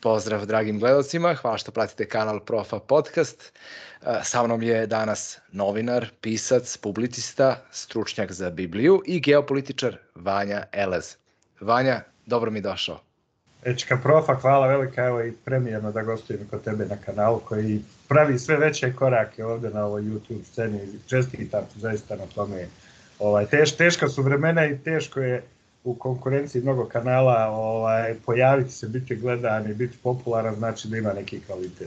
Pozdrav dragim gledalcima, hvala što pratite kanal Profa Podcast. Sa mnom je danas novinar, pisac, publicista, stručnjak za Bibliju i geopolitičar Vanja Elez. Vanja, dobro mi došao. Ečka Profa, hvala velika, evo i premijerno da gostujem kod tebe na kanalu koji pravi sve veće korake ovdje na ovoj YouTube sceni. Čestitam zaista na tome. Teška su vremena i teško je u konkurenciji mnogo kanala pojaviti se, biti gledan i biti popularan, znači da ima neki kvalitet.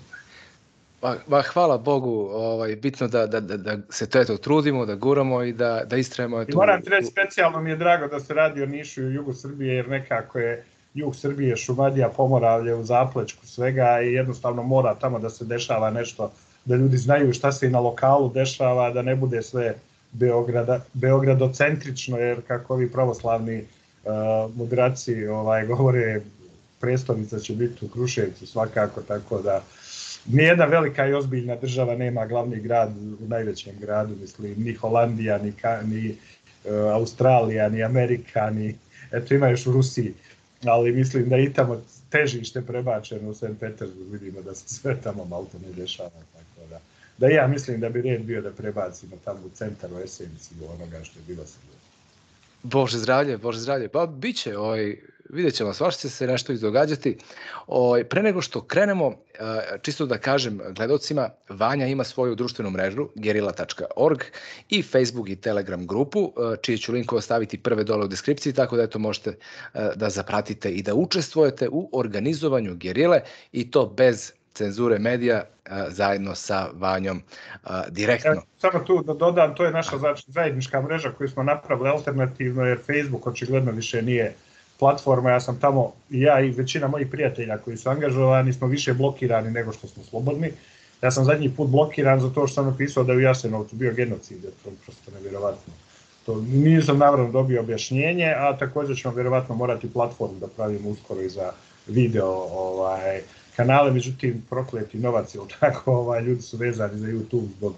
Hvala Bogu, bitno da se to trudimo, da guramo i da istrajemo. I moram ti reći, specijalno mi je drago da se radi o Nišu i jugu Srbije, jer nekako je jug Srbije, Šumadija, Pomoravlje u zaplečku svega i jednostavno mora tamo da se dešava nešto, da ljudi znaju šta se i na lokalu dešava, da ne bude sve beogradocentrično, jer kako ovi pravoslavni mudraci govore, prestolnica će biti u Kruševcu svakako, tako da nijedna velika i ozbiljna država nema glavni grad u najvećem gradu, mislim, ni Holandija, ni Australija, ni Amerika, ni, eto ima još u Rusiji, ali mislim da i tamo težište prebačeno u St. Petersburg, vidimo da se sve tamo malo ne dešava, tako da ja mislim da bi red bio da prebacimo tamo u centar, u esenciju onoga što je bilo Srbije. Bože zdravlje, pa bit će, vidjet ćemo, svašta će se nešto izdogađati. Pre nego što krenemo, čisto da kažem gledalcima, Vanja ima svoju društvenu mrežu, gerila.org i Facebook i Telegram grupu, čiji ću linkove staviti prve dole u deskripciji, tako da eto možete da zapratite i da učestvujete u organizovanju gerile i to bez cenzure medija, zajedno sa Vanjom direktno. Samo tu da dodam, to je naša zajednička mreža koju smo napravili alternativno, jer Facebook očigledno više nije platforma. Ja sam tamo, i ja i većina mojih prijatelja koji su angažovani, smo više blokirani nego što smo slobodni. Ja sam zadnji put blokiran zato što sam napisao da je u Jasenovcu bio genocid, to je prosto nevjerovatno. To nisam naravno dobio objašnjenje, a također ćemo vjerovatno morati platformu da pravimo uskoro i za video kanale, međutim prokleti novac, ili tako, ljudi su vezani za YouTube zbog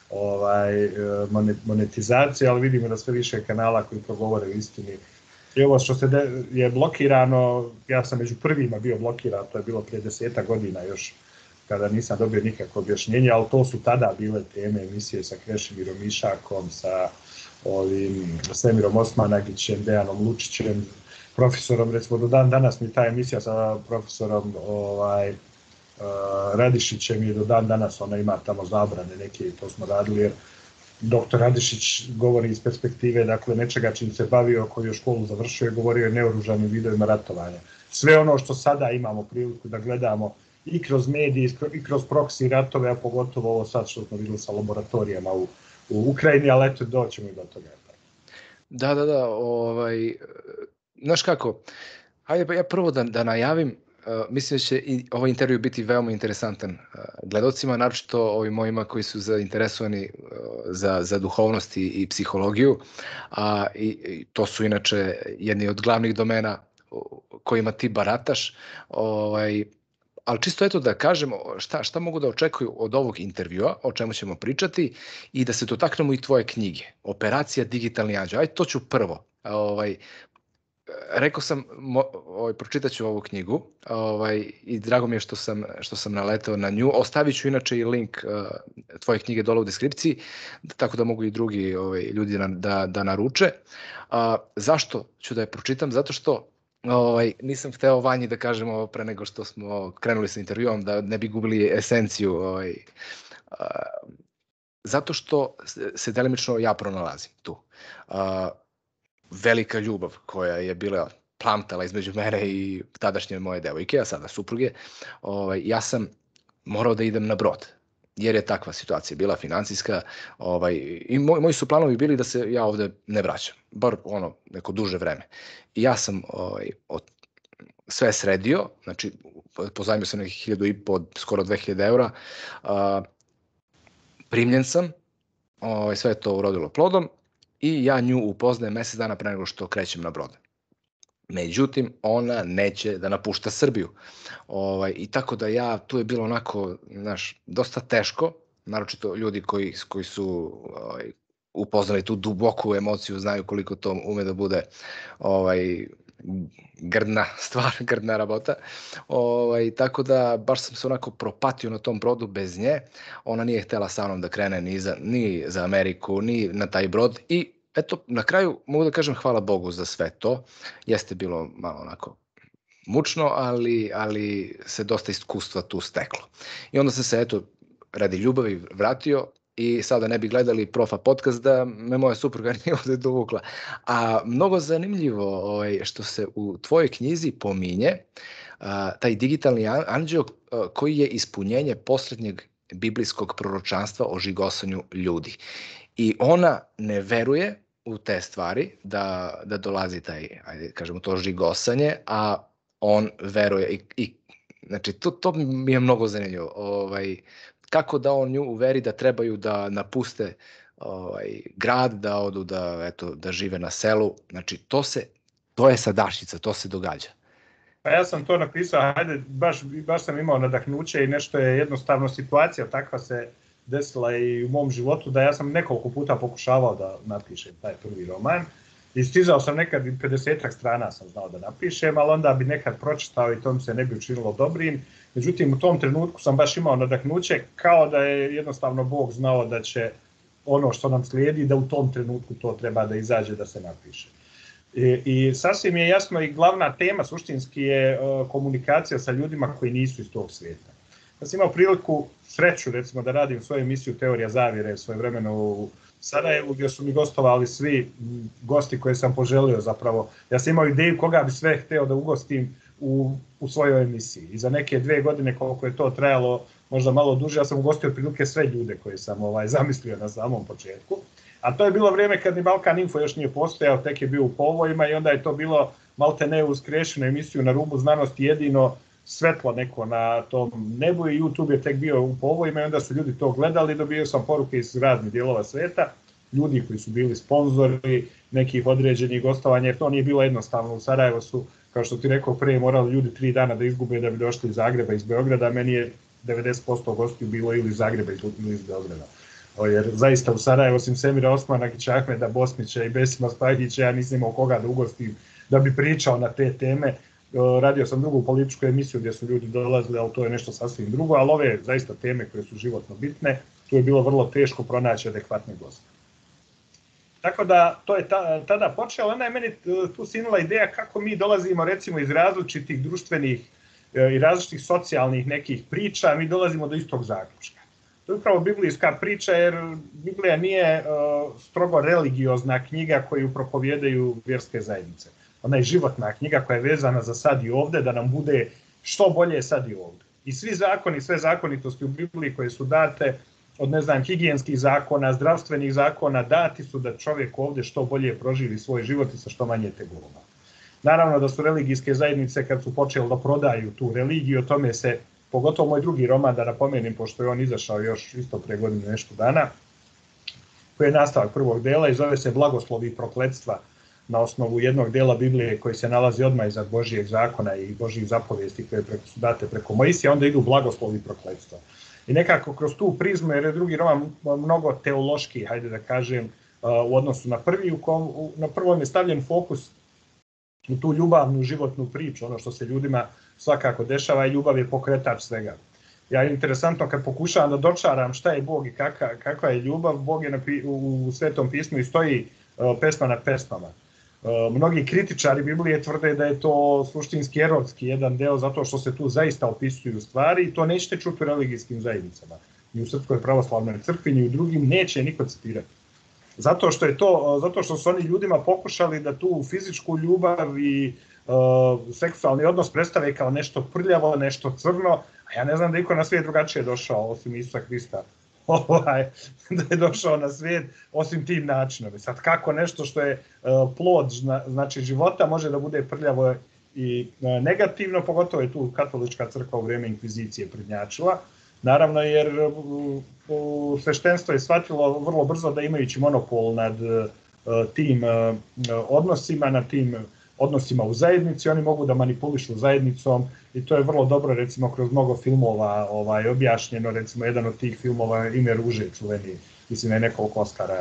monetizacije, ali vidimo da sve više kanala koji progovore o istini. I ovo što se je blokirano, ja sam među prvima bio blokiran, to je bilo prije 10 godina još, kada nisam dobio nikakvo objašnjenje, ali to su tada bile teme emisije sa Krešimirom Išakom, sa Semirom Osmanagićem, Dejanom Lučićem, profesorom, recimo do dan danas mi ta emisija sa profesorom Radišićem i do dan danas ona ima tamo zabrane neke i to smo radili, jer doktor Radišić govori iz perspektive, dakle, nečega čim se bavio, koji je školu završio, govorio o neoružanim vidovima ratovanja. Sve ono što sada imamo priliku da gledamo i kroz medije, i kroz proksi ratove, a pogotovo ovo sad što smo vidjeli sa laboratorijama u Ukrajini, ali eto, doćemo i do toga. Da, znaš kako, hajde ja prvo da najavim, mislim da će i ovaj intervju biti veoma interesantan gledalcima, naročito ovim mojima koji su zainteresovani za duhovnost i psihologiju, i to su inače jedni od glavnih domena kojima ti barataš, ali čisto eto da kažem šta mogu da očekuju od ovog intervjua, o čemu ćemo pričati i da se dotaknemo i tvoje knjige, Operacija Digitalni anđeo. Ajde, to ću prvo. Rekao sam, pročitat ću ovu knjigu i drago mi je što sam naletao na nju. Ostavit ću inače i link tvoje knjige dole u deskripciji, tako da mogu i drugi ljudi da naruče. Zašto ću da je pročitam? Zato što nisam hteo Vanji da kažem ovo pre nego što smo krenuli sa intervjuom, da ne bi gubili esenciju. Zato što se delimično ja pronalazim tu. Velika ljubav koja je bila plamtala između mene i tadašnje moje devojke, a sada supruge, ja sam morao da idem na brod, jer je takva situacija bila financijska, i moji su planovi bili da se ja ovde ne vraćam, bar neko duže vreme. I ja sam sve sredio, znači pozajmio sam nekih 1.500, skoro 2.000 eura, primljen sam, sve je to urodilo plodom, i ja nju upoznajem mjesec dana pre nego što krećem na brod. Međutim, ona neće da napušta Srbiju. I tako da tu je bilo onako, dosta teško, naročito ljudi koji su upoznali tu duboku emociju, znaju koliko to ume da bude grdna rabota. Tako da baš sam se onako propatio na tom brodu bez nje. Ona nije htjela sa mnom da krene ni za Ameriku, ni na taj brod i eto, na kraju mogu da kažem hvala Bogu za sve to. Jeste bilo malo onako mučno, ali se dosta iskustva tu steklo. I onda sam se, eto, radi ljubavi vratio i sada ne bi gledali Profa podcast da me moja supruga nije ovde dovukla. A mnogo zanimljivo što se u tvojoj knjizi pominje taj digitalni anđeo koji je ispunjenje posljednjeg biblijskog proročanstva o žigosanju ljudi. I ona ne veruje u te stvari da dolazi taj, ajde kažemo to žigosanje, a on veruje i znači to mi je mnogo zanimljivo. Kako da on nju uveri da trebaju da napuste grad, da odu da žive na selu. Znači to je sadašnjica, to se događa. Pa ja sam to napisao, ajde, baš sam imao nadahnuće i nešto je jednostavno situacija takva se desila i u mom životu da ja sam nekoliko puta pokušavao da napišem taj prvi roman i stizao sam nekad i 50 strana sam znao da napišem, ali onda bi nekad pročitao i to mi se ne bi učinilo dobrim. Međutim, u tom trenutku sam baš imao nadahnuće kao da je jednostavno Bog znao da će ono što nam slijedi, da u tom trenutku to treba da izađe, da se napiše. I sasvim je jasno i glavna tema suštinski je komunikacija sa ljudima koji nisu iz tog svijeta. Ja sam imao priliku, sreću recimo, da radim svoju emisiju Teorija zavjere svojevremeno u Sarajevu, gdje su mi gostovali svi gosti koje sam poželio zapravo. Ja sam imao ideju koga bi sve hteo da ugostim u svojoj emisiji. I za neke 2 godine koliko je to trajalo, možda malo duže, ja sam ugostio prilike sve ljude koje sam zamislio na samom početku. A to je bilo vrijeme kad ni Balkan Info još nije postojao, tek je bio u povojima i onda je to bilo malte ne uz Krešinu emisiju Na rubu znanosti jedino svetlo neko na tom nebu i YouTube je tek bio u povojima i onda su ljudi to gledali i dobio sam poruke iz raznih dijelova sveta, ljudi koji su bili sponzori nekih određenih gostovanja, jer to nije bilo jednostavno. U Sarajevo su, kao što ti rekao prije, morali ljudi 3 dana da izgube da bi došli iz Zagreba, iz Beograda, a meni je 90% gostiju bilo ili iz Zagreba ili iz Beograda. Jer zaista u Sarajevo, osim Semira Osmanagića, Ahmeda Bosnića i Besima Spajdića, ja nisam imao koga da ugostim da bi pričao na te teme. Radio sam drugu političku emisiju gdje su ljudi dolazili, ali to je nešto sasvim drugo, ali ove zaista teme koje su životno bitne, tu je bilo vrlo teško pronaći adekvatne goste. Tako da to je tada počelo, onda je meni tu sinula ideja kako mi dolazimo recimo iz različitih društvenih i različitih socijalnih nekih priča, mi dolazimo do istog zaključka. To je upravo biblijska priča jer Biblija nije strogo religiozna knjiga koju propovijedaju vjerske zajednice. Ona je životna knjiga koja je vezana za sad i ovdje, da nam bude što bolje sad i ovdje. I svi zakoni, sve zakonitosti u Bibliji koje su date, od higijenskih zakona, zdravstvenih zakona, dati su da čovjek ovdje što bolje proživi svoj život i sa što manje tegobama. Naravno da su religijske zajednice kad su počeli da prodaju tu religiju, o tome se, pogotovo moj drugi roman, da napomenem, pošto je on izašao još isto pre godinu nešto dana, koji je nastavak prvog dela i zove se Blagoslovi i prokletstva, na osnovu jednog dela Biblije koji se nalazi odmah iza Božijeg zakona i Božijih zapovijesti koje su date preko Mojsija, onda idu blagoslovi i prokletstva. I nekako kroz tu prizmu, jer je drugi roman mnogo teološki, hajde da kažem, u odnosu na prvi, na prvom je stavljen fokus u tu ljubavnu životnu priču, ono što se ljudima svakako dešava i ljubav je pokretač svega. Ja je interesantno kad pokušavam da dočaram šta je Bog i kakva je ljubav, Bog je u Svetom pismu i stoji pesma nad pesmama. Mnogi kritičari Biblije tvrde da je to suštinski erotski jedan deo zato što se tu zaista opisuju stvari i to nećete čuti u religijskim zajednicama. Ni u Srpskoj pravoslavnoj crkvi, ni u drugim neće niko citirati. Zato što su oni ljudima pokušali da tu fizičku ljubav i seksualni odnos predstave kao nešto prljavo, nešto crno, a ja ne znam da iko na svijet drugačije došao osim Isusa Hrista. Da je došao na svijet osim tim načinom. Sad kako nešto što je plod znači života može da bude prljavo i negativno, pogotovo je tu katolička crkva u vrijeme inkvizicije prednjačila. Naravno jer sveštenstvo je shvatilo vrlo brzo da imajući monopol nad tim odnosima, nad tim odnosima u zajednici, oni mogu da manipulišu zajednicom i to je vrlo dobro recimo kroz mnogo filmova objašnjeno, recimo jedan od tih filmova Ime ruže čuveni, mislim je nekoliko Oscara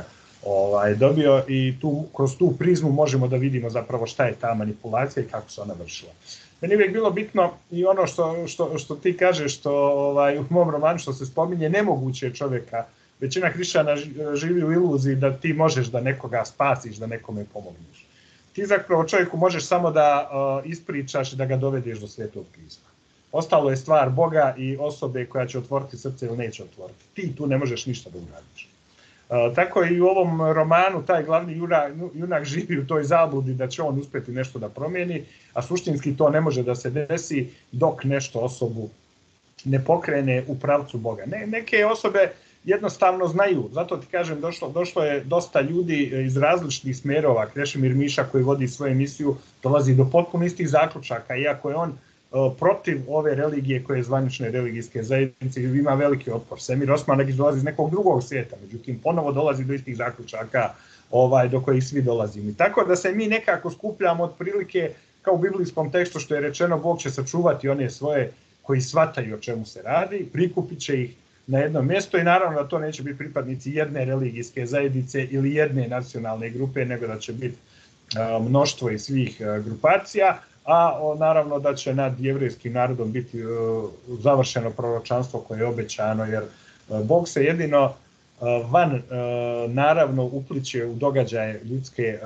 dobio i kroz tu prizmu možemo da vidimo zapravo šta je ta manipulacija i kako se ona vršila. Meni je uvijek bilo bitno i ono što ti kažeš, što u mom romanu što se spominje, nemoguće je čovjeka. Većina hrišćana živi u iluziji da ti možeš da nekoga spasiš, da nekome pomogneš. Ti zapravo čovjeku možeš samo da ispričaš i da ga dovedeš do Svetog pisma. Ostalo je stvar Boga i osobe koja će otvoriti srce ili neće otvoriti. Ti tu ne možeš ništa da uradiš. Tako i u ovom romanu taj glavni junak živi u toj zabludi da će on uspjeti nešto da promijeni, a suštinski to ne može da se desi dok nešto osobu ne pokrene u pravcu Boga. Neke osobe jednostavno znaju, zato ti kažem, došlo je dosta ljudi iz različitih smjerova. Krešimir Miša koji vodi svoju emisiju dolazi do potpuno istih zaključaka, iako je on protiv ove religije koje je zvanične religijske zajednice i ima veliki otpor. Semir Osmanagić dolazi iz nekog drugog svijeta, međutim ponovo dolazi do istih zaključaka do kojih svi dolazimo. I tako da se mi nekako skupljamo otprilike kao u biblijskom tekstu što je rečeno, Bog će sačuvati one svoje koji shvataju o čemu se radi, prikupit će ih na jedno mjesto i naravno da to neće biti pripadnici jedne religijske zajednice ili jedne nacionalne grupe, nego da će biti mnoštvo iz svih grupacija, a naravno da će nad jevrejskim narodom biti završeno proročanstvo koje je obećano, jer Bog se jedino van naravno upliće u događaje ljudske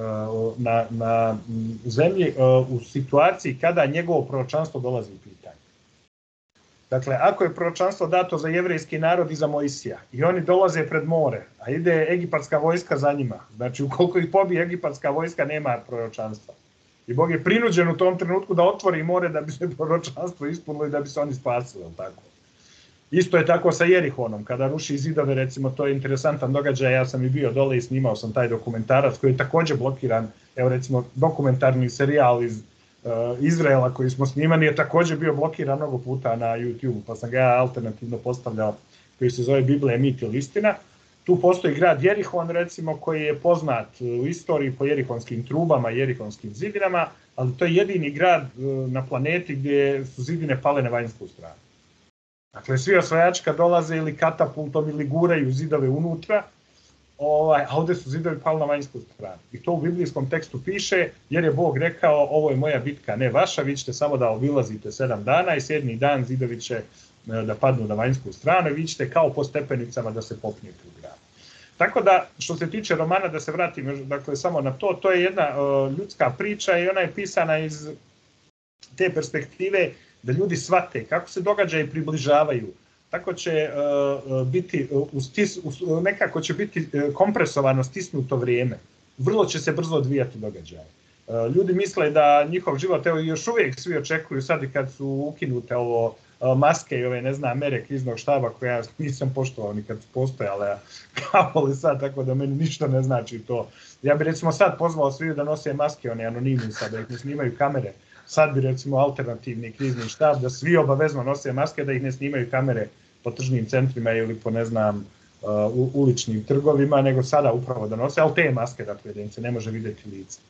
na zemlji u situaciji kada njegovo proročanstvo dolazi u pitanje. Dakle, ako je proročanstvo dato za jevrejski narod i za Mojsija i oni dolaze pred more, a ide egipatska vojska za njima, znači ukoliko ih pobije egipatska vojska nema proročanstva. I Bog je prinuđen u tom trenutku da otvori more da bi se proročanstvo ispunilo i da bi se oni spasili, tako. Isto je tako sa Jerihonom, kada ruši zidove, recimo, to je interesantan događaj, ja sam i bio dole i snimao sam taj dokumentarac koji je također blokiran, evo recimo dokumentarni serijal iz Izraela koji smo snimani je također bio blokiran mnogo puta na YouTube, pa sam ga alternativno postavljao, koji se zove Biblija, mit ili istina. Tu postoji grad Jerihon, recimo, koji je poznat u istoriji po jerihonskim trubama, jerihonskim zidinama, ali to je jedini grad na planeti gdje su zidine pale na vanjsku stranu. Dakle, svi osvajačka dolaze ili katapultom ili guraju zidove unutra, a ovdje su zidovi pali na vanjsku stranu. I to u biblijskom tekstu piše, jer je Bog rekao, ovo je moja bitka, ne vaša, vi ćete samo da obilazite 7 dana i 7. dan zidovi će da padnu na vanjsku stranu i vi ćete kao po stepenicama da se popnijete u grad. Tako da, što se tiče romana, da se vratim dakle, samo na to, to je jedna ljudska priča i ona je pisana iz te perspektive da ljudi shvate kako se događaji približavaju, tako će biti, nekako će biti kompresovano, stisnuto vrijeme. Vrlo će se brzo odvijati događaje. Ljudi misle da njihov život, evo još uvijek svi očekuju sad i kad su ukinute ovo maske i ove, ne znam, mere kriznog štaba koje ja nisam poštovao ni kad postojale, kao li sad, tako da meni ništa ne znači to. Ja bi recimo sad pozvao svi da nose maske, one anonimni sad, da ih ne snimaju kamere. Sad bi recimo alternativni krizni štab da svi obavezno nose maske, da ih ne snimaju kamere po tržnim centrima ili po, ne znam, uličnim trgovima, nego sada upravo da nose, ali te maske, dakle, da im se ne može vidjeti lice.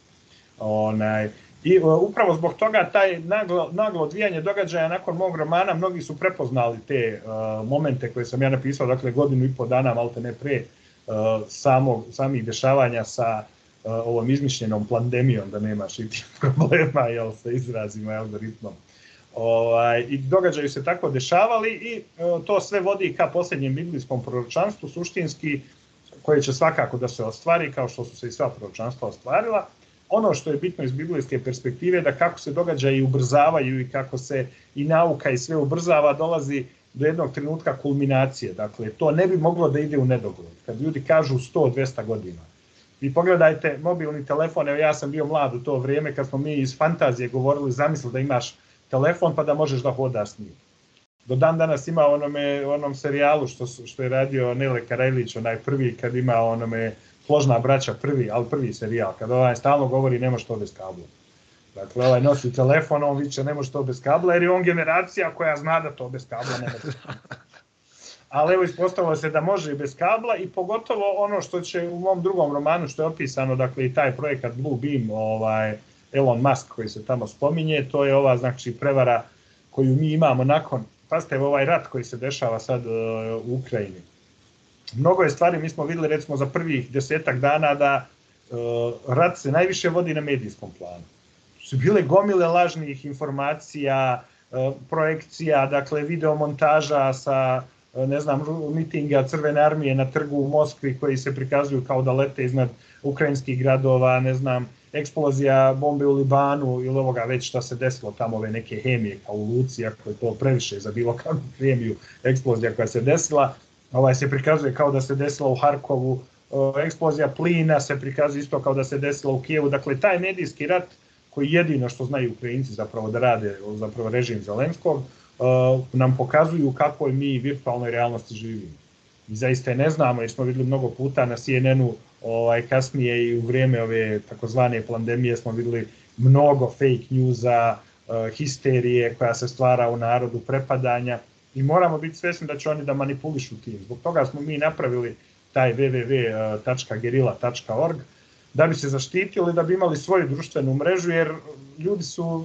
I upravo zbog toga taj naglo odvijanje događaja nakon mog romana, mnogi su prepoznali te momente koje sam ja napisao, dakle 1,5 godina, malte ne pre samih dešavanja sa ovom izmišljenom pandemijom, da nemaš i tih problema sa izrazima i algoritmom. I događaju se tako dešavali i to sve vodi ka posljednjem biblijskom proročanstvu, suštinski, koje će svakako da se ostvari, kao što su se i sva proročanstva ostvarila. Ono što je bitno iz biblijske perspektive, da kako se događaji ubrzavaju i kako se i nauka i sve ubrzava, dolazi do jednog trenutka kulminacije. Dakle, to ne bi moglo da ide u nedogled. Kad ljudi kažu 100-200 godina. Vi pogledajte mobilni telefon, evo ja sam bio mlad u to vrijeme kad smo mi iz fantazije govorili, zamisli da imaš telefon pa da možeš da hodaš s njim. Do dan danas ima onom serijalu što je radio Nele Karajlić, onaj prvi, kad ima Složna braća, prvi serijal, kada stalno govori ne može to bez kabla. Dakle, nosi telefon, on viče ne može to bez kabla, jer je on generacija koja zna da to bez kabla ne može. Ali evo ispostavilo se da može i bez kabla i pogotovo ono što će u mom drugom romanu što je opisano, dakle i taj projekat Blue Beam, Elon Musk koji se tamo spominje, to je ova znači prevara koju mi imamo nakon, pazite ovaj rat koji se dešava sad u Ukrajini. mnogo je stvari, mi smo videli recimo za prvih 10 dana da rat se najviše vodi na medijskom planu. Su bile gomile lažnih informacija, projekcija, dakle videomontaža sa, ne znam, mitinga Crvene armije na trgu u Moskvi koji se prikazuju kao da lete iznad ukrajinskih gradova, ne znam, eksplozija bombe u Libanu ili ovoga već šta se desilo tamo, ove neke hemije kao u Luci, ako je to previše za bilo kakvu hemiju, eksplozija koja se desila, se prikazuje kao da se desila u Harkovu, eksplozija plina se prikazuje isto kao da se desila u Kijevu, dakle taj medijski rat koji jedino što znaju Ukrajinci zapravo da rade, zapravo režim Zelenskog, nam pokazuju u kakvoj mi virtualnoj realnosti živimo. I zaista ne znamo, jer smo videli mnogo puta na CNN-u, kasnije i u vrijeme ove takozvane pandemije smo videli mnogo fake newsa, histerije koja se stvara u narodu, prepadanja i moramo biti svjesni da će oni da manipulišu tim. Zbog toga smo mi napravili taj www.gerilla.org da bi se zaštitili, da bi imali svoju društvenu mrežu, jer ljudi su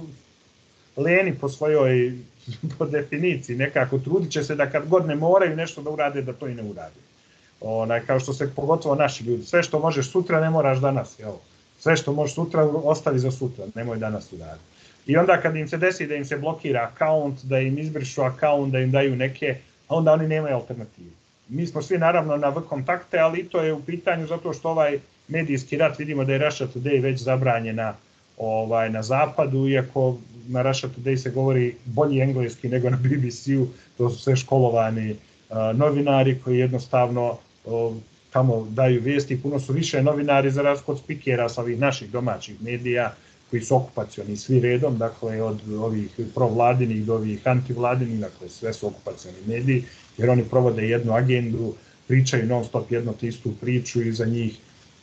leni po svojoj po definiciji, nekako trudit će se da kad god ne moraju nešto da urade, da to i ne urade. Kao što se pogotovo naši ljudi, sve što možeš sutra ne moraš danas, sve što možeš sutra ostavi za sutra, nemoj danas uraditi. I onda kad im se desi da im se blokira akaunt, da im izbrišu akaunt, da im daju neke, onda oni nemaju alternativu. Mi smo svi naravno na V-kontakte, ali i to je u pitanju zato što ovaj medijski rat, vidimo da je Russia Today već zabranjena na zapadu, iako na Russia Today se govori bolji engleski nego na BBC-u, to su sve školovani novinari koji jednostavno tamo daju vijesti, puno su više novinari za razliku od spikera sa ovih naših domaćih medija koji su okupacioni svi redom, dakle od ovih provladinih do ovih antivladinih, dakle sve su okupacioni mediji, jer oni provode jednu agendu, pričaju non stop jednu te istu priču i za njih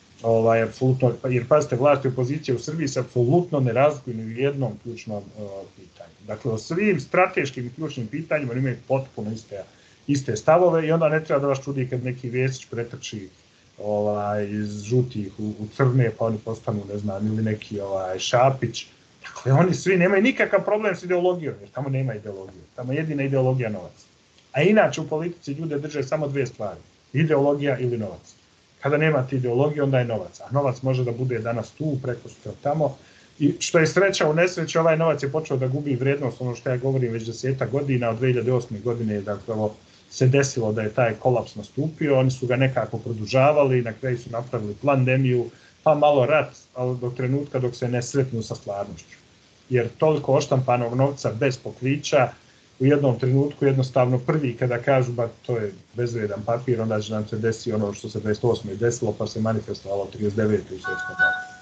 apsolutno, jer pazite, vlast i opozicija u Srbiji se apsolutno ne razlikuju ni u jednom ključnom pitanju. Dakle, o svim strateškim i ključnim pitanjima oni imaju potpuno iste stavove i onda ne treba da vas čudi kad neki Vesić pretrči iz žutih u crne, pa oni postanu, ne znam, ili neki Šapić. Dakle, oni svi nemaju nikakav problem s ideologijom, jer tamo nema ideologije. Tamo je jedina ideologija novac. A inače u politici ljude drže samo dve stvari, ideologija ili novac. Kada nemate ideologiju, onda je novac. A novac može da bude danas tu, preko sutra tamo. I što je sreća u nesreći, ovaj novac je počeo da gubi vrednost, ono što ja govorim već 10 godina, od 2008. godine, dakle, se desilo da je taj kolaps nastupio, oni su ga nekako produžavali, na kraju su napravili pandemiju, pa malo rat, ali do trenutka dok se ne sretnu sa stvarnošću. Jer toliko oštampanog novca bez pokrića, u jednom trenutku jednostavno prvi kada kažu ba to je bezvredan papir, onda će nam se desi ono što se 28. desilo, pa se manifestovalo 39. u svjetskom ratu.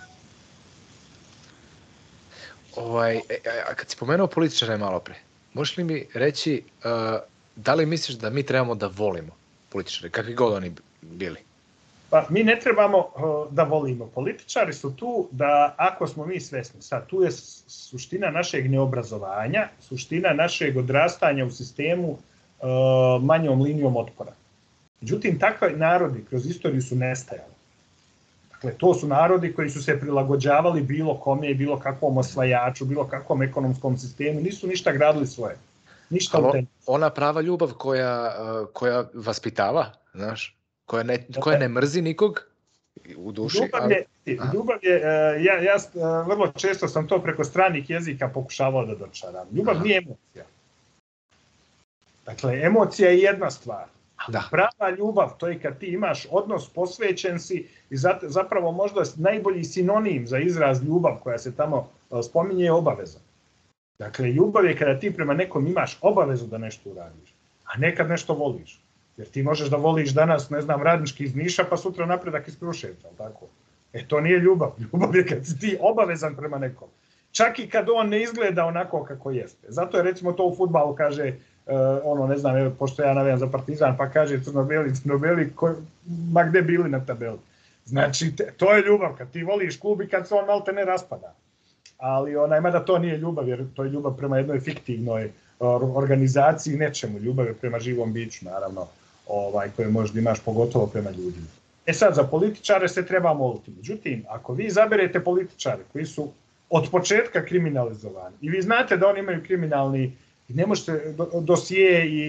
A kad si pomenuo političare malo pre, možeš li mi reći da li misliš da mi trebamo da volimo političare, kakvi god oni bili? Pa mi ne trebamo da volimo. Političari su tu da, ako smo mi svesni, sad tu je suština našeg neobrazovanja, suština našeg odrastanja u sistemu manjom linijom otpora. Međutim, takvi narodi kroz istoriju su nestajali. Dakle, to su narodi koji su se prilagođavali bilo kome, bilo kakvom osvajaču, bilo kakvom ekonomskom sistemu, nisu ništa gradili svoje. Ona prava ljubav koja vaspitava, znaš, koja ne mrzi nikog u duši. Ljubav je, ja vrlo često sam to preko stranih jezika pokušavao da dočaram. Ljubav nije emocija. Dakle, emocija je jedna stvar. Prava ljubav, to je kad ti imaš odnos, posvećen si i zapravo možda najbolji sinonim za izraz ljubav koja se tamo spominje je obaveza. Dakle, ljubav je kada ti prema nekom imaš obavezu da nešto uradiš, a nekad nešto voliš. Jer ti možeš da voliš danas, ne znam, Radnički iz Niša, pa sutra Napredak iz Kruševca, tako? To nije ljubav. Ljubav je kad si ti obavezan prema nekom. Čak i kad on ne izgleda onako kako jeste. Zato je recimo to u fudbalu kaže, ne znam, pošto ja navijam za Partizan, pa kaže crnobeli, ma gde bili na tabeli. Znači, to je ljubav, kad ti voliš klub i kad se on malte ne raspada. Ali mada to nije ljubav, jer to je ljubav prema jednoj fiktivnoj organizaciji, nečemu, ljubav je prema živom biću, naravno, koje možda imaš pogotovo prema ljudima. Sad, za političare se treba moliti. Međutim, ako vi izaberete političare koji su od početka kriminalizovani i vi znate da oni imaju kriminalni, ne možete dosije i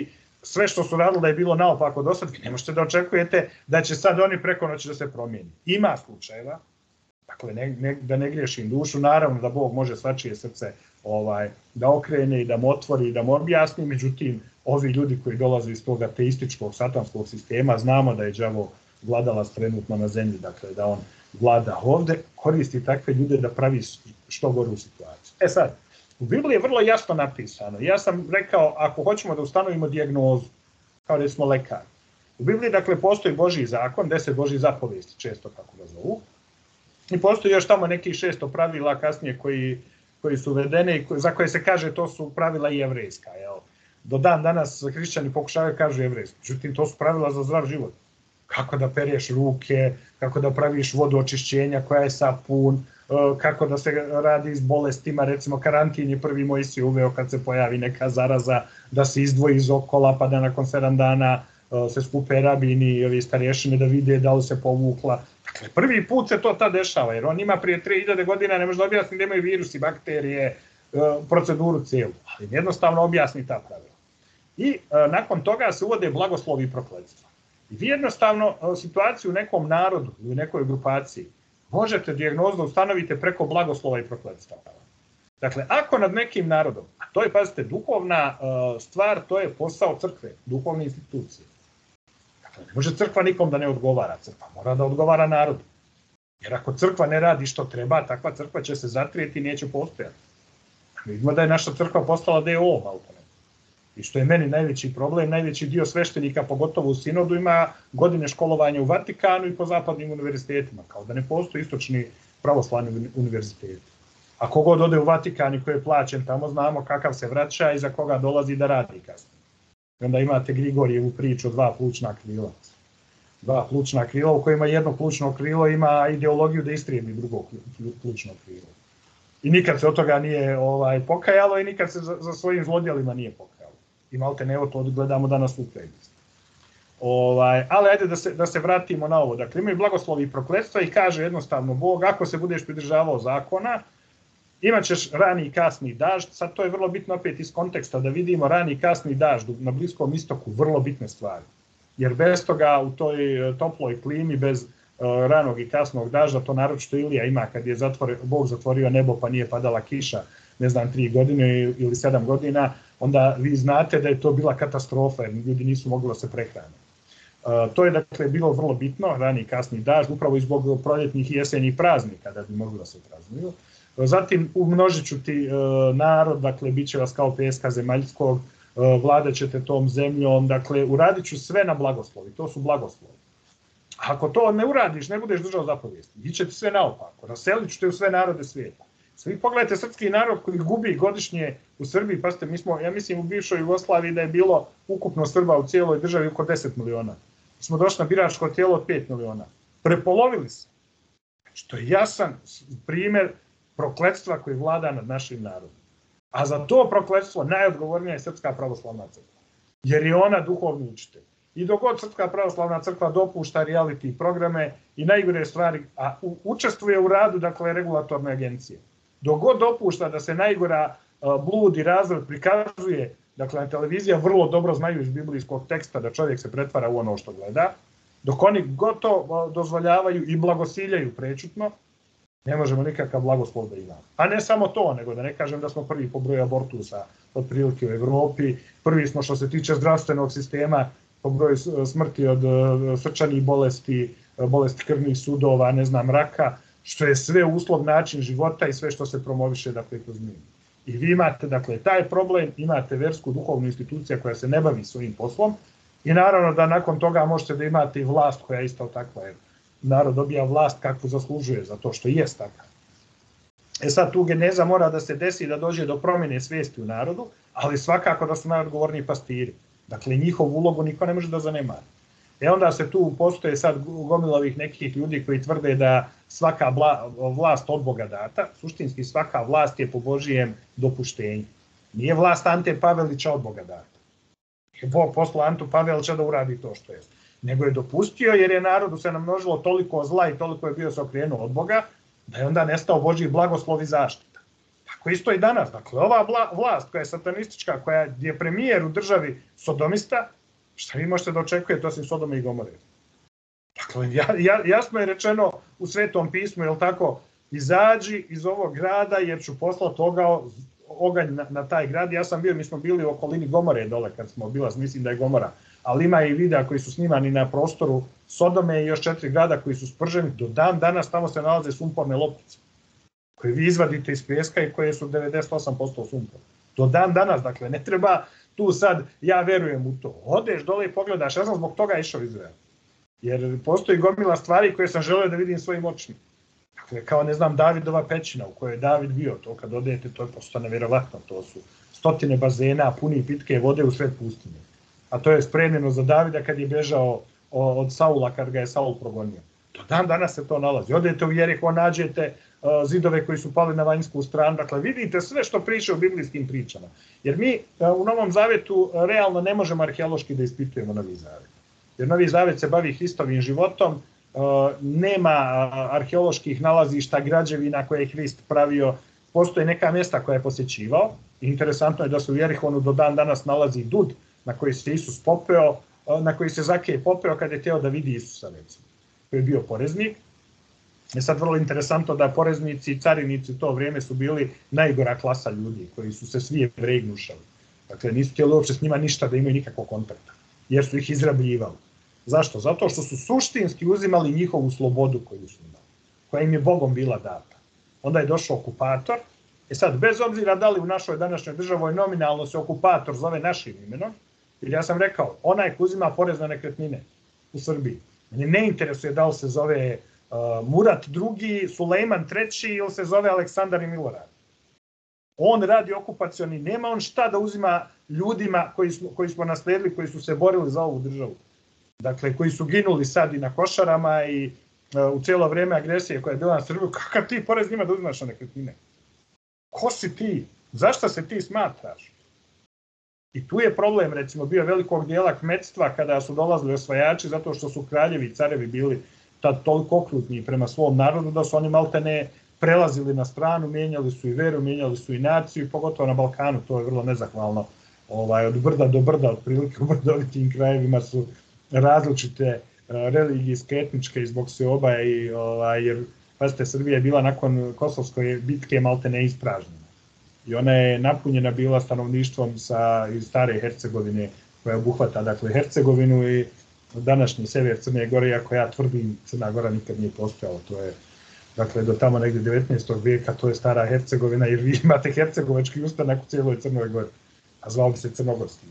sve što su radili da je bilo naopako do sad, ne možete da očekujete da će sad oni preko noći da se promijeni. Ima slučajeva, dakle, da ne griješim dušu, naravno da Bog može svačije srce da okrene i da mu otvori i da mu objasni, međutim, ovi ljudi koji dolaze iz tog ateističkog, satanskog sistema, znamo da je đavo vladalac trenutno na zemlji, dakle, da on vlada ovde, koristi takve ljude da pravi što goru situaciju. Sad, u Bibliji je vrlo jasno napisano. Ja sam rekao, ako hoćemo da ustanovimo dijagnozu, kao recimo lekar, u Bibliji, dakle, postoji Božji zakon, 10 Božjih zapovesti, često kako ga zovu, i postoji još tamo nekih 600 pravila kasnije koji su uvedene i za koje se kaže to su pravila i jevrejska. Do dan danas hrišćani pokušavaju kažu jevrejski, međutim to su pravila za zdrav život. Kako da pereš ruke, kako da praviš vodu očišćenja koja je sapun, kako da se radi s bolestima, recimo karantin je prvi Mojsije uveo kad se pojavi neka zaraza, da se izdvoji iz okola pa da nakon 7 dana se skupe rabini i ovi starješine da vide da li se povukla. Dakle, prvi put se to tad dešava, jer on ima prije 3000 godina, ne može da objasni da imaju virusi, bakterije, proceduru cijelu, ali jednostavno objasni ta pravila. I nakon toga se uvode blagoslovi i prokletstva. I vi jednostavno situaciju u nekom narodu ili u nekoj grupaciji možete dijagnozu da ustanovite preko blagoslova i prokletstva. Dakle, ako nad nekim narodom, a to je, pazite, duhovna stvar, to je posao crkve, duhovne institucije. Dakle, ne može crkva nikom da ne odgovara, crkva mora da odgovara narodu. Jer ako crkva ne radi što treba, takva crkva će se zatrijeti i neće postojati. Vidimo da je naša crkva postala DO, maltene. I što je meni najveći problem, najveći dio sveštenika, pogotovo u sinodu, ima godine školovanja u Vatikanu i po zapadnim univerzitetima, kao da ne postoji istočni pravoslavni univerziteti. A kogod ode u Vatikan i ko je plaćen tamo, znamo kakav se vraća i za koga dolazi da radi kasnije. I onda imate Grigorijevu priču o 2 plućna krila. 2 plućna krila u kojima jedno plućno krilo ima ideologiju da istrijebi drugo plućno krilo. I nikad se od toga nije pokajalo i nikad se za svojim zlodjelima nije pokajalo. I malte ne, evo to gledamo danas u prednosti. Ali ajde da se vratimo na ovo. Dakle, imaju blagoslovi i prokletstva i kaže jednostavno Bog, ako se budeš pridržavao zakona, imat ćeš rani i kasni dažd. Sad to je vrlo bitno opet iz konteksta da vidimo rani i kasni dažd na Bliskom istoku, vrlo bitne stvari. Jer bez toga u toj toploj klimi, bez ranog i kasnog dažda, to naročito Ilija ima kad je Bog zatvorio nebo pa nije padala kiša, ne znam, 3 godine ili 7 godina, onda vi znate da je to bila katastrofa jer ljudi nisu mogli da se prehrane. To je dakle bilo vrlo bitno, rani i kasni dažd, upravo i zbog proljetnih i jesenjih praznika da bi mogli da se praznuju. Zatim umnožit ću ti narod, dakle bit će vas kao peska zemaljskog, vladat ćete tom zemljom, dakle uradit ću sve na blagoslovi, to su blagoslovi. Ako to ne uradiš, ne budeš držao zapovijesti, bit će ti sve naopako, raselit ću te u sve narode svijeta. Svi pogledajte srpski narod koji gubi godišnje u Srbiji, pazite, mi smo, ja mislim u bivšoj Jugoslaviji da je bilo ukupno Srba u cijeloj državi oko 10 miliona. Mi smo došli na biračko tijelo od 5 miliona. Prepolovili se. Znači, to je jasan primjer prokletstva koji vlada nad našim narodom. A za to prokletstvo najodgovornija je Srpska pravoslavna crkva. Jer je ona duhovni učitelj. I dok god Srpska pravoslavna crkva dopušta reality programe i najgore stvari, a učestvuje u radu, dakle, regulatorne agencije. Dok god dopušta da se najgora blud i razvrat prikazuje, dakle, televizija vrlo dobro znaju iz biblijskog teksta da čovjek se pretvara u ono što gleda, dok oni gotovo dozvoljavaju i blagosiljaju prečutno, ne možemo nikakav blagoslov da imamo. A ne samo to, nego da ne kažem da smo prvi po broju abortusa otprilike u Evropi, prvi smo što se tiče zdravstvenog sistema po broju smrti od srčanih bolesti, bolesti krvnih sudova, ne znam, raka, što je sve uslov, način života i sve što se promoviše, dakle, kroz njih. I vi imate, dakle, taj problem, imate versku duhovnu instituciju koja se ne bavi svojim poslom i naravno da nakon toga možete da imate i vlast koja je isto takva, jer narod dobija vlast kakvu zaslužuje za to što jest takva. Sad tu geneza mora da se desi da dođe do promjene svijesti u narodu, ali svakako da su najodgovorniji pastiri. Dakle, njihovu ulogu niko ne može da zanemari. Onda se tu postoje sad gomilavih nekih ljudi koji tvrde da svaka vlast od Boga data, suštinski svaka vlast je po Božijem dopuštenju. Nije vlast Ante Pavelića od Boga data. Je Bog poslao Antu Pavelića da uradi to što je. Nego je dopustio jer je narodu se namnožilo toliko zla i toliko je bio se okrenuo od Boga, da je onda nestao Božji blagoslov i zaštita. Tako isto i danas. Dakle, ova vlast koja je satanistička, koja je premijer u državi sodomista, šta vi možete da očekujete osim Sodome i Gomore? Dakle, jasno je rečeno u Svetom pismu, jel tako, izađi iz ovog grada jer ću poslati oganj na taj grad. Mi smo bili u okolini Gomore dole kad smo obilazili, mislim da je Gomora, ali ima i videa koji su snimani na prostoru Sodome i još 4 grada koji su sprženi. Do dan danas tamo se nalaze sumporne loptice koje vi izvadite iz pijeska i koje su 98% sumpora. Do dan danas, dakle, ne treba tu sad, ja verujem u to. Odeš dole i pogledaš, ja sam zbog toga išao u Izrael. Jer postoji gomila stvari koje sam želeo da vidim svojim očima. Dakle, kao, ne znam, Davidova pećina u kojoj je David bio, to kad odete, to je prosto nevjerovatno, to su stotine bazena, puni pitke vode u sred pustinje. A to je spremljeno za Davida kad je bežao od Saula, kad ga je Saul progonio. Do dan danas se to nalazi. Odete u Jeriko, nađete zidove koji su pali na vanjsku stranu, dakle, vidite sve što priča u biblijskim pričama. Jer mi u Novom Zavetu realno ne možemo arheološki da ispitujemo Novi Zavet. Jer Novi Zavet se bavi Hristovim životom, nema arheoloških nalazišta, građevina koje je Hrist pravio, postoje neka mjesta koja je posjećivao. Interesantno je da se u Jerihonu do dan danas nalazi dud na koji se Isus popeo, na koji se Zakej popeo kad je htio da vidi Isusa, recimo, koji je bio poreznik. Je sad vrlo interesantno da poreznici i carinici u to vrijeme su bili najgora klasa ljudi, koji su se svi Jevreji gnušali. Dakle, nisu htjeli uopće s njima ništa da imaju nikakvog kontakta, jer su ih izrabljivali. Zašto? Zato što su suštinski uzimali njihovu slobodu koju su imali, koja im je Bogom bila data. Onda je došao okupator, sad, bez obzira da li u našoj današnjoj državoj nominalno se okupator zove našim imenom, jer ja sam rekao, onaj ko uzima porez na nekretnine u Srbiji, meni ne interesuje da li se zove Murat II, Sulejman III ili se zove Aleksandar i Milorad. On radi okupacioni, nema on šta da uzima ljudima koji smo nasledili, koji su se borili za ovu državu. Dakle, koji su ginuli sad i na Košarama i u cijelo vrijeme agresije koja je bila na Srbiju. Kakav ti porez njima da uzimaš na nekretnine? Ko si ti? Zašto se ti smatraš? I tu je problem, recimo, bio velikog dijela kmetstva kada su dolazili osvajači, zato što su kraljevi i carevi bili tad toliko okrutni prema svom narodu da su oni maltene prelazili na stranu, mijenjali su i veru, mijenjali su i naciju, pogotovo na Balkanu, to je vrlo nezahvalno. Od brda do brda, otprilike u brdovitim krajevima su različite religijske, etničke i zbog seoba, jer pazite, Srbija je bila nakon Kosovske bitke maltene ispražnjena. I ona je napunjena bila stanovništvom iz stare Hercegovine, koja obuhvata, dakle, Hercegovinu i današnji sever Crne Gore, iako ja tvrdim Crna Gora nikad nije postojala, to je, dakle, do tamo negdje 19. vijeka, to je stara Hercegovina, jer vi imate hercegovački ustanak u cijeloj Crnoj Gori, a zvao bi se Crnogorski.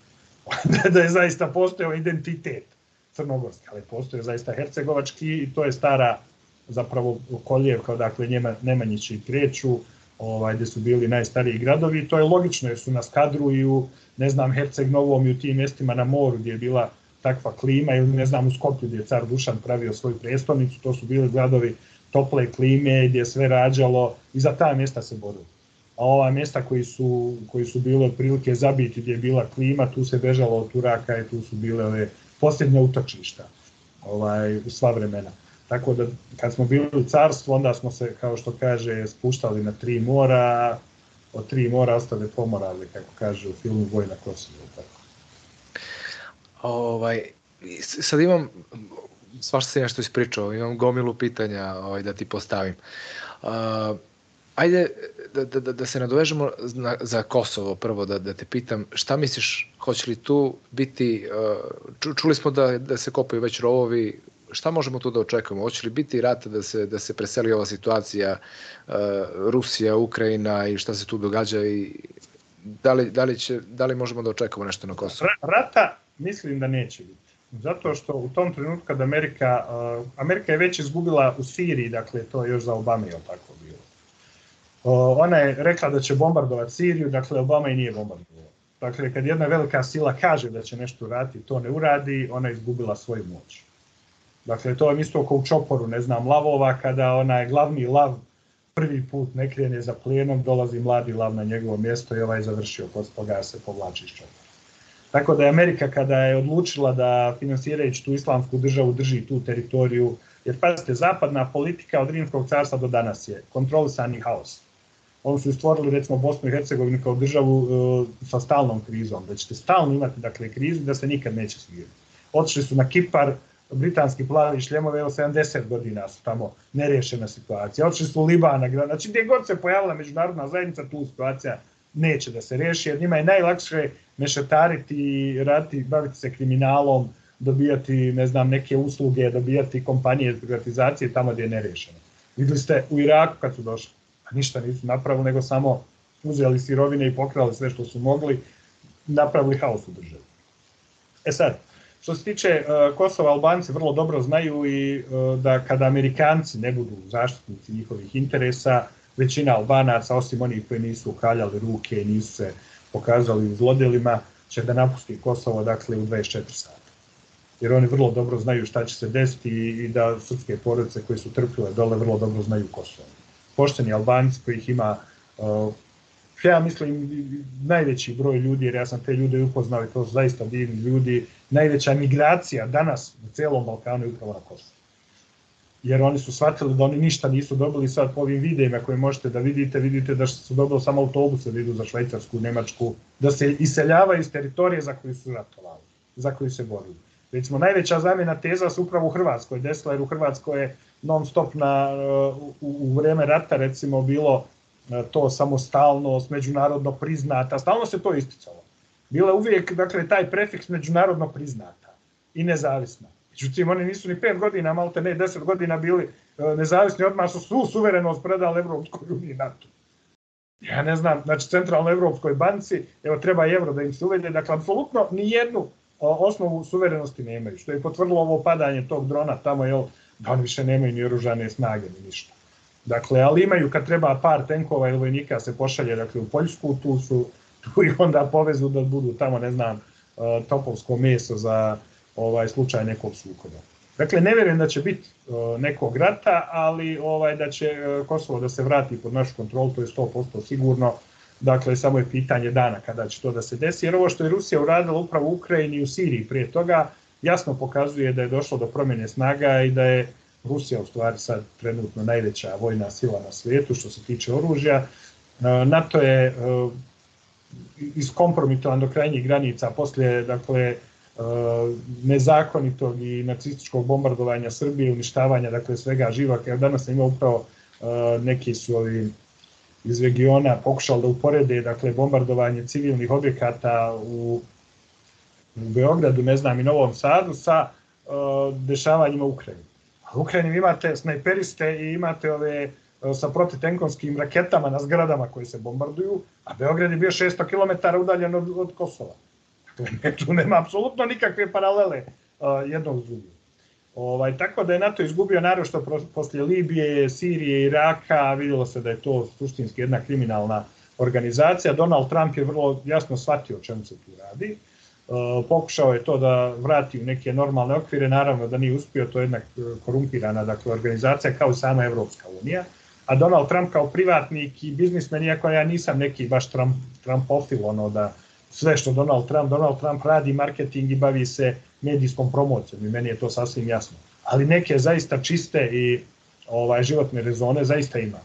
Da je zaista postojao identitet crnogorski, ali postoje zaista hercegovački i to je stara zapravo kolijevka, dakle, Nemanjići kreću, gdje su bili najstariji gradovi, i to je logično jer su na Skadru i u, ne znam, Herceg Novom i u tim mjestima na moru gdje je bila takva klima, ili ne znam, u Skoplju gdje je car Dušan pravio svoju prijestolnicu, to su bili gradovi tople klime gdje je sve rađalo i za ta mjesta se borili. A ova mjesta koji su bile otprilike zabiti gdje je bila klima, tu se bežalo od Turaka i tu su bile ove posljednje utočišta u sva vremena. Tako da kad smo bili u carstvu, onda smo se, kao što kaže, spuštali na 3 mora, od 3 mora ostave pomorali, kako kaže u filmu Boj na Kosovu. Sad imam, svašta se nešto ispričao, imam gomilu pitanja da ti postavim. Ajde da se nadovežemo za Kosovo prvo, da te pitam, šta misliš, hoće li tu biti, čuli smo da se kopaju već rovovi, šta možemo tu da očekujemo? Hoće li biti rat da se preseli ova situacija Rusija, Ukrajina i šta se tu događa i da li možemo da očekujemo nešto na Kosovu? Rata mislim da neće biti. Zato što u tom trenutku kad Amerika je već izgubila u Siriji, dakle to je još za Obame je tako bilo. Ona je rekla da će bombardovati Siriju, dakle Obama i nije bombardovao. Dakle, kad jedna velika sila kaže da će nešto uraditi, to ne uradi, ona je izgubila svoju moć. Dakle, to je isto kao u čoporu, ne znam, lavova, kada onaj glavni lav prvi put ne krene za plijenom, dolazi mladi lav na njegovo mjesto i ovaj je završio, posle toga se povlači iz čopora. Tako da je Amerika, kada je odlučila da finansirajući tu islamsku državu drži tu teritoriju, jer pazite, zapadna politika od Rimskog carstva do danas je kontrolisani haos. Oni su stvorili recimo Bosnu i Hercegovinu kao državu sa stalnom krizom, da ćete stalno imati dakle krizu da se nikad neće smiriti. Otišli su na Kipar, britanski plavi šljemove, evo 70 godina su tamo nerješena situacija. Otišli su u Liban, znači gdje god se pojavila međunarodna zajednica, tu situacija neće da se riješi, jer njima je najlakše mešetariti, raditi, baviti se kriminalom, dobijati, ne znam, neke usluge, dobijati kompanije privatizacije tamo gdje je nerješeno. Vidjeli ste u Iraku kad su došli, a ništa nisu napravili, nego samo uzeli sirovine i pokrali sve što su mogli, napravili haos u državi. E sad, što se tiče Kosova, Albanci vrlo dobro znaju i da kada Amerikanci ne budu zaštitnici njihovih interesa, većina Albanaca, osim onih koji nisu ukaljali ruke i nisu se pokazali u zlodelima, će da napusti Kosovo dakle u 24 sata. Jer oni vrlo dobro znaju šta će se desiti i da srpske porodice koje su trpile dole vrlo dobro znaju Kosovo. Pošteni Albanci kojih ima, ja mislim, najveći broj ljudi, jer ja sam te ljude upoznao i to su zaista divni ljudi, najveća migracija danas u celom Balkanu je upravo na Kosovo. Jer oni su shvatili da oni ništa nisu dobili, sad po ovim videima koje možete da vidite da su dobili samo autobuse da idu za Švajcarsku, Nemačku, da se iseljavaju iz teritorije za koju su ratovali, za koju se borili. Recimo, najveća zamjena teza se upravo u Hrvatskoj desila, jer u Hrvatskoj je non stop u vreme rata recimo bilo to samostalnost, međunarodno priznata, stalno se to isticalo. Bilo je uvijek, dakle, taj prefiks međunarodno priznata i nezavisna. Međutim, oni nisu ni 5 godina, malte ne 10 godina bili nezavisni, odmah su svu suverenost predali Evropskoj uniji NATO. Ja ne znam, znači Centralnoj Evropskoj banci, evo treba i euro da im se uvede, dakle, apsolutno nijednu osnovu suverenosti nemaju, što je potvrdilo ovo padanje tog drona tamo, jel, da oni više nemaju ni oružane snage, ni ništa. Dakle, ali imaju kad treba par tenkova ili vojnika se pošalje, dakle, u Poljsku, tu ih onda povezu da budu tamo, ne znam, topovsko meso za slučaj nekog sukoba. Dakle, ne vjerujem da će biti nekog rata, ali da će Kosovo da se vrati pod našu kontrolu, to je 100% sigurno. Dakle, samo je pitanje dana kada će to da se desi, jer ovo što je Rusija uradila upravo u Ukrajini i u Siriji prije toga, jasno pokazuje da je došlo do promjene snaga i da je Rusija u stvari sad trenutno najveća vojna sila na svijetu što se tiče oružja. NATO je iskompromitovan do krajnjih granica poslije, dakle, nezakonitog i nacističkog bombardovanja Srbije, uništavanja, dakle, svega živog. Jer danas sam imao upravo neki su ovi iz regiona pokušali da uporede, dakle, bombardovanje civilnih objekata u Beogradu, ne znam, i Novom Sadu sa dešavanjima u Ukrajini. A u Ukrajini imate snajperiste i imate ove sa protitenkovskim raketama na zgradama koje se bombarduju, a Beograd je bio 600 km udaljen od Kosova. Dakle, tu nema apsolutno nikakve paralele jednog s drugim. Tako da je NATO izgubio naročito poslije Libije, Sirije, Iraka, vidjelo se da je to suštinski jedna kriminalna organizacija. Donald Trump je vrlo jasno shvatio o čemu se tu radi. Pokušao je to da vrati u neke normalne okvire, naravno da nije uspio, to je jedna korumpirana, dakle, organizacija kao i sama Evropska unija. A Donald Trump kao privatnik i biznismen, iako ja nisam neki baš Trumpofil, da sve što Donald Trump radi marketing i bavi se medijskom promocijom i meni je to sasvim jasno. Ali neke zaista čiste i životne rezone zaista ima.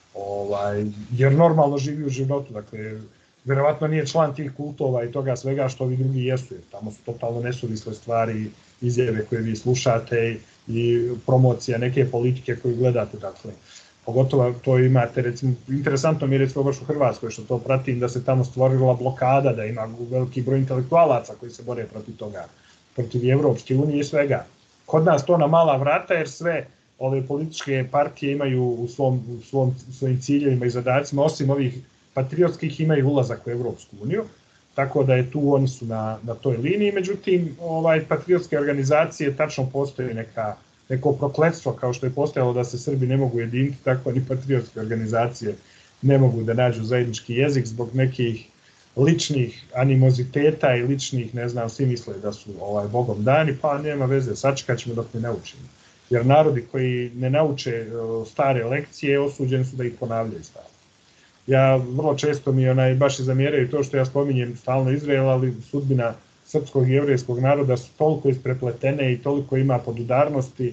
Jer normalno živi u životu, dakle, verovatno nije član tih kultova i toga svega što ovi drugi jesu, jer tamo su totalno nesuvisle stvari, izjave koje vi slušate i promocija neke politike koju gledate, dakle. Pogotovo to imate, recimo, interesantno mi je recimo baš u Hrvatskoj što to pratim, da se tamo stvorila blokada, da ima veliki broj intelektualaca koji se bore protiv toga, protiv Evropske unije i svega. Kod nas to na mala vrata, jer sve ove političke partije imaju u svojim ciljevima i zadacima, osim ovih patriotskih, imaju ulazak u Evropsku uniju, tako da je tu, oni su na toj liniji. Međutim, patriotske organizacije tačno postoje neko prokletstvo, kao što je postojalo da se Srbi ne mogu jediniti, tako ni patriotske organizacije ne mogu da nađu zajednički jezik zbog nekih ličnih animoziteta i ličnih, ne znam, svi misle da su Bogom dani, pa nema veze, sačekat ćemo dok ne naučimo. Jer narodi koji ne nauče stare lekcije, osuđeni su da ih ponavljaju stare. Ja vrlo često mi baš i zamjeraju to što ja spominjem stalno Izrael, ali sudbina srpskog i jevrejskog naroda su toliko isprepletene i toliko ima podudarnosti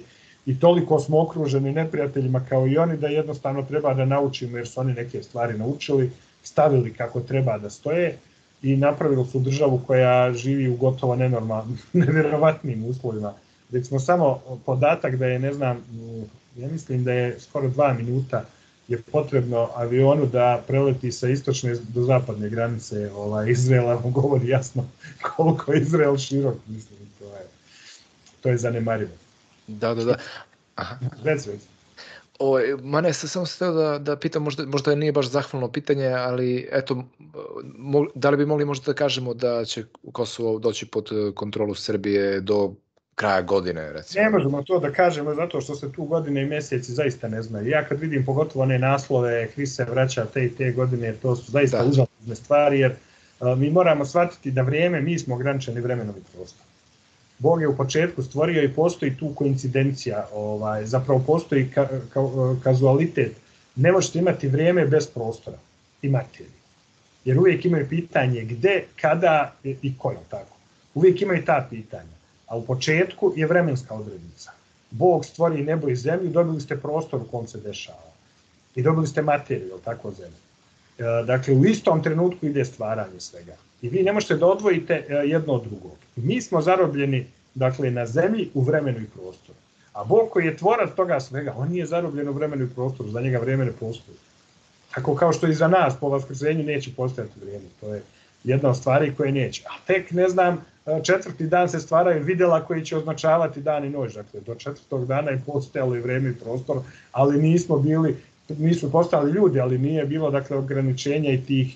i toliko smo okruženi neprijateljima kao i oni da jednostavno treba da naučimo jer su oni neke stvari naučili, stavili kako treba da stoje i napravili su državu koja živi u gotovo nevjerovatnim uslovima. Recimo samo podatak da je, ne znam, ja mislim da je skoro 2 minuta je potrebno avionu da preleti sa istočne do zapadne granice Izraela, vam govori jasno koliko je Izrael širok, mislim, to je zanemarivo. Da. Aha. Reci. Mane, samo se htio da pitam, možda nije baš zahvalno pitanje, ali eto, da li bi mogli možda da kažemo da će Kosovo doći pod kontrolu Srbije do kraja godine, recimo? Ne možemo to da kažemo zato što se tu godine i mjeseci zaista ne znaju. Ja kad vidim pogotovo one naslove, Hris se vraća te i te godine, to su zaista užasne stvari, jer mi moramo shvatiti da vrijeme, mi smo ograničeni vremenom i prostorom. Bog je u početku stvorio i postoji tu koincidencija, zapravo postoji kazualitet. Ne možete imati vrijeme bez prostora i materije. Jer uvijek imaju pitanje gde, kada i ko, tako. Uvijek imaju ta pitanja. A u početku je vremenska odrednica. Bog stvori nebo i zemlju, dobili ste prostor u kom se dešava. I dobili ste materiju, tako, zemlju. Dakle, u istom trenutku ide stvaranje svega. I vi ne možete da odvojite jedno od drugog. Mi smo zarobljeni, dakle, na zemlji u vremenu i prostoru. A Bog koji je tvorac toga svega, on nije zarobljen u vremenu i prostoru, za njega vrijeme ne postoji. Tako kao što i za nas po vaskrsenju neće postojati vrijeme. To je jedna od stvari koje neće. A tek, ne znam, 4. dan se stvaraju videla koji će označavati dan i noć. Dakle, do 4. dana je postojalo i vrijeme i prostor, ali nisu postali ljudi, ali nije bilo, dakle, ograničenja i tih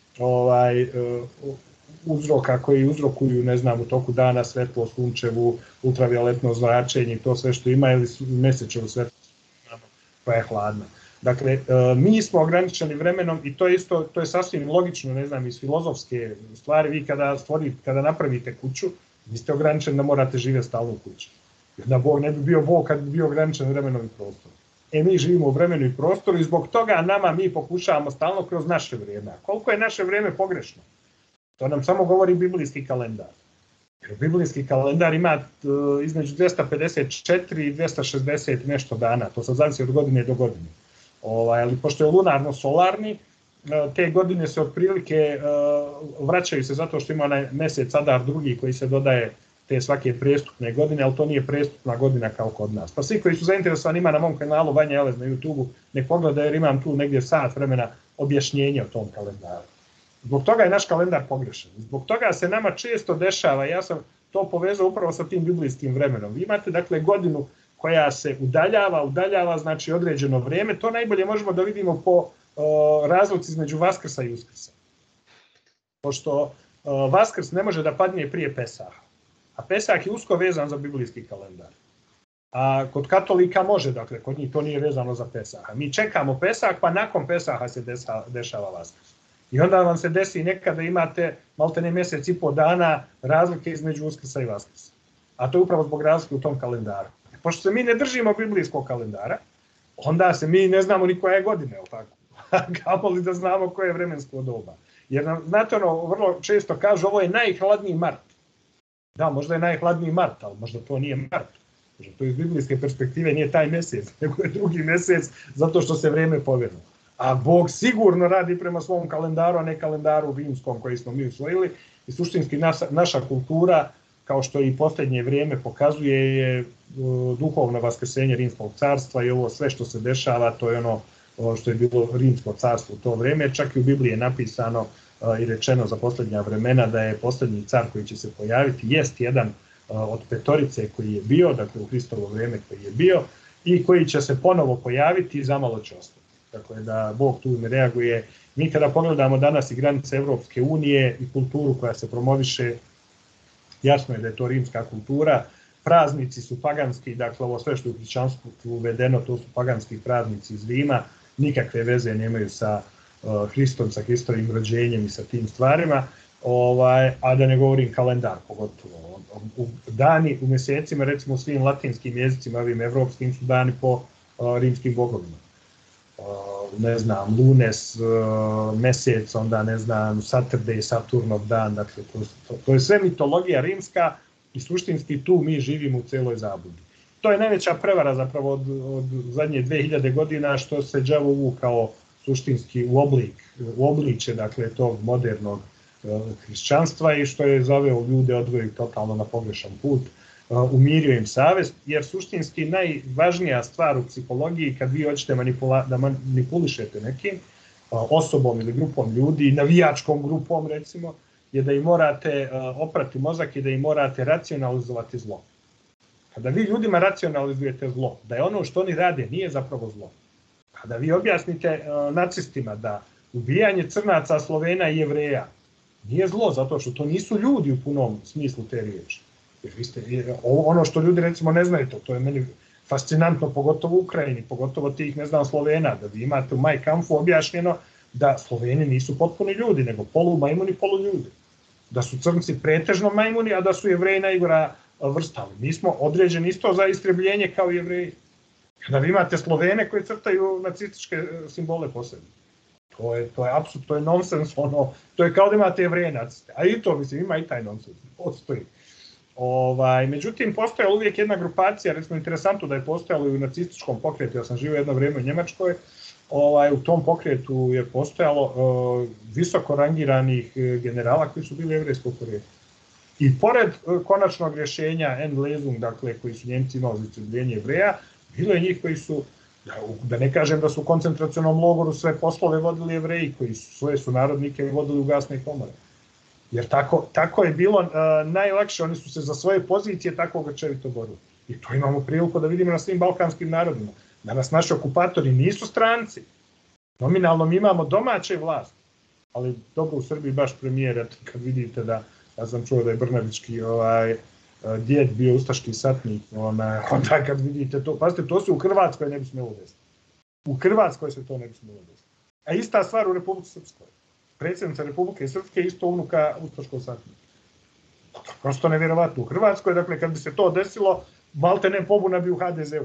uzroka koji uzrokuju, ne znam, u toku dana svetlo, sunčevu, ultravioletno zračenje i to sve što ima, ili mesečevu svetlo koja je hladna. Dakle, mi smo ograničeni vremenom i to je sasvim logično, ne znam, iz filozofske stvari. Vi kada napravite kuću, vi ste ograničeni da morate živjeti stalno u kući. Da Bog ne bi bio Bog kad bi bio ograničen vremenom i prostorom. Mi živimo u vremenu i prostoru i zbog toga mi pokušavamo stalno kroz naše vrijeme. A koliko je naše vrijeme pogrešno? To nam samo govori biblijski kalendar. Jer biblijski kalendar ima između 254 i 260 nešto dana. To sad zavisi od godine do godine. Ali pošto je lunarno-solarni, te godine se otprilike vraćaju se zato što ima onaj mjesec Adar drugi koji se dodaje te svake prestupne godine, ali to nije prestupna godina kao kod nas. Pa svi koji su zainteresovani, ima na mom kanalu Vanja Elez na YouTube-u, nek pogleda jer imam tu negdje sat vremena objašnjenja o tom kalendaru. Zbog toga je naš kalendar pogrešan. Zbog toga se nama često dešava, ja sam to povezao upravo sa tim biblijskim vremenom. Vi imate, dakle, godinu koja se udaljava, znači određeno vrijeme. To najbolje možemo da vidimo po razlici između Vaskrsa i Uskrsa. Pošto Vaskrs ne može da padne prije Pesaha, a Pesah je usko vezan za biblijski kalendar. A kod katolika može, dakle, kod njih to nije vezano za Pesaha. Mi čekamo Pesah, pa nakon Pesaha se dešava Vaskrs. I onda vam se desi nekada imate maltene mjesec i po dana razlike između Uskrsa i Vaskrsa. A to je upravo zbog razlike u tom kalendaru. Pošto se mi ne držimo biblijskog kalendara, onda se mi ne znamo ni koja je godina, kamo li da znamo koje je vremensko doba. Jer nam, znate, vrlo često kažu ovo je najhladniji mart. Da, možda je najhladniji mart, ali možda to nije mart. Možda to iz biblijske perspektive nije taj mjesec, nego je drugi mjesec zato što se vrijeme povjerilo. A Bog sigurno radi prema svom kalendaru, a ne kalendaru rimskom koji smo mi usvojili. I suštinski naša kultura, kao što i posljednje vrijeme pokazuje, je duhovno vaskrsenje Rimskog carstva i ovo sve što se dešava, to je ono što je bilo Rimsko carstvo u to vrijeme. Čak i u Bibliji je napisano i rečeno za posljednja vremena da je posljednji car koji će se pojaviti jest jedan od petorice koji je bio, dakle u Hristovo vrijeme koji je bio i koji će se ponovo pojaviti i zamalo će ostati. Dakle, da Bog tu ne reaguje. Mi kada pogledamo danas i granice Evropske unije i kulturu koja se promoviše, jasno je da je to rimska kultura. Praznici su paganski, dakle ovo sve što je u hrišćanstvu uvedeno, to su paganski praznici iz Rima, nikakve veze nemaju sa Hristom, sa Hristovim rođenjem i sa tim stvarima, a da ne govorim kalendar pogotovo. Dani u mjesecima, recimo u svim latinskim jezicima, ovim evropskim su dani po rimskim bogovima. Ne znam, lunes, mjesec, onda ne znam, Saturday, Saturnov dan, dakle to je sve mitologija rimska i suštinski tu mi živimo u celoj zabudi. To je najveća prevara zapravo od zadnje 2000 godina što se đavo uvukao suštinski u obliče dakle, tog modernog hrišćanstva i što je zaveo ljude, odvojio totalno na pogrešan put, umirio im savest, jer suštinski najvažnija stvar u psihologiji kad vi hoćete da manipulišete nekim osobom ili grupom ljudi, navijačkom grupom recimo, je da im morate oprati mozak i da im morate racionalizovati zlo. Kada vi ljudima racionalizujete zlo, da je ono što oni rade nije zapravo zlo. Kada vi objasnite nacistima da ubijanje Crnaca, Slovena i Jevreja nije zlo, zato što to nisu ljudi u punom smislu te riječi. Ono što ljudi recimo ne znaju, to je meni fascinantno, pogotovo u Ukrajini, pogotovo tih, ne znam, Slovena, da vi imate u Mein Kampfu objašnjeno da Sloveni nisu potpuni ljudi, nego polumajmuni, poluljudi. Da su crnci pretežno majmuni, a da su Jevreji najgora vrsta. Mi smo određeni isto za istrebljenje kao Jevreji. Kada vi imate Slovene koji crtaju nacističke simbole posebno. To je apsurd, to je nonsens, to je kao da imate Jevreje naciste. A i to, mislim, ima i taj nonsens, postoji. Međutim, postojala uvijek jedna grupacija, recimo interesantno da je postojalo i u nacističkom pokretu, ja sam živio jedno vrijeme u Njemačkoj, u tom pokretu je postojalo visoko rangiranih generala koji su bili jevrejskog porijekla. I pored konačnog rješenja Endlösung, dakle, koji su Njemci imali za istrebljenje Jevreja, bilo je njih koji su, da ne kažem da su u koncentracionom logoru sve poslove vodili Jevreji, koji su svoje sunarodnike vodili u gasne komore. Jer tako je bilo najlakše, oni su se za svoje pozicije tako grčevito borili. I to imamo priliku da vidimo na svim balkanskim narodima. Danas naši okupatori nisu stranci. Nominalno mi imamo domaće vlasti. Ali dobro u Srbiji baš premijer, kad vidite da, ja sam čuo da je Brnabićki djed bio ustaški satnik, onda kad vidite to, pazite, to se u Hrvatskoj ne bi smjelo desiti. U Hrvatskoj se to ne bi smjelo desiti. A ista stvar u Republici Srpskoj. Predsjednica Republike Srpske je isto unuka ustaškog satnika. Prosto nevjerovatno. U Hrvatskoj, dakle, kad bi se to desilo, maltene pobuna bi u HDZ-u.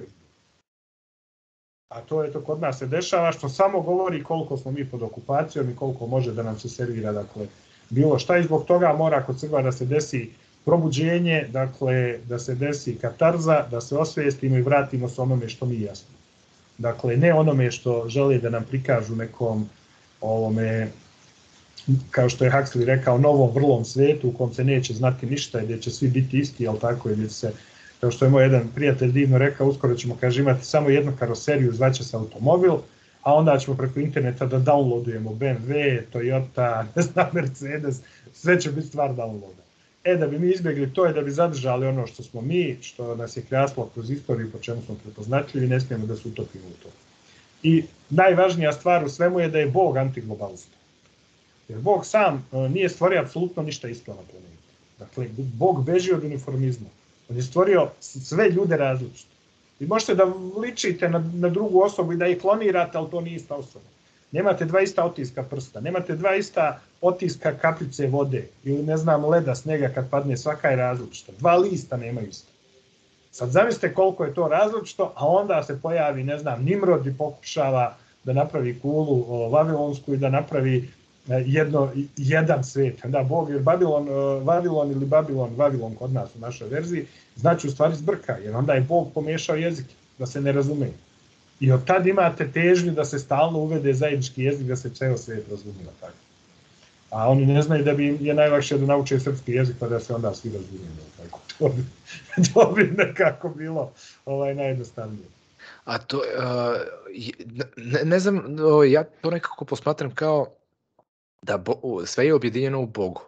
A to kod nas se dešava, što samo govori koliko smo mi pod okupacijom i koliko može da nam se servira, dakle, bilo šta. I zbog toga mora kod Srba da se desi probuđenje, dakle, da se desi katarza, da se osvijestimo i vratimo se onome što mi jasno. Dakle, ne onome što žele da nam prikažu nekom ovome, kao što je Huxley rekao, novom vrlom svetu u kom se neće znati ništa i gdje će svi biti isti, jel tako, i gdje se, kao što je moj jedan prijatelj divno rekao, uskoro ćemo, kaže, imati samo jednu karoseriju, zvaće se automobil, a onda ćemo preko interneta da downloadujemo BMW, Toyota, ne znam, Mercedes, sve će biti stvar downloada. Da bi mi izbjegli to i da bi zadržali ono što smo mi, što nas je krasilo kroz istoriju, po čemu smo prepoznatljivi, ne smijemo da se utopimo u to. I najvažnija stvar u svemu je da je Bog antiglobalista. Jer Bog sam nije stvorio apsolutno ništa isto na planeti. Dakle, Bog beži od uniformizma. On je stvorio sve ljude različite. Vi možete da ličite na drugu osobu i da je klonirate, ali to nije ista osoba. Nemate dva ista otiska prsta, nemate dva ista otiska kapljice vode ili, ne znam, leda, snega kad padne, svaka je različita. Dva lista nemaju isto. Sad zamislite koliko je to različito, a onda se pojavi, ne znam, Nimrod i pokušava da napravi kulu vavilonsku i da napravi jedan svijet. Da, Bog, jer Vavilon ili Vavilon kod nas u našoj verziji, znači u stvari zbrka, jer onda je Bog pomiješao jezike, da se ne razumeju. I od tad imate težnju da se stalno uvede zajednički jezik, da se ceo svijet razumije. Tako. A oni ne znaju da bi je najlakše da nauče srpski jezik, pa da se onda svi razumiju. Tako. To bi nekako bilo najjednostavnije. A to, ne znam, ja to nekako posmatram kao da sve je objedinjeno u Bogu.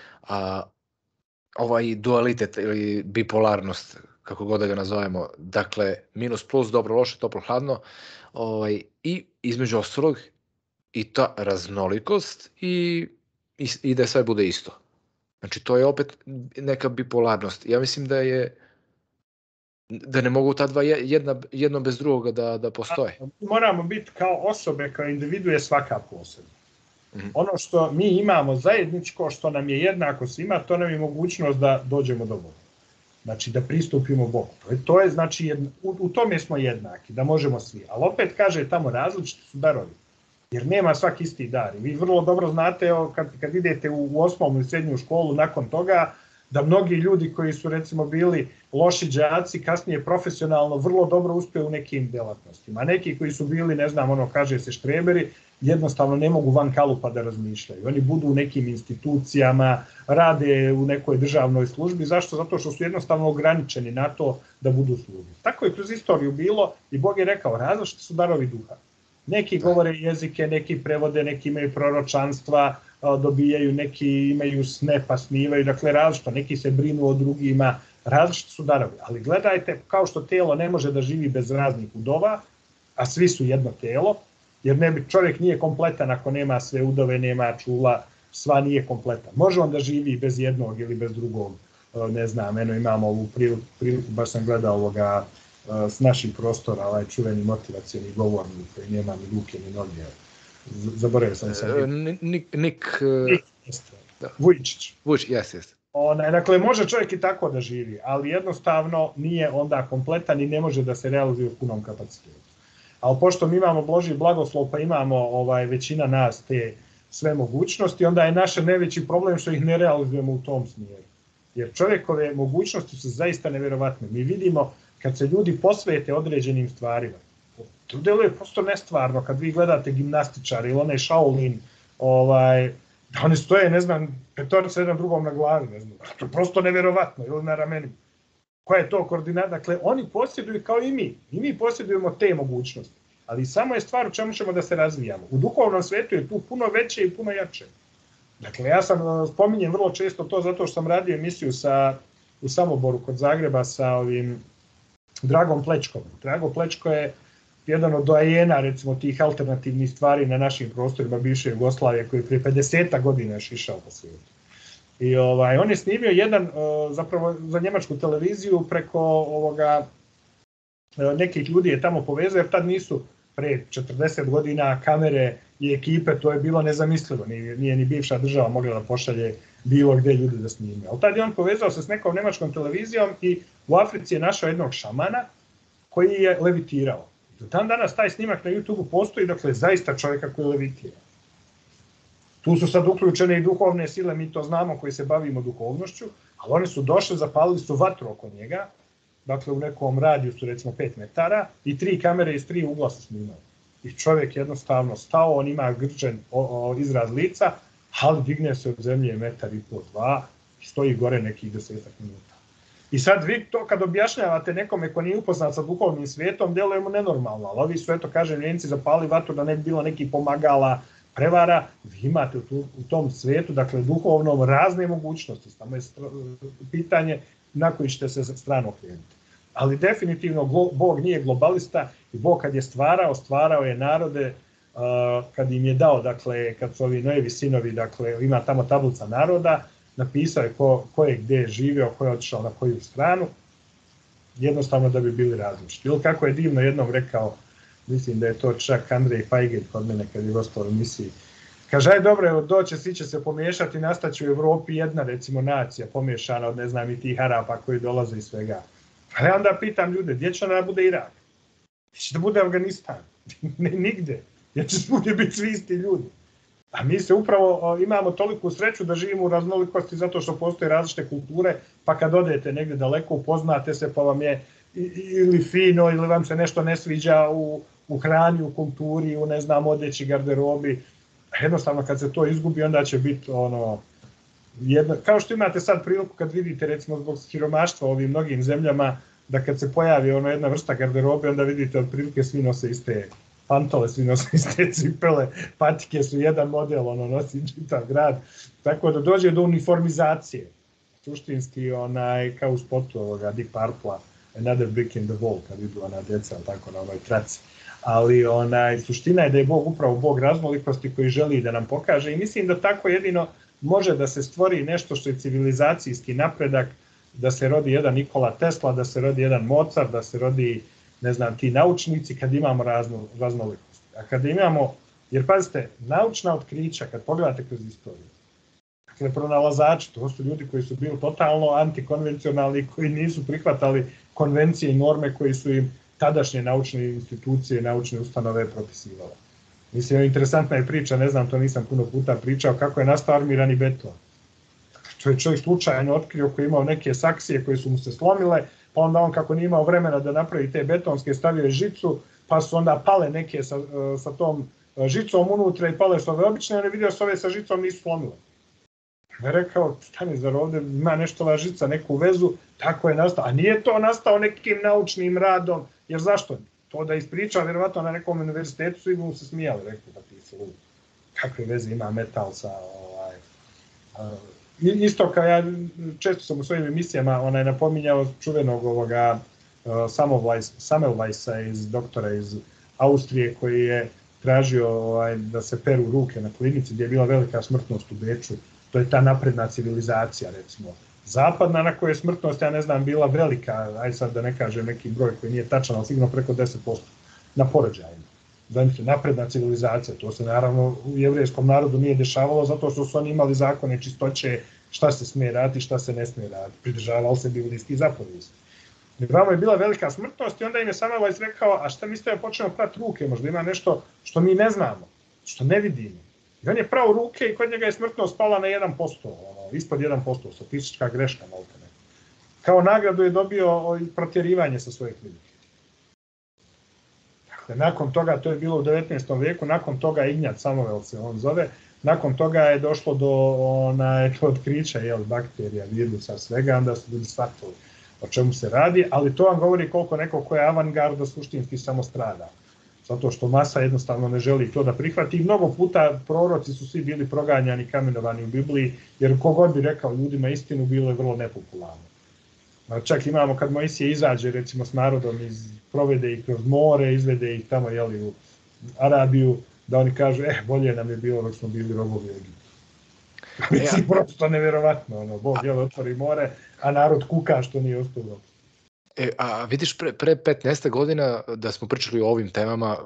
Ovaj dualitet ili bipolarnost, kako god da ga nazovemo, dakle, minus plus, dobro, loše, toplo, hladno, i između ostalog i ta raznolikost i da sve bude isto. Znači, to je opet neka bipolarnost. Ja mislim da ne mogu ta dva jedno bez drugoga da postoje. Moramo biti kao osobe, kao individue svaka posebno. Ono što mi imamo zajedničko, što nam je jednako svima, to nam je mogućnost da dođemo do Boga. Znači da pristupimo Bogu. To je, znači, u tome smo jednaki, da možemo svi. Ali opet kaže tamo različiti su darovi. Jer nema svaki isti dar. Vi vrlo dobro znate, kad idete u osnovnu i srednju školu, nakon toga da mnogi ljudi koji su recimo bili loši đaci kasnije profesionalno vrlo dobro uspiju u nekim delatnostima. A neki koji su bili, ne znam, ono kaže se štreberi, jednostavno ne mogu van kalupa da razmišljaju. Oni budu u nekim institucijama, rade u nekoj državnoj službi. Zašto? Zato što su jednostavno ograničeni na to da budu u službi. Tako je kroz istoriju bilo i Bog je rekao, različiti su darovi duha. Neki govore jezike, neki prevode, neki imaju proročanstva, dobijaju, neki imaju sne pa snivaju, dakle različito, neki se brinu o drugima, različiti su darovi. Ali gledajte, kao što telo ne može da živi bez raznih udova, a svi su jedno telo, jer čovjek nije kompletan ako nema sve udove, nema čula, sva nije kompletan. Može on da živi bez jednog ili bez drugog, ne znam, imamo ovu priliku, baš sam gledao ovoga s naših prostora, ovaj čuveni motivacioni govornik koji nema ni ruke ni noge. Zaboravio sam se. Nik Vujčić. Yes. Dakle, može čovjek i tako da živi, ali jednostavno nije onda kompletan i ne može da se realizuje u punom kapacitetu. Ali pošto mi imamo Božji blagoslov, pa imamo većina nas te sve mogućnosti, onda je naš najveći problem što ih ne realizujemo u tom smjeru. Jer čovjekove mogućnosti su zaista nevjerovatne. Mi vidimo kad se ljudi posvete određenim stvarima, to deluje prosto nestvarno kad vi gledate gimnastičari ili onaj Shaolin, da oni stoje, ne znam, petorica jedan drugom na glavi, ne znam, to je prosto nevjerovatno, ili na ramenima. Koja je to koordinata? Dakle, oni posjeduju kao i mi. I mi posjedujemo te mogućnosti. Ali samo je stvar u čemu ćemo da se razvijamo. U duhovnom svetu je tu puno veće i puno jače. Dakle, ja sam spominjem vrlo često to zato što sam radio emisiju u Samoboru kod Zagreba sa ovim Dragom Plečkom. Drago Plečko je jedan od doajena, recimo, tih alternativnih stvari na našim prostorima bivše Jugoslavije, koji je prije 50 godina još išao po svijetu. I on je snimio jedan, zapravo za njemačku televiziju, preko nekih ljudi je tamo povezao, jer tad nisu pre 40 godina kamere i ekipe, to je bilo nezamislivo, nije ni bivša država mogla da pošalje bilo gde ljudi da snime. Ali tad je on povezao se s nekom njemačkom televizijom i u Africi je našao jednog šamana koji je levitirao. Do dan danas taj snimak na YouTube-u postoji, dakle, zaista čovjeka koji levitira. Tu su sad uključene i duhovne sile, mi to znamo, koji se bavimo duhovnošću, ali oni su došli, zapalili su vatru oko njega, dakle u nekom radijusu, recimo 5 metara, i 3 kamere iz 3 ugla su snimali. I čovjek jednostavno stao, on ima grđen izraz lica, ali digne se od zemlje 1,5 do 2 i stoji gore nekih 10 minuta. I sad vi to kad objašnjavate nekome ko nije upoznat sa duhovnim svijetom, djeluje mu nenormalno, ali ovi su, eto kažem, Njemci zapali vatru da ne bi bilo nekih pomagala, prevara, vi imate u tom svijetu, dakle duhovnom, razne mogućnosti, samo je pitanje na koji ćete se strano okrenuti. Ali definitivno Bog nije globalista i Bog kad je stvarao je narode, kad im je dao, dakle, kad su ovi Noevi sinovi, dakle, ima tamo tablica naroda, napisao je ko je gdje živio, ko je otišao na koju stranu, jednostavno da bi bili različiti. Ili kako je divno jednom rekao, mislim da je to čak Andrej Fajgelj kod mene kad je gostao u emisiji, kaže, aj dobro, doće, svi će se pomiješati, nastaće u Evropi jedna, recimo, nacija pomiješana od, ne znam, i tih Arapa koji dolaze iz svega. Pa ja onda pitam ljude, gdje će da bude Irak? Gdje će da bude Afganistan? Nigde, jer će svugdje biti svi isti ljudi. A mi se upravo imamo toliku sreću da živimo u raznolikosti zato što postoje različite kulture, pa kad odete negdje daleko, upoznate se, pa vam je ili fino, ili vam se nešto ne sviđa u hrani, u kulturi, u, ne znam, odeći, garderobi. Jednostavno kad se to izgubi, onda će biti kao što imate sad priliku kad vidite, recimo, zbog siromaštva u ovim mnogim zemljama, da kad se pojavi jedna vrsta garderobe, onda vidite otprilike svi nose iste pantole, svi nose iste cipele, patike su jedan model, nosi čitav grad, tako da dođe do uniformizacije. Suštinski, kao u spotu ovoga Deep Purple-a, Another Brick in the Wall, kad idu ona djeca, tako na ovoj traci. Ali suština je da je Bog upravo Bog raznolikosti koji želi da nam pokaže i mislim da tako jedino može da se stvori nešto što je civilizacijski napredak, da se rodi jedan Nikola Tesla, da se rodi jedan Mozart, da se rodi, ne znam, ti naučnici kad imamo raznolikost. A kad imamo, jer pazite, naučna otkrića, kad pogledate kroz istoriju, dakle, pronalazači, to su ljudi koji su bili totalno antikonvencionalni, koji nisu prihvatali konvencije i norme koji su im tadašnje naučne institucije, naučne ustanove propisivale. Mislim, interesantna je priča, ne znam, to nisam puno puta pričao, kako je nastao armirani beton. To je čovjek slučajno otkrio koji je imao neke saksije koje su mu se slomile, pa onda on kako nije imao vremena da napravi te betonske, stavio je žicu, pa su onda pale neke sa tom žicom unutra i pale su ove obične, on je vidio se ove sa žicom nisu slomile. Je rekao, stani, zar ovdje ima nešto ova žica, neku vezu, tako je nastao. A nije to nastao nekim naučnim radom, jer zašto? To da ispričao, vjerovatno na nekom univerzitetu su mu se smijali, rekli da ti se ludi. Kakve veze ima metal sa... Isto kao ja, često sam u svojim emisijama napominjao čuvenog ovoga Semmelweisa iz doktora iz Austrije koji je tražio da se peru ruke na klinici gdje je bila velika smrtnost u Beču. To je ta napredna civilizacija, recimo. Zapadna, na kojoj je smrtnost, ja ne znam, bila velika, aj sad da ne kažem neki broj koji nije tačan, ali sigurno preko 10% na porođajima. Znači, napredna civilizacija, to se naravno u jevrijskom narodu nije dešavalo zato što su oni imali zakone čistoće, šta se smije raditi, šta se ne smije raditi, pridržavali se biblijskih zapovijesti. Vamo je bila velika smrtnost i onda im je Semmelweis rekao, a šta mislite da počnemo prati ruke, možda ima nešto što mi ne znamo, što ne vidimo. I on je prao ruke i kod njega je smrtnost spala na 1%, ispod 1%, statistička greška maltene. Kao nagradu je dobio protjerivanje sa svoje klinike. Dakle, nakon toga, to je bilo u 19. vijeku, nakon toga Ignjat Samovel se on zove, nakon toga je došlo do otkrića bakterija, virusa, svega, onda su ljudi shvatili o čemu se radi, ali to vam govori koliko neko ko je avangarda suštinski samo strada. Zato što masa jednostavno ne želi to da prihvati. I mnogo puta proroci su svi bili proganjani, kamenovani u Bibliji, jer kogod bi rekao ljudima istinu, bilo je vrlo nepopularno. Čak imamo kad Mojsije izađe recimo s narodom, provede ih kroz more, izvede ih tamo u Arabiju, da oni kažu, bolje nam je bilo dok smo bili robovi Egipta. Mislim, prosto nevjerovatno, Bog otvori more, a narod kuka što nije ostalo. A vidiš, pre 15 godina da smo pričali o ovim temama,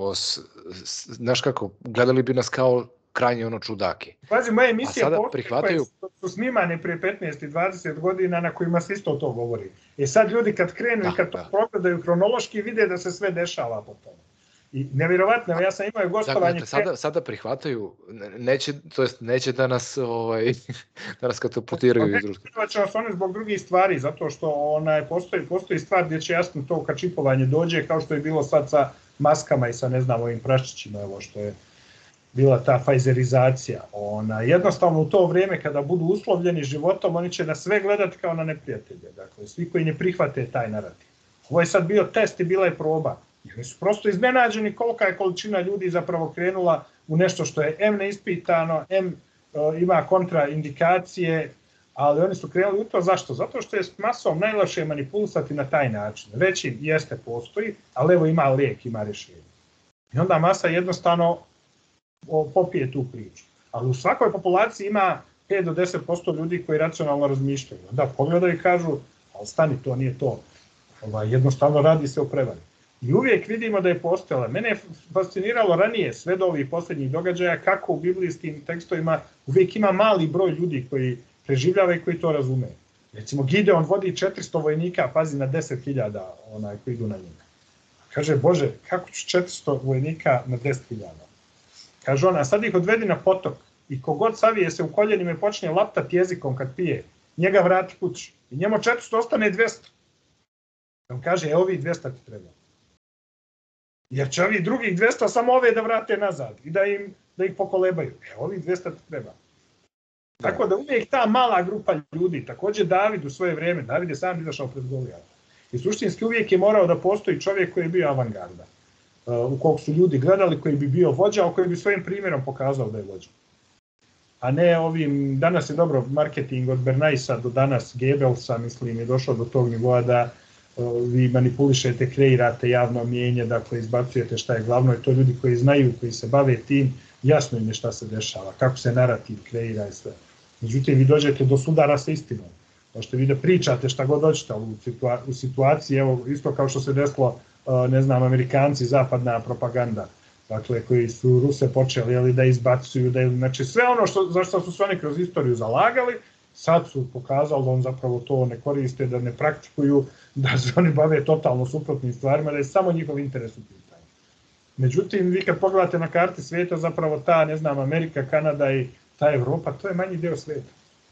znaš kako, gledali bi nas kao krajnje čudaki. Pazi, moje emisije koje su snimane prije 15 i 20 godina na kojima se isto to govori. Sad ljudi kad krenu i kad to progledaju kronološki vide da se sve dešava po tome. I nevjerovatno, ja sam imao gostovanje... Dakle, sada prihvataju, neće da nas katapultiraju iz društva. Prihvat će nas one zbog drugih stvari, zato što postoji stvar gdje će jasno to kačipovanje dođe, kao što je bilo sad sa maskama i sa, ne znam, ovim praščićima, evo što je bila ta fajzerizacija. Jednostavno u to vrijeme kada budu uslovljeni životom, oni će na sve gledati kao na neprijatelje. Dakle, svi koji ne prihvate taj narativ. Ovo je sad bio test i bila je proba. I oni su prosto iznenađeni kolika je količina ljudi zapravo krenula u nešto što je M neispitano, M ima kontraindikacije, ali oni su krenuli u to. Zašto? Zato što je s masom najlakše manipulisati na taj način. Reći jeste postoji, ali evo ima lijek, ima rješenje. I onda masa jednostavno popije tu priču. Ali u svakoj populaciji ima 5 do 10% ljudi koji racionalno razmišljaju. Onda pogledaju i kažu, ali stani, to nije to. Jednostavno radi se o prevari. I uvijek vidimo da je postojala. Mene je fasciniralo ranije sve do ovih posljednjih događaja kako u biblijskim tekstovima uvijek ima mali broj ljudi koji preživljava i koji to razume. Recimo Gideon vodi 400 vojnika, pazi na 10.000 koji idu na njega. Kaže, Bože, kako ću 400 vojnika na 10.000? Kaže on, a sad ih odvedi na potok i kogod savije se u koljenima i počne laptati jezikom kad pije, njega vrati kući. I njemu 400 ostane 200. On kaže, ovi 200 ti treba. Jer će ovi drugih 200 samo ove da vrate nazad i da ih pokolebaju. Ovi 200 ti treba. Tako da uvijek ta mala grupa ljudi, također David u svoje vrijeme, David je sam izašao pred Golijata. I suštinski uvijek je morao da postoji čovjek koji je bio avangarda. U kog su ljudi gledali, koji bi bio vođa, koji bi svojim primjerom pokazao da je vođa. A ne ovim, danas je dobro marketing od Bernaisa do danas Goebbelsa, mislim, je došao do tog nivoa da vi manipulišete, kreirate javno mnijenje, dakle izbacujete šta je glavno i to ljudi koji znaju, koji se bave tim, jasno im je šta se dešava, kako se narativ kreira i sve. Međutim, vi dođete do sudara sa istinom. Možete vi da pričate šta god hoćete, ali u situaciji, evo, isto kao što se desilo, ne znam, Amerikanci, zapadna propaganda, dakle, koji su Ruse počeli da izbacuju, znači sve ono za što su se oni kroz istoriju zalagali, sad su pokazali da on zapravo to ne koriste, da ne praktikuju, da se oni bave totalno suprotnim stvarima, da je samo njihov interes u pitanju. Međutim, vi kad pogledate na karti svijeta, zapravo ta, ne znam, Amerika, Kanada i ta Evropa, to je manji dio svijeta.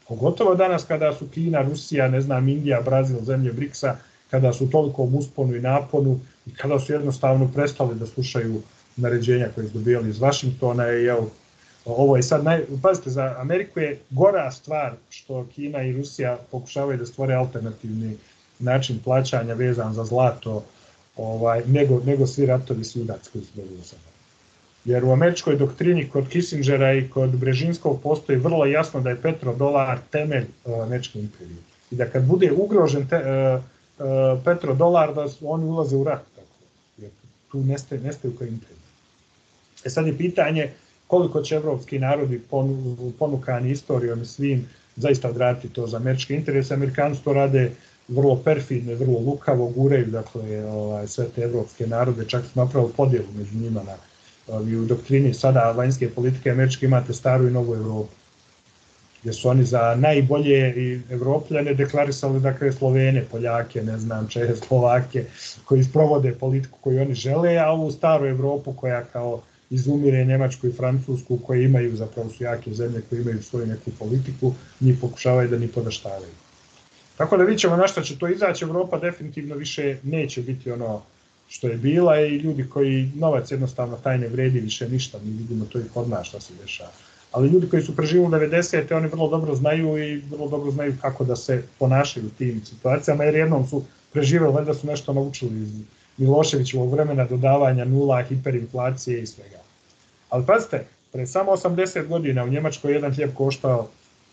Pogotovo danas kada su Kina, Rusija, ne znam, Indija, Brazil, zemlje BRICS-a, kada su toliko u usponu i naponu i kada su jednostavno prestali da slušaju naređenja koje su dobijali iz Vašingtona i evo, ovo je sad, pazite, za Ameriku je gora stvar što Kina i Rusija pokušavaju da stvore alternativni način plaćanja vezan za zlato, nego svi ratovi svudac koji su dobili sada. Jer u američkoj doktrini kod Kissingera i kod Brežinskog postoji vrlo jasno da je petrodolar temelj američke imperije. I da kad bude ugrožen petrodolar, da oni ulaze u rat. Tako. Jer tu nestaju kao imperije. Sad je pitanje koliko će evropski narodi ponukani istorijom i svim zaista odraditi to za američke interese. Amerikanci to rade vrlo perfidno, vrlo lukavo, guraju sve te evropske narode, čak su napravili podjelu među njima i u doktrini sada vanjske politike američke imate staru i novu Evropu, gdje su oni za najbolje Evropljane deklarisali Slovene, Poljake, ne znam, Čehe, Slovake, koji sprovode politiku koju oni žele, a ovu staru Evropu koja kao izumire Njemačku i Francusku, koje imaju, zapravo su jake zemlje koje imaju svoju neku politiku, njih pokušavaju da ni podaštavaju. Tako da vidjet ćemo na što će to izaći. Evropa definitivno više neće biti ono što je bila i ljudi koji novac jednostavno taj ne vredi više ništa, mi vidimo to i kod nas šta se dešava. Ali ljudi koji su preživili 90. oni vrlo dobro znaju i vrlo dobro znaju kako da se ponašaju u tim situacijama, jer jednom su preživeli, valjda su nešto naučili iz Miloševićevog vremena dodavanja nula, hiperinflacije i svega. Ali pazite, pre samo 80 godina u Njemačkoj jedan hljeb koštao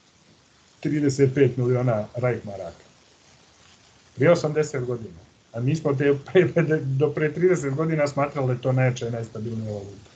35 miliona Reichmaraka. Prije 80 godina. A mi smo do pre 30 godina smatrali da je to najjača i najstabilnija valuta.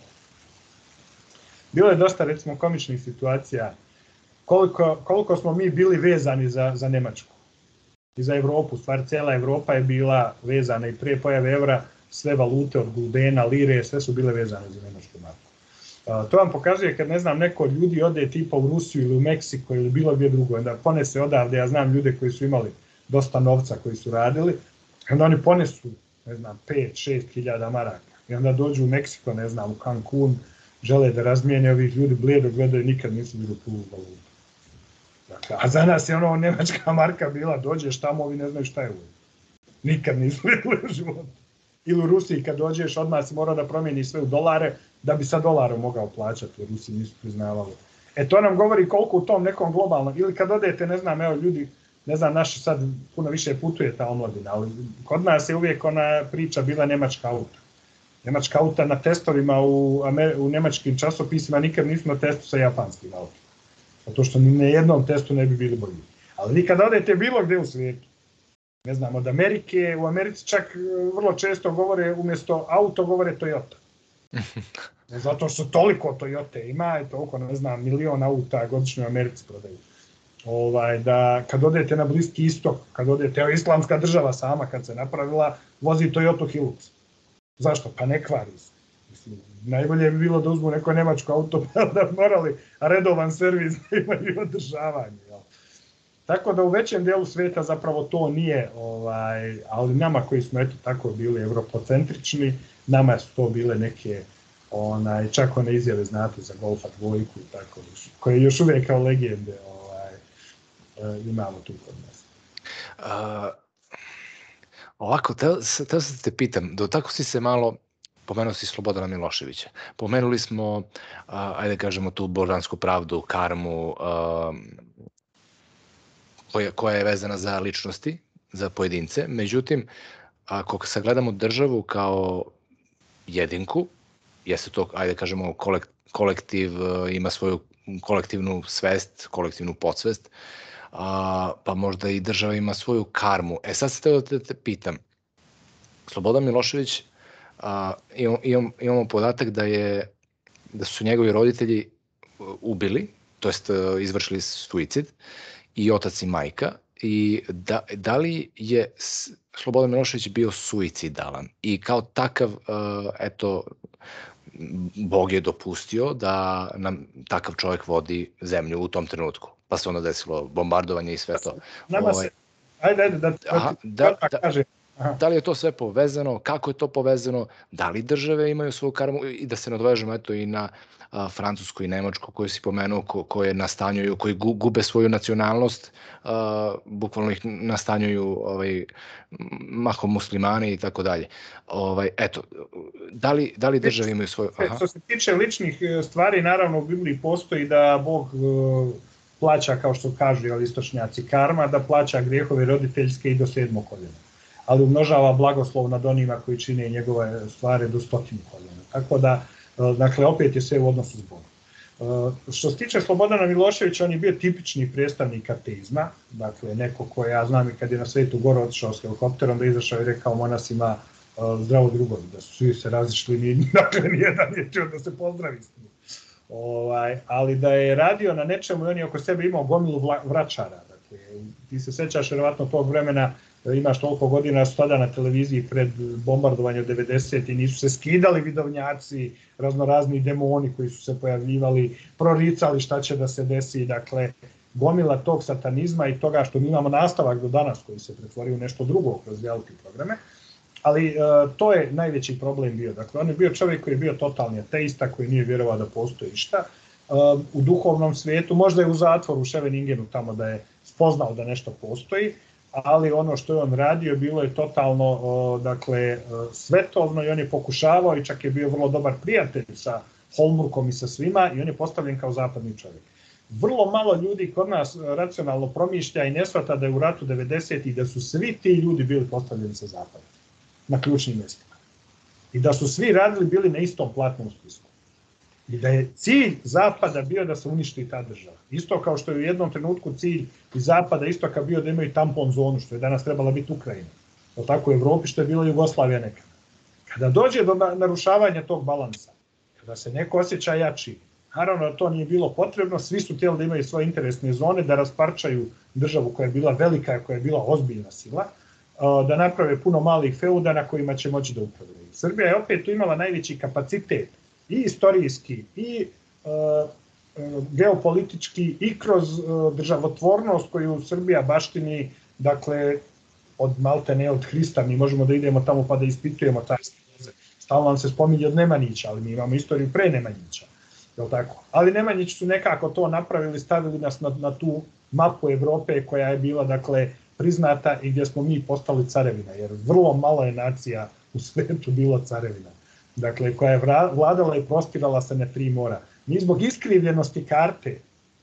Bilo je dosta, recimo, komičnih situacija koliko smo mi bili vezani za Njemačku i za Evropu. Stvar, cijela Evropa je bila vezana i pre pojave evra, sve valute od guldena, lire, sve su bile vezane za Njemačku marku. To vam pokazuje kad, ne znam, neko od ljudi ode tipa u Rusiju ili u Meksiko ili bilo gdje drugo, onda ponese odavde, ja znam ljude koji su imali dosta novca koji su radili, onda oni ponesu, ne znam, 5-6 hiljada maraka i onda dođu u Meksiko, ne znam, u Cancun, žele da razmijene, ovih ljudi blijedo gledaju, nikad nisu bili tu valutu. Dakle, a za nas je ono njemačka marka bila, dođeš tamo, ovi ne znaju šta je ovo. Nikad nisu bili u životu. Ili u Rusiji kad dođeš, odmah si morao da promijeni sve u dolare, da bi sa dolarom mogao plaćati, jer Rusi nisu priznavali. To nam govori koliko u tom nekom globalnom, ili kad odete, ne znam, evo ljudi, ne znam, naši sad puno više putuje ta omladina, ali kod nas je uvijek ona priča bila njemačka auta. Njemačka auta na testovima u njemačkim časopisima nikad nisu na testu sa japanskim autom. Zato što ni na jednom testu ne bi bili bolji. Ali vi kad odete bilo gdje u svijetu, ne znam, od Amerike, u Americi čak vrlo često govore, umjesto auto govore Toyota. Zato što toliko Toyota ima i toliko, ne znam, milion auta godišnje u Americi prodaju. Da kad odete na Bliski istok, kad odete, evo islamska država sama kad se napravila, vozi Toyota Hilux. Zašto? Pa ne kvari se. Mislim, najbolje bi bilo da uzmu neko njemačko auto, da bi morali redovan servis da imaju i održavanje. Tako da u većem dijelu svijeta zapravo to nije, ali nama koji smo eto tako bili evropocentrični, nama su to bile neke, čak one izjave znate za Golfa dvojku i tako, koje još uvijek kao legende imamo tu kod nas. Ovako, teo sam te pitam, dotakao si se malo, pomenuo si Slobodana Miloševića. Pomenuli smo, ajde kažemo, tu božansku pravdu, karmu, koja je vezana za ličnosti, za pojedince. Međutim, ako sagledamo državu kao jedinku, jeste to, ajde kažemo, kolektiv, ima svoju kolektivnu svest, kolektivnu podsvest, pa možda i država ima svoju karmu. Sad se teo da te pitam, Slobodan Milošević, imamo podatak da su njegovi roditelji ubili, to jest izvršili suicid, i otac i majka, i da li je Slobodan Milošević bio suicidalan i kao takav, eto, Bog je dopustio da nam takav čovjek vodi zemlju u tom trenutku, pa se onda desilo bombardovanje i sve to. Nama se, ajde, da kažem, Da li je to sve povezano, kako je to povezano, da li države imaju svoju karmu i da se nadovežemo eto i na Francusku i Nemačku koju si pomenuo, koje nastanjuju, koji gube svoju nacionalnost, bukvalno ih nastanjuju mahom muslimani i tako dalje. Eto, da li države imaju svoju... Što se tiče ličnih stvari, naravno u Bibliji postoji da Bog plaća, kao što kažu istočnjaci, karma, da plaća grijehove roditeljske i do 7. koljena, ali umnožava blagoslov nad onima koji čine njegove stvari do 100. koljena. Tako da, dakle, opet je sve u odnosu s Bogom. Što se tiče Slobodana Miloševića, on je bio tipični predstavnik ateizma, dakle, neko ko ja znam i kad je na Svetu Goru otišao s helikopterom da izašao i rekao monasima zdravo drugovi, da su svi se razišli, dakle, nijedan je čuo da se pozdravi s njim. Ali da je radio na nečemu i on je oko sebe imao gomilu vračara. Dakle, ti se sećaš vjerovatno tog vremena, imaš toliko godina, su tada na televiziji pred bombardovanje 90 i nisu se skidali vidovnjaci, raznorazni demoni koji su se pojavljivali, proricali šta će da se desi, dakle, gomila tog satanizma i toga što mi imamo nastavak do danas koji se pretvori u nešto drugo kroz reality programe, ali to je najveći problem bio. Dakle, on je bio čovjek koji je bio totalni ateista, koji nije vjerovao da postoji išta. U duhovnom svijetu, možda je u zatvoru u Scheveningenu tamo da je spoznao da nešto postoji, ali ono što je on radio bilo je totalno svetovno i on je pokušavao i čak je bio vrlo dobar prijatelj sa Holmurkom i sa svima i on je postavljen kao zapadni čovjek. Vrlo malo ljudi kod nas racionalno promišlja i ne shvata da je u ratu 90 i da su svi ti ljudi bili postavljeni sa zapada na ključnim mjestima i da su svi radili bili na istom platnom spisku i da je cilj zapada bio da se uništi ta država. Isto kao što je u jednom trenutku cilj iz zapada istoka bio da imaju tampon zonu, što je danas trebala biti Ukrajina. Tako u Evropi što je bila Jugoslavija nekada. Kada dođe do narušavanja tog balansa, kada se neko osjeća jači, naravno da to nije bilo potrebno, svi su htjeli da imaju svoje interesne zone, da rasparčaju državu koja je bila velika, koja je bila ozbiljna sila, da naprave puno malih feuda na kojima će moći da upravljaju. Srbija je opet tu imala najveći kapacitet i istorijski, i geopolitički, i kroz državotvornost koju Srbija baštini, dakle, od Maltene, od Hrista, mi možemo da idemo tamo pa da ispitujemo carske veze. Stalno nam se spominje od Nemanjića, ali mi imamo istoriju pre Nemanjića. Ali Nemanjići su nekako to napravili, stavili nas na tu mapu Evrope koja je bila, dakle, priznata i gdje smo mi postali carevina, jer vrlo malo je nacija u svijetu bilo carevina. Dakle, koja je vladala i prostirala se na 3 mora. Mi zbog iskrivljenosti karte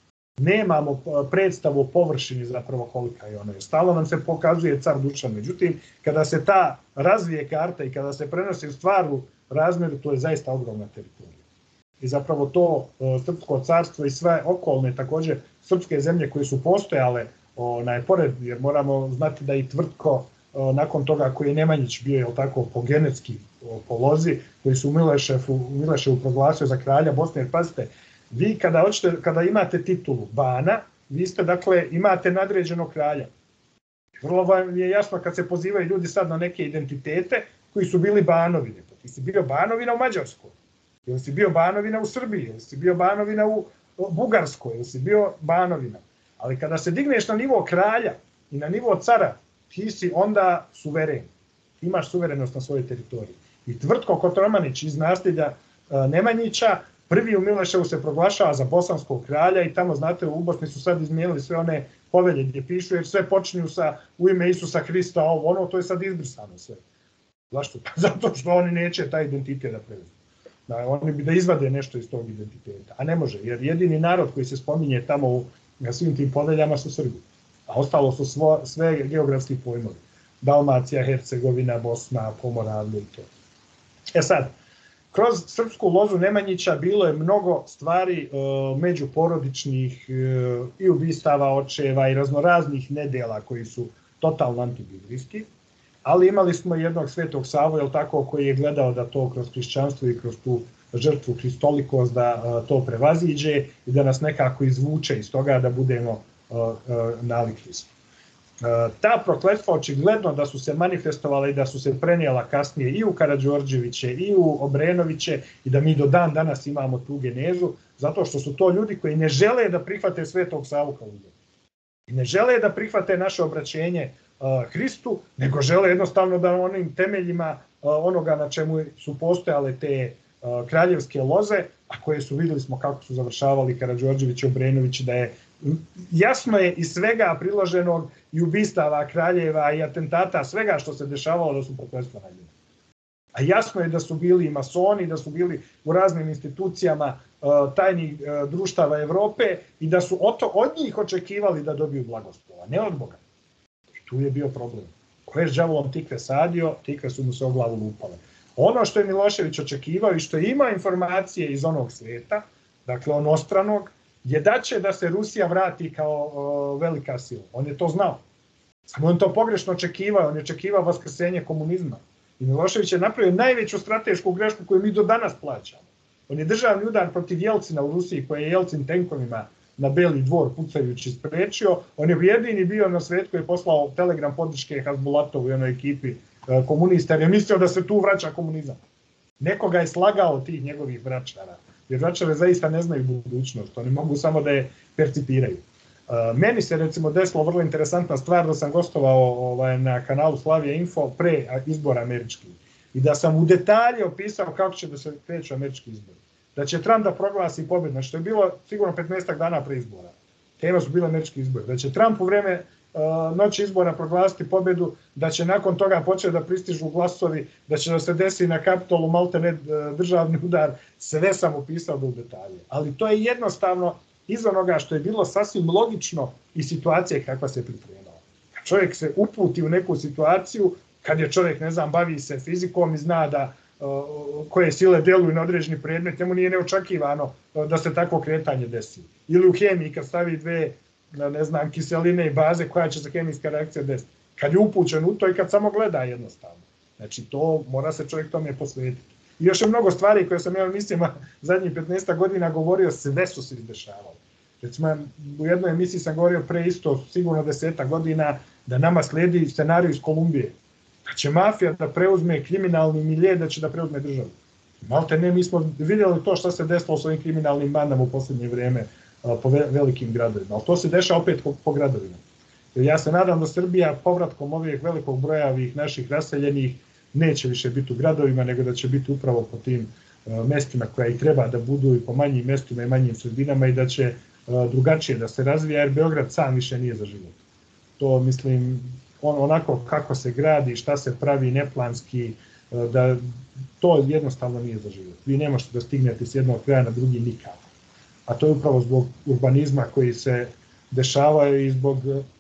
nemamo predstavu o površini zapravo kolika je ona. Stalno nam se pokazuje car Dušan. Međutim, kada se ta razvije karta i kada se prenosi u stvarnu razmjeru, to je zaista ogromna teritorija. I zapravo to srpsko carstvo i sve okolne, također srpske zemlje koje su postojale pored, jer moramo znati da i Tvrtko nakon toga koji je Nemanjić bio, po genetski po lozi, koji su u Mileševu proglasio za kralja Bosne, jer pazite, vi kada imate titulu bana, vi ste, dakle, imate nadređenog kralja. Vrlo vam je jasno kad se pozivaju ljudi sad na neke identitete koji su bili banovine. Ti si bio banovina u Mađarskoj, ili si bio banovina u Srbiji, ili si bio banovina u Bugarskoj, ili si bio banovina. Ali kada se digneš na nivo kralja i na nivo cara, ti si onda suveren. Ti imaš suverenost na svojoj teritoriji. I Tvrtko Kotromanić iz nasljeđa Nemanjića, prvi u Mileševu se proglašava za bosanskog kralja i tamo, znate, u Bosni su sad izmijenili sve one povelje gdje pišu, jer sve počinju u ime Isusa Hrista, to je sad izbrisano sve. Zašto? Zato što oni neće taj identitet da prevezu. Oni bi da izvade nešto iz tog identiteta, a ne može, jer jedini narod koji se spominje tamo na svim tim poveljama su Srbi, a ostalo su sve geografski pojmovi. Dalmacija, Hercegovina, Bosna, Pomoravlje i to. Sad, kroz srpsku lozu Nemanjića bilo je mnogo stvari međuporodičnih i ubistava očeva i raznoraznih nedjela koji su totalno antibiblijski, ali imali smo jednog Svetog Savu, koji je gledao da to kroz hrišćanstvo i kroz tu žrtvu hristolikost da to prevaziđe i da nas nekako izvuče iz toga da budemo nalik Hristu. Ta prokletstva očigledno da su se manifestovale i da su se prenijela kasnije i u Karađorđeviće i u Obrenoviće i da mi do dan danas imamo tu genezu, zato što su to ljudi koji ne žele da prihvate Svetog Savu kao uzor. I ne žele da prihvate naše obraćenje Hristu, nego žele jednostavno da onim temeljima onoga na čemu su postojale te kraljevske loze, a koje su, videli smo kako su završavali Karađorđević i Obrenović, da je jasno je iz svega priloženog i ubistava kraljeva i atentata, svega što se dešavalo, da su prokletstva na njima. A jasno je da su bili i masoni, da su bili u raznim institucijama tajnih društava Evrope i da su od njih očekivali da dobiju blagoslova, ne od Boga. I tu je bio problem. Ko je s đavolom tikve sadio, tikve su mu se o glavu lupale. Ono što je Milošević očekivao i što ima informacije iz onog sveta, dakle onostranog, je da će da se Rusija vrati kao velika sila. On je to znao. Samo on to pogrešno očekivao, on je očekivao vaskrsenje komunizma. I Milošević je napravio najveću stratešku grešku koju mi do danas plaćamo. On je državni udar protiv Jelcina u Rusiji, koje je Jelcin tenkovima na Beli dvor pucajući sprečio. On je jedini bio na svijetu koji je poslao telegram podrške Hazbulatovu i onoj ekipi komunista, jer je mislio da se tu vraća komunizam. Nekoga je slagao tih njegovih vračara, jer vračare zaista ne znaju budućnost, oni mogu samo da je percipiraju. Meni se recimo desilo vrlo interesantna stvar da sam gostovao na kanalu Slavija Info pre izbora američkih i da sam u detalje opisao kako će da se kreću američki izbori. Da će Trump da proglasi pobjedu, što je bilo sigurno 15 dana pre izbora. Tema su bile američki izbori. Da će Trump u vreme noći izbora proglasiti pobjedu, da će nakon toga početi da pristižu glasovi, da će da se desi na Kapitolu maltene državni udar, sve sam opisao do detalje. Ali to je jednostavno iz onoga što je bilo sasvim logično i situacije kakva se pripremala. Kad čovjek se uputi u neku situaciju, kad je čovjek, ne znam, bavi se fizikom i zna da koje sile deluju na određeni predmet, njemu nije neočekivano da se takvo kretanje desi. Ili u hemiji kad stavi dve, ne znam, kiseline i baze, koja će se hemijska reakcija desiti. Kad je upućen u to i kad samo gleda jednostavno. Znači to mora se čovjek tome posvetiti. I još je mnogo stvari koje sam ja mislima zadnjih 15 godina govorio, sve su se izdešavali. Recimo, u jednoj emisiji sam govorio pre isto, sigurno 10 godina, da nama slijedi scenarij iz Kolumbije. Da će mafija da preuzme kriminalni milje, da će da preuzme državu. Malte ne, mi smo vidjeli to što se desilo s ovim kriminalnim bandama u posljednje vrijeme po velikim gradovima. Ali to se dešava opet po gradovima. Ja se nadam da Srbija povratkom ovih velikog broja ovih naših raseljenih neće više biti u gradovima, nego da će biti upravo po tim mestima koja i treba da budu i po manjim mestima i manjim sredinama i da će drugačije da se razvija, jer Beograd sam više nije za život. To mislim, onako kako se gradi, šta se pravi neplanski, da to jednostavno nije za život. Vi ne možete da stignete s jednog kraja na drugi nikako. A to je upravo zbog urbanizma koji se dešavaju i zbog...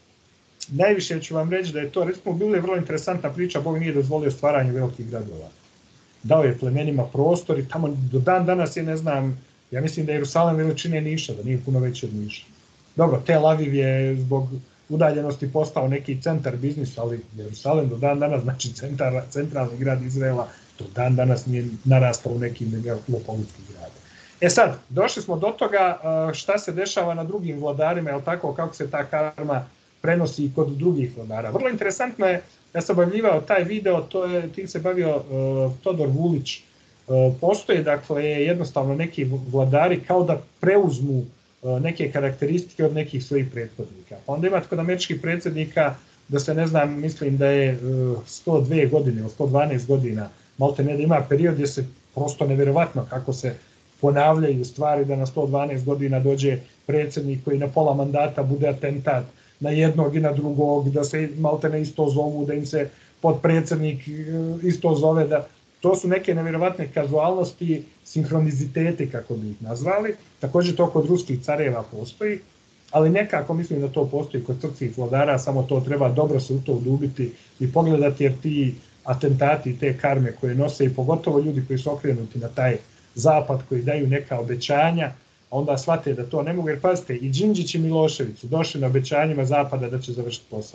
Najviše ću vam reći da je to, recimo, bila je vrlo interesantna priča, Bog nije dozvolio stvaranje velikih gradova. Dao je plemenima prostor i tamo do dan danas je, ne znam, ja mislim da je Jerusalim veličine Niša, da nije puno veći od Niša. Dobro, Tel Aviv je zbog udaljenosti postao neki centar biznisa, ali Jerusalim do dan danas, znači centralni grad Izraela, do dan danas nije narastao u neki megalopolitski grad. E sad, došli smo do toga šta se dešava na drugim vladarima, je li tako, kako se ta karma prenosi i kod drugih vladara. Vrlo interesantno je, ja sam objavljivao taj video, tim se bavio Todor Vulić. Postoje, dakle, jednostavno neki vladari kao da preuzmu neke karakteristike od nekih svojih prethodnika. Pa onda imate kod američkih predsjednika da se, ne znam, mislim da je 102 godine, 112 godina, malte ne da ima period gdje se prosto nevjerovatno kako se ponavljaju stvari, da na 112 godina dođe predsjednik koji na pola mandata bude atentat na jednog i na drugog, da se malte ne isto zovu, da im se potpredsjednik isto zove, da to su neke nevjerovatne kazualnosti, sinhroniziteti, kako bi ih nazvali. Također to kod ruskih careva postoji, ali nekako mislim da to postoji kod srpskih vladara, samo to treba dobro se u to udubiti i pogledati, jer ti atentati, te karme koje nose i pogotovo ljudi koji su okrenuti na taj zapad, koji daju neka obećanja, onda shvate da to ne mogu, jer pazite, i Đinđić i Milošević su došli na obećanjima zapada da će završiti posao.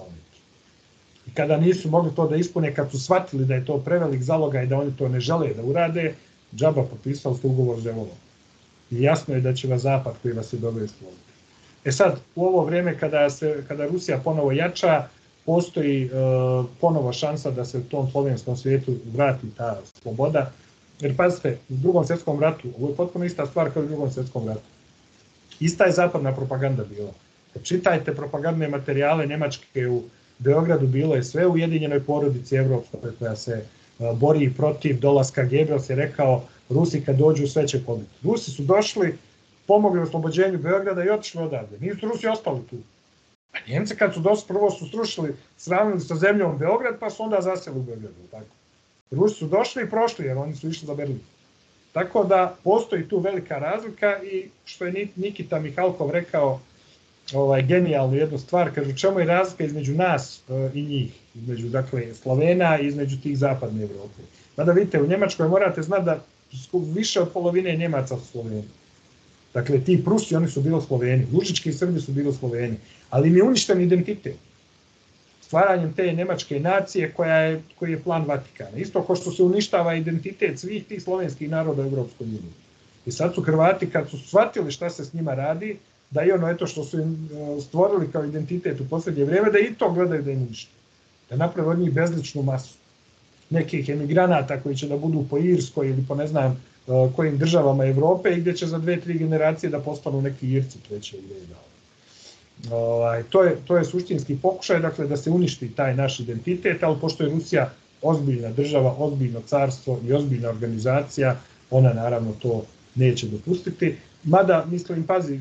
I kada nisu mogli to da ispune, kad su shvatili da je to prevelik zalogaj i da oni to ne žele da urade, džaba potpisali ste ugovor za ovo. I jasno je da će vas zapad koji vas je doveo stvoriti. E sad, u ovo vrijeme kada Rusija ponovo jača, postoji ponovo šansa da se u tom slovenskom svijetu vrati ta sloboda. Jer pazite, u Drugom svjetskom ratu, ovo je potpuno ista stvar kao u Drugom svjetskom ratu. Ista je zapadna propaganda bila. Čitajte propagandne materijale Njemačke u Beogradu, bilo je sve u ujedinjenoj porodici evropskoj koja se bori protiv dolaska. Goebbels je rekao, Rusi kad dođu sve će pobiti. Rusi su došli, pomogli u oslobođenju Beograda i otišli odavde. Nisu Rusi ostali tu. A Njemci kad su došli, prvo su srušili, sravnili sa zemljom Beograd, pa su onda zaseli u Beogradu. Tako. Rusi su došli i prošli, jer oni su išli za Berlin. Tako da postoji tu velika razlika i što je Nikita Mihalkov rekao, genijalnu jednu stvar, kaže u čemu je razlika između nas i njih, između dakle Slovena i između tih zapadne Evrope. Mada vidite, u Njemačkoj morate znati da više od polovine Njemaca su Sloveni. Dakle, ti Prusi, oni su bili Sloveni, Lužički Srbi su bili Sloveni, ali im je uništen identitet. Stvaranjem te njemačke nacije koji je plan Vatikana. Isto kao što se uništava identitet svih tih slovenskih naroda u Evropskoj uniji. I sad su Hrvati, kad su shvatili šta se s njima radi, da i ono eto što su im stvorili kao identitet u posljednje vrijeme, da i to gledaju da im unište. Da naprave od njih bezličnu masu. Nekih emigranata koji će da budu po Irskoj ili po ne znam kojim državama Evrope i gdje će za 2-3 generacije da postanu neki Irci treće reda. To je suštinski pokušaj, dakle, da se uništi taj naš identitet, ali pošto je Rusija ozbiljna država, ozbiljno carstvo i ozbiljna organizacija, ona naravno to neće dopustiti. Mada, mislim, pazi,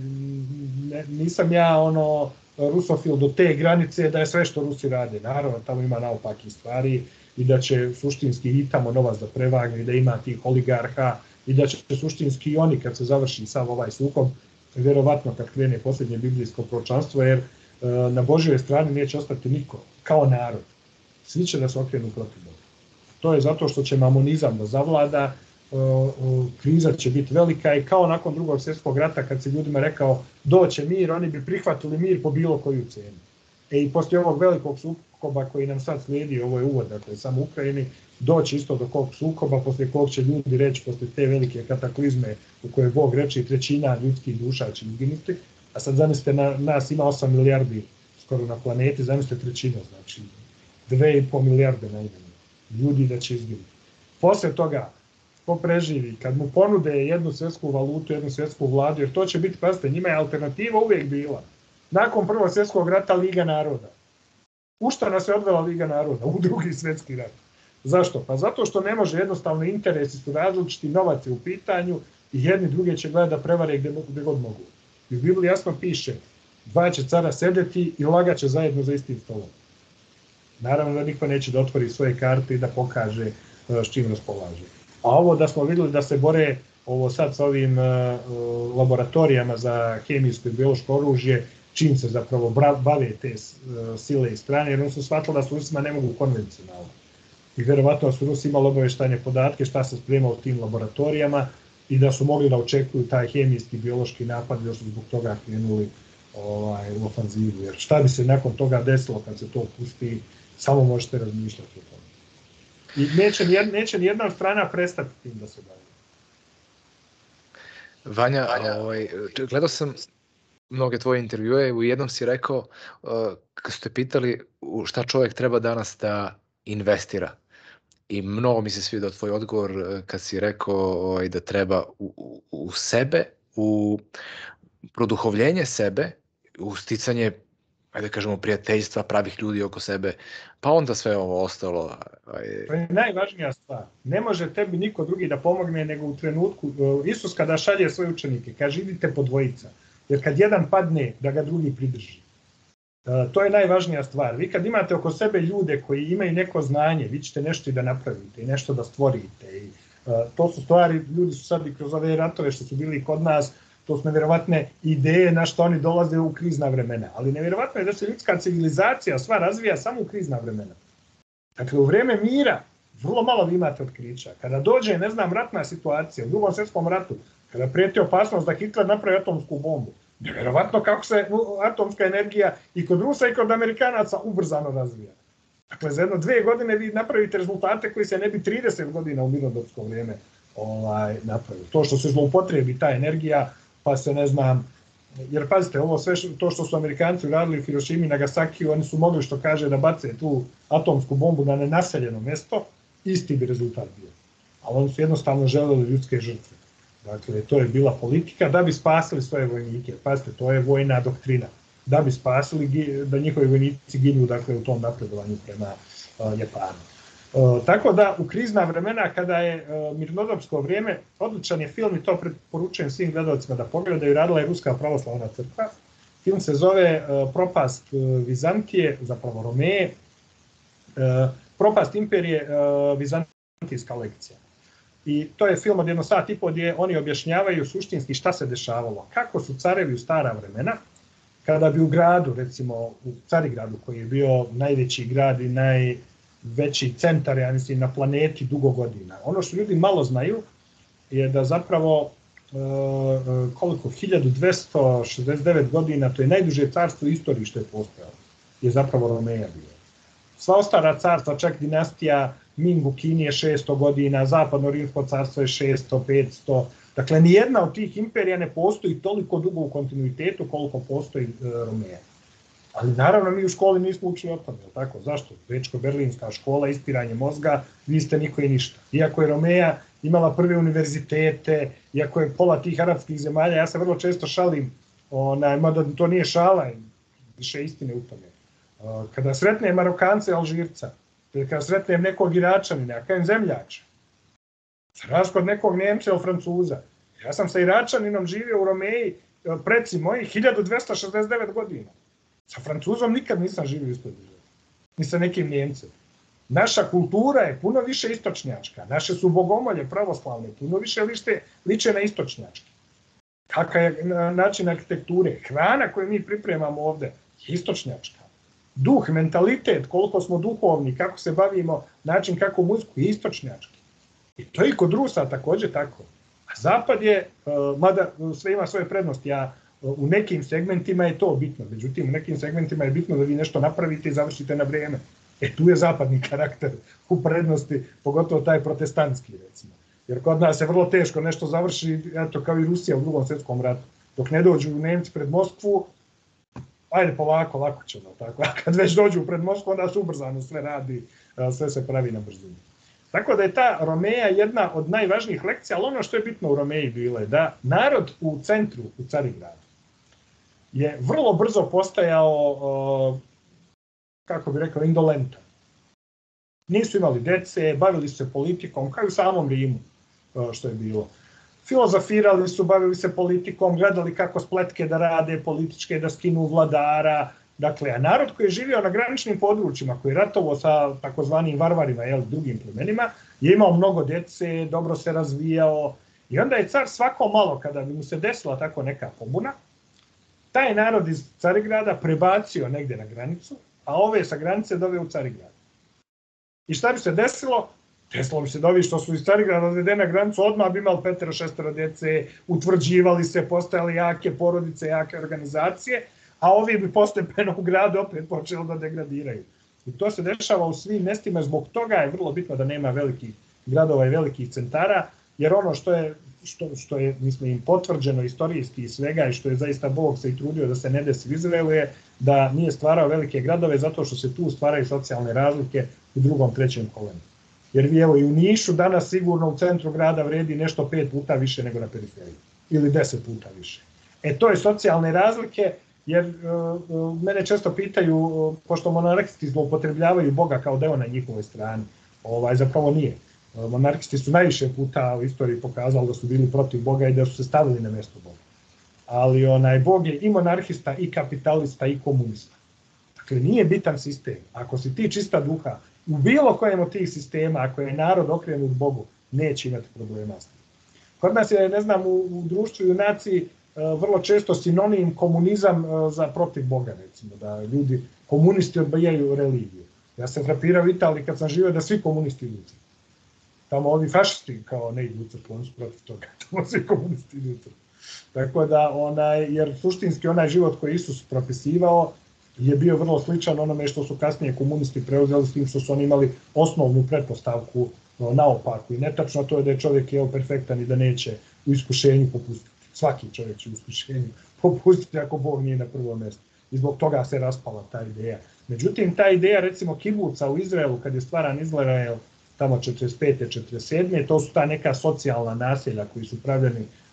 nisam ja rusofil do te granice da je sve što Rusi rade. Naravno, tamo ima naopakih stvari i da će suštinski i tamo novac da prevagne i da ima tih oligarha i da će suštinski i oni kad se završi sav ovaj sukob, vjerovatno kad krene posljednje biblijsko proročanstvo, jer na Božjoj strani neće ostati niko, kao narod. Svi će da se okrenu protiv Boga. To je zato što će mamonizam da zavlada, kriza će biti velika i kao nakon Drugog svjetskog rata kad se ljudima rekao doće mir, oni bi prihvatili mir po bilo koju cenu. I poslije ovog velikog sukoba koji nam sad slijedi, ovo je uvod, dakle, samo u Ukrajini, doći isto do kog sukoba, poslije kog će ljudi reći, poslije te velike kataklizme u kojoj Bog reči 1/3 ljudskih duša će izginuti, a sad zamislite, nas ima 8 milijardi skoro na planeti, zamislite 1/3, znači 2,5 milijarde najmanje ljudi da će izginuti. Poslije toga, ko preživi, kad mu ponude jednu svjetsku valutu, jednu svjetsku vladu, jer to će biti, pazite, njima je alternativa uvijek bila. Nakon Prvog svjetskog rata Liga naroda. U šta nas je odvela Liga naroda? U Drugi svjetski rat. Zašto? Pa zato što ne može, jednostavno interesi su različiti, novac je u pitanju i jedni druge će gledati da prevare gdje god mogu. I u Bibliji jasno piše, 2 će cara sedeti i lagaće zajedno za istim stolom. Naravno da niko neće da otvori svoje karte i da pokaže s čim raspolaže. A ovo da smo vidjeli da se bore ovo sad sa ovim laboratorijama za hemijsko i biološko oružje, čim se zapravo bave te sile i strane, jer oni su shvatili da s Rusima ne mogu konvencionalno. I vjerovatno su Rusi imali obavještajne podatke šta se sprema u tim laboratorijama i da su mogli da očekuju taj hemijski, biološki napad, jer su zbog toga krenuli u ofanzivu. Jer šta bi se nakon toga desilo kad se to pusti, samo možete razmišljati o tome. I neće nijedna strana prestati tim da se bavi. Vanja, gledao sam mnoge tvoje intervjue, u jednom si rekao, kad ste pitali šta čovjek treba danas da investira. I mnogo mi se sviđa tvoj odgovor kad si rekao da treba u sebe, u produhovljenje sebe, u sticanje, ajde kažemo, prijateljstva, pravih ljudi oko sebe, pa onda sve ovo ostalo. To je najvažnija stvar. Ne može tebi niko drugi da pomogne nego u trenutku. Isus kada šalje svoje učenike, kaže idite po dvojica, jer kad jedan padne, da ga drugi pridrži. To je najvažnija stvar. Vi kad imate oko sebe ljude koji imaju neko znanje, vi ćete nešto i da napravite i nešto da stvorite. I, to su stvari, ljudi su sad i kroz ove ratove što su bili kod nas, to su nevjerovatne ideje na što oni dolaze u krizna vremena. Ali nevjerovatno je da se ljudska civilizacija sva razvija samo u krizna vremena. Dakle, u vrijeme mira vrlo malo vi imate otkrića. Kada dođe, ne znam, ratna situacija u Drugom svjetskom ratu, kada prijeti opasnost da Hitler napravi atomsku bombu, nevjerovatno kako se atomska energija i kod Rusa i kod Amerikanaca ubrzano razvija. Dakle, za 1-2 godine vi napravite rezultate koji se ne bi 30 godina u mirnodopsko vrijeme napravili. To što se zloupotrebi ta energija, pa se ne znam, jer pazite, ovo sve to što su Amerikanci uradili u Hirošimi i Nagasakiju, oni su mogli, što kaže, da bace tu atomsku bombu na nenaseljeno mjesto, isti bi rezultat bio. Ali oni su jednostavno želeli ljudske žrtve. Dakle, to je bila politika da bi spasili svoje vojnike. Pazite, to je vojna doktrina. da bi spasili, da njihovi vojnici ginu dakle, u tom napredovanju prema Japanu. Tako da u krizna vremena kada je mirnodopsko vrijeme, odličan je film i to preporučujem svim gledalcima da pogledaju, radila je Ruska pravoslavna crkva. Film se zove Propast Vizantije, zapravo Romeje, Propast imperije, Vizantijska lekcija. I to je film od 1 sat i po gdje oni objašnjavaju suštinski šta se dešavalo. Kako su carevi u stara vremena, kada bi u gradu, recimo u Carigradu koji je bio najveći grad i najveći centar, ja mislim, na planeti dugo godina. Ono što ljudi malo znaju je da zapravo koliko, 1269 godina, to je najduže carstvo u istoriji što je postojalo, je zapravo Romeja bio. Sva ostala carstva, čak dinastija Ming u Kini je 600 godina, Zapadno Rimsko carstvo je 600, 500. Dakle, nijedna od tih imperija ne postoji toliko dugo u kontinuitetu koliko postoji Romeja. Ali naravno mi u školi nismo učili o tome, tako? Zašto? Bečko-berlinska škola, ispiranje mozga, vi ste niko i ništa. Iako je Romeja imala prve univerzitete, iako je pola tih arapskih zemalja, ja se vrlo često šalim, mada to nije šala, više istine u tome. Kada sretnem Marokance, Alžirca, kada sretnem nekog Iračanina, ja kažem zemljača, za razliku od nekog Nemca ili Francuza. Ja sam sa Iračaninom živio u Romeji, preci moji, 1269 godina. Sa Francuzom nikad nisam živio isto države, ni sa nekim Njemcem. Naša kultura je puno više istočnjačka, naše su bogomolje pravoslavne, puno više liče na istočnjačke. Kakav je način arhitekture? Hrana koju mi pripremamo ovde je istočnjačka. Duh, mentalitet, koliko smo duhovni, kako se bavimo, način kako muziku je istočnjački. I to je i kod Rusa također tako. A Zapad je, mada sve ima svoje prednosti, u nekim segmentima je to bitno, međutim u nekim segmentima je bitno da vi nešto napravite i završite na vrijeme. Tu je zapadni karakter u prednosti, pogotovo taj protestantski recimo. Jer kod nas je vrlo teško nešto završi, eto kao i Rusija u Drugom svjetskom ratu. Dok ne dođu Nemci pred Moskvu, ajde polako, lako ćemo, tako. A kad već dođu pred Moskvu, onda se ubrzano sve radi, sve se pravi na brzinu. Tako da je ta Romeja jedna od najvažnijih lekcija, ali ono što je bitno u Romeji bilo je da narod u centru, u Carigradu, je vrlo brzo postajao, kako bi rekao, indolentan. Nisu imali dece, bavili se politikom, kao i u samom Rimu, što je bilo. Filozofirali su, bavili se politikom, gledali kako spletke da rade, političke, da skinu vladara. Dakle, a narod koji je živio na graničnim područjima, koji je ratovao sa takozvanim varvarima, drugim plemenima, je imao mnogo dece, dobro se razvijao. I onda je car svako malo, kada bi mu se desila tako neka pobuna, taj narod iz Carigrada prebacio negdje na granicu, a ove sa granice doveo u Carigrad. I šta bi se desilo? Desilo bi se da ovi što su iz Carigrada odvedeni na granicu, odmah bi imali 5-6 djece, utvrđivali se, postojali jake porodice, jake organizacije, a ovi bi postepeno u gradu opet počeli da degradiraju. I to se dešava u svim mestima, zbog toga je vrlo bitno da nema velikih gradova i velikih centara, jer ono što je mislim, potvrđeno istorijski i svega i što je zaista Bog se i trudio da se ne desi u Izraelu je da nije stvarao velike gradove zato što se tu stvaraju socijalne razlike u drugom, trećem kolenu. Jer vi evo i u Nišu danas sigurno u centru grada vredi nešto 5 puta više nego na periferiji. Ili 10 puta više. To je socijalne razlike, jer mene često pitaju, pošto monarhisti zloupotrebljavaju Boga kao deo na njihovoj strani, zapravo nije. Monarhisti su najviše puta u istoriji pokazali da su bili protiv Boga i da su se stavili na mjesto Boga. Ali Bog je i monarhista, i kapitalista, i komunista. Dakle, nije bitan sistem. Ako si ti čista duha, u bilo kojem od tih sistema, ako je narod okrenut Bogu, neće imati problema s tim. Kod nas je, ne znam, u društvu i u naciji vrlo često sinonim komunizam za protiv Boga, recimo, da ljudi, komunisti odbijaju religiju. Ja sam frapirao u Italiji kad sam živio da svi komunisti idu. Tamo ovi fašisti kao ne idu u crkvu, oni su protiv toga, tamo svi komunisti idu. Tako da, jer suštinski onaj život koji Isus propisivao je bio vrlo sličan onome što su kasnije komunisti preuzeli s tim što su oni imali osnovnu pretpostavku naopaku i netačno, to je da je čovjek perfektan i da neće u iskušenju popustiti. Svaki čovjek će u iskušenju popustiti ako Bog nije na prvom mjestu. I zbog toga se raspala ta ideja. Međutim, ta ideja recimo kibuca u Izraelu, kad je stvaran Izrael tamo 45. 47. to su ta neka socijalna naselja koji su pravljeni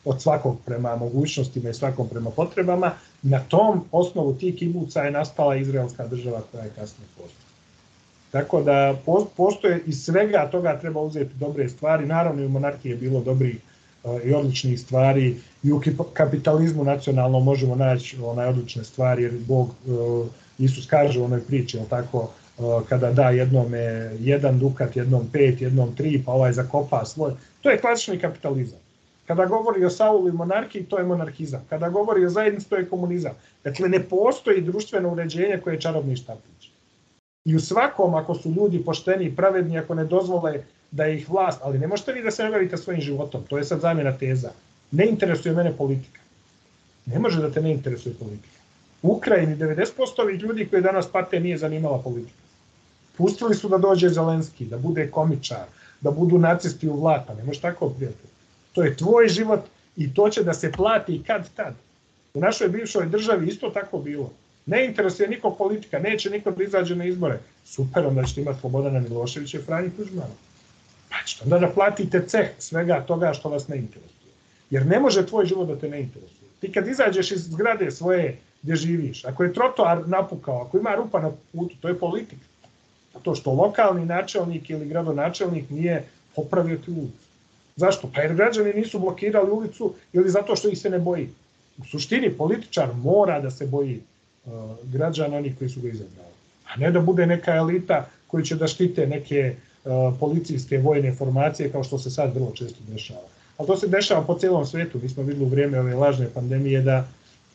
od svakog prema mogućnostima i svakom prema potrebama. Na tom osnovu tih kibuca je nastala izraelska država koja je kasnije postala. Tako da postoje iz svega toga treba uzeti dobre stvari. Naravno i u monarhiji je bilo dobrih i odličnih stvari. I u kapitalizmu nacionalno možemo naći odlične stvari, jer Bog, Isus kaže u onoj priči, tako, kada da jednome 1 dukat, jednom 5, jednom 3, pa ovaj zakopa svoj. To je klasični kapitalizam. Kada govori o Saulu i monarhiji, to je monarhizam. Kada govori o zajednici, to je komunizam. Dakle, ne postoji društveno uređenje koje je čarobni štapić. I u svakom, ako su ljudi pošteni i pravedni, ako ne dozvole da je ih vlast, ali ne možete vi da se ne bavite svojim životom, to je sad zamjena teza. Ne interesuje mene politika. Ne može da te ne interesuje politika. U Ukrajini 90% ovih ljudi koji danas pate nije zanimala politika. Pustili su da dođe Zelenski, da bude komičar, da budu nacisti u vlata. Ne može tako, prijatelj. To je tvoj život i to će da se plati kad tad. U našoj bivšoj državi isto tako bilo. Ne interesuje nikog politika, neće niko da izađe na izbore. Super, onda ćete imati Slobodana Miloševića i Franju Tuđmana. Pa ćete onda da platite ceh svega toga što vas ne interesuje. Jer ne može tvoj život da te ne interesuje. Ti kad izađeš iz zgrade svoje gdje živiš, ako je trotoar napukao, ako ima rupa na putu, to je politika. To što lokalni načelnik ili gradonačelnik nije popravio tu ulicu. Zašto? Pa jer građani nisu blokirali ulicu ili zato što ih se ne boji. U suštini političar mora da se boji građana, onih koji su ga izabrali. A ne da bude neka elita koji će da štite neke policijske vojne formacije kao što se sad vrlo često dešava. Ali to se dešava po cijelom svijetu. Mi smo vidjeli u vrijeme ove lažne pandemije da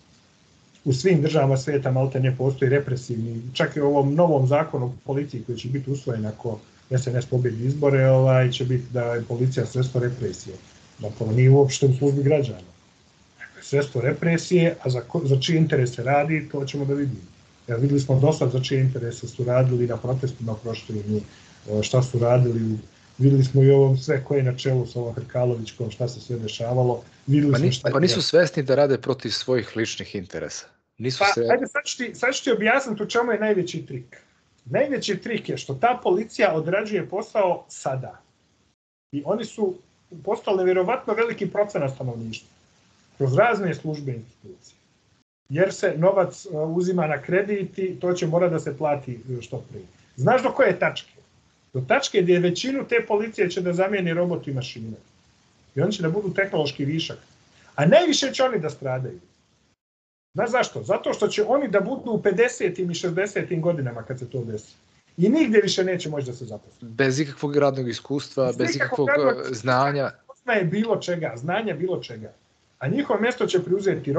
u svim državama svijeta malte ne postoji represivni, čak i u ovom novom zakonu o policiji koji će biti usvojen ako SNS pobjedi izbore, će biti da je policija sredstvo represije. Dakle, nije uopšte u službi građana. Dakle, sredstvo represije, a za čije interese radi, to ćemo da vidimo. Jer vidjeli smo dosta za čije interese su radili na protestima prošli, šta su radili, vidjeli smo i ovo sve koje je na čelu s ovom Hrkalovićkom, šta se sve dešavalo. Pa nisu svesni da rade protiv svojih ličnih interesa. Ajde, sad ću ti objasniti u čemu je najveći trik. Najveći trik je što ta policija odrađuje posao sada. I oni su postali nevjerovatno veliki procenat stanovništva. Kroz razne službe institucije. Jer se novac uzima na kredit i to će mora da se plati što prije. Znaš do koje tačke? Do tačke gdje većinu te policije će da zamijeni roboti i mašine. I oni će da budu tehnološki višak. A najviše će oni da stradaju. Znaš zašto? Zato što će oni da budu u 50. i 60. godinama kad se to desi. I nigdje više neće moći da se zaposle. Bez ikakvog radnog iskustva, bez ikakvog znanja. Znanja bilo čega. A njihovo mjesto će preuzeti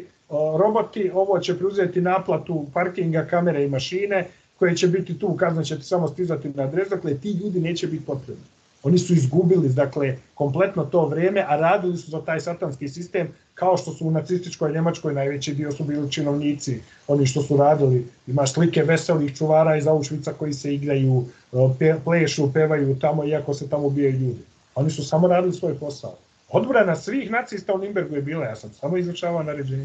roboti, ovo će preuzeti naplatu parkinga, kamere i mašine, koje će biti tu, kazna će ti samo stizati na adres, dakle ti ljudi neće biti potrebni. Oni su izgubili, dakle, kompletno to vrijeme, a radili su za taj satanski sistem, kao što su u nacističkoj Njemačkoj najveći dio su bili činovnici, oni što su radili. Imaš slike veselih čuvara iz Auschwitza koji se igraju, plešu, pevaju tamo, iako se tamo ubijaju ljudi. Oni su samo radili svoj posao. Odbrana svih nacista u Nürnbergu je bila, ja sam samo izvršavao naređenja.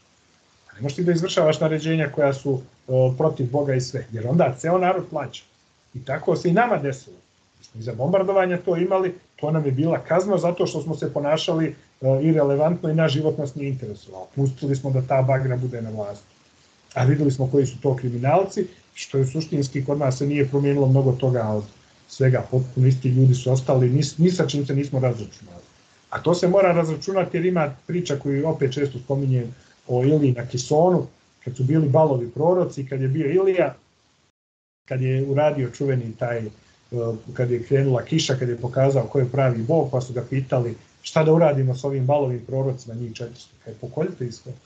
Ne možeš ti da izvršavaš naređenja koja su protiv Boga i sve, jer onda ceo narod plaća. I tako se i nama desilo. I za bombardovanje to imali, to nam je bila kazna zato što smo se ponašali irelevantno i naš život nas nije interesovao. Pustili smo da ta bagra bude na vlasti. A videli smo koji su to kriminalci, što je suštinski kod nas se nije promijenilo mnogo toga od svega. Potpuno isti ljudi su ostali, ni sa čim se nismo razračunali. A to se mora razračunati jer ima priča koju opet često spominjem o Iliji na Kisonu, kad su bili balovi proroci, kad je bio Ilija, kad je uradio čuveni taj, kad je krenula kiša, kad je pokazao ko je pravi Bog, pa su ga pitali šta da uradimo s ovim balovim prorocima, njih 400, kaj pokoljite ih sve.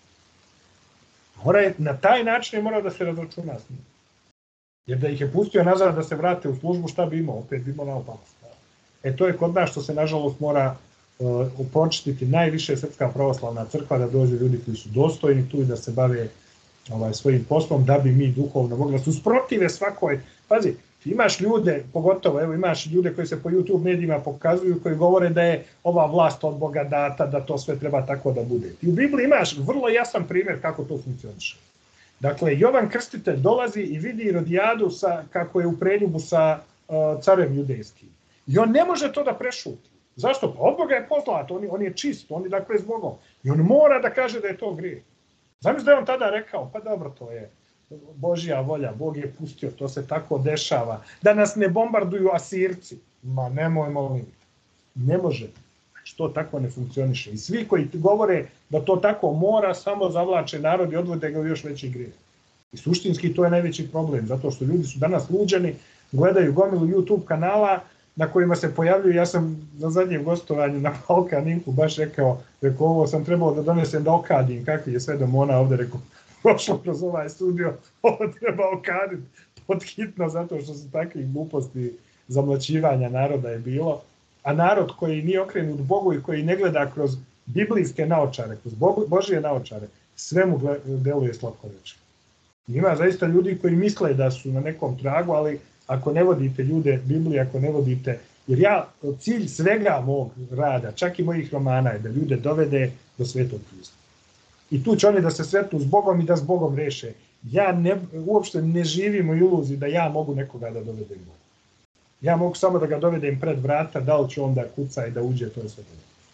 Na taj način je morao da se razračuna s njim. Jer da ih je pustio nazad da se vrate u službu, šta bi imao? Opet bi imao naopako. To je kod nas što se nažalost mora počistiti najviše Srpska pravoslavna crkva, da dođu ljudi koji su dostojni tu i da se bave svojim poslom, da bi mi duhovno mogli da se usprotive svakoj. Pazi, imaš ljude, pogotovo, evo imaš ljude koji se po YouTube medijima pokazuju, koji govore da je ova vlast od Boga data, da to sve treba tako da bude. I u Bibliji imaš vrlo jasan primjer kako to funkcioniše. Dakle, Jovan Krstitelj dolazi i vidi Irodijadu kako je u preljubu sa carem judejskim. I on ne može to da prešuti. Zašto? Pa od Boga je poslat, on je čist, on je dakle s Bogom. I on mora da kaže da je to grijeh. Zamisli da je on tada rekao, pa dobro, to je Božja volja, Bog je pustio, to se tako dešava. Da nas ne bombarduju Asirci. Ma nemoj, molim. Ne može. Što tako ne funkcioniše. I svi koji govore da to tako mora, samo zavlače narod i odvode ga u još veći grijeh. I suštinski to je najveći problem, zato što ljudi su danas luđeni, gledaju gomilu YouTube kanala na kojima se pojavljuju. Ja sam na zadnjem gostovanju na Balkan Info baš rekao, ovo sam trebao da donesem da okadim, kakvi je sve domona ovde, rekao, prošlo kroz ovaj studio, ovo treba okaditi podhitno, zato što su takvih gluposti zamlaćivanja naroda je bilo. A narod koji nije okrenut Bogu i koji ne gleda kroz biblijske naočare, kroz Božije naočare, sve mu deluje slatkorečno. Ima zaista ljudi koji misle da su na nekom tragu, ali ako ne vodite ljude Biblije, ako ne vodite... Jer cilj svega mog rada, čak i mojih romana, je da ljude dovede do Svetog Pisma. I tu će oni da se sretnu s Bogom i da s Bogom reše. Ja uopšte ne živim u iluziji da ja mogu nekoga da dovedem Bogu. Ja mogu samo da ga dovedem pred vrata, da li će on da kuca i da uđe, to je sve.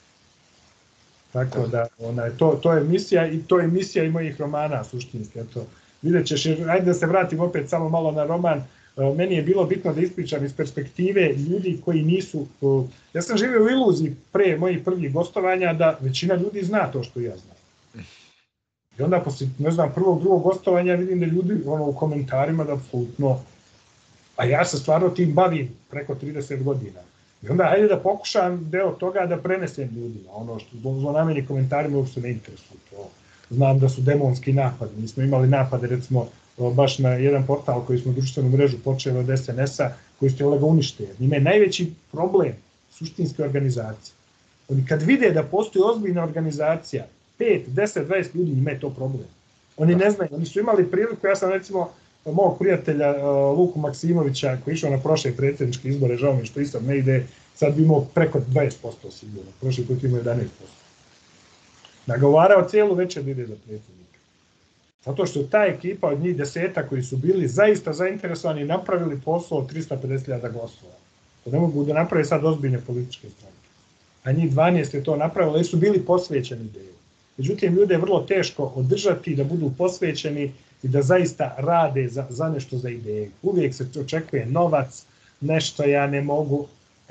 Tako da, to je misija i to je misija i mojih romana suštinski. Eto, vidjet ćeš, ajde da se vratim opet samo malo na roman. Meni je bilo bitno da ispričam iz perspektive ljudi koji nisu... Ja sam živio u iluziji pre mojih prvih gostovanja da većina ljudi zna to što ja znam. I onda posle, ne znam, prvog, drugog gostovanja vidim da ljudi u komentarima da apsolutno... A ja se stvarno tim bavim preko 30 godina. I onda hajde da pokušam deo toga da prenesem ljudima. Ono što zlonameni komentarima uopšte ne interesuju. Znam da su demonski napadi. Mi smo imali napade, recimo, baš na jedan portal koji smo društvenu mrežu počeli od SNS-a, koji ste ga uništili. Njima je najveći problem suštinske organizacije. Oni kad vide da postoji ozbiljna organizacija, 5, 10, 20 ljudi, njima je to problem. Oni ne znaju, oni su imali priliku, ja sam recimo mog prijatelja Luku Maksimovića koji je išao na prošle predsjedničke izbore, žao mi što i sad ne ide, sad bi imao preko 20% sigurno, prošli put imao 11%. Nagovarao cijelu večer da ide za predsjednika. Zato što ta ekipa od njih 10 koji su bili zaista zainteresovani i napravili posao od 350.000 glasova. To ne mogu da naprave sad ozbiljne političke stranke. A njih 12 je to napravilo i su bili posvećeni ideju. Međutim, ljude je vrlo teško održati da budu posvećeni i da zaista rade za nešto, za ideju. Uvijek se očekuje novac, nešto ja ne mogu.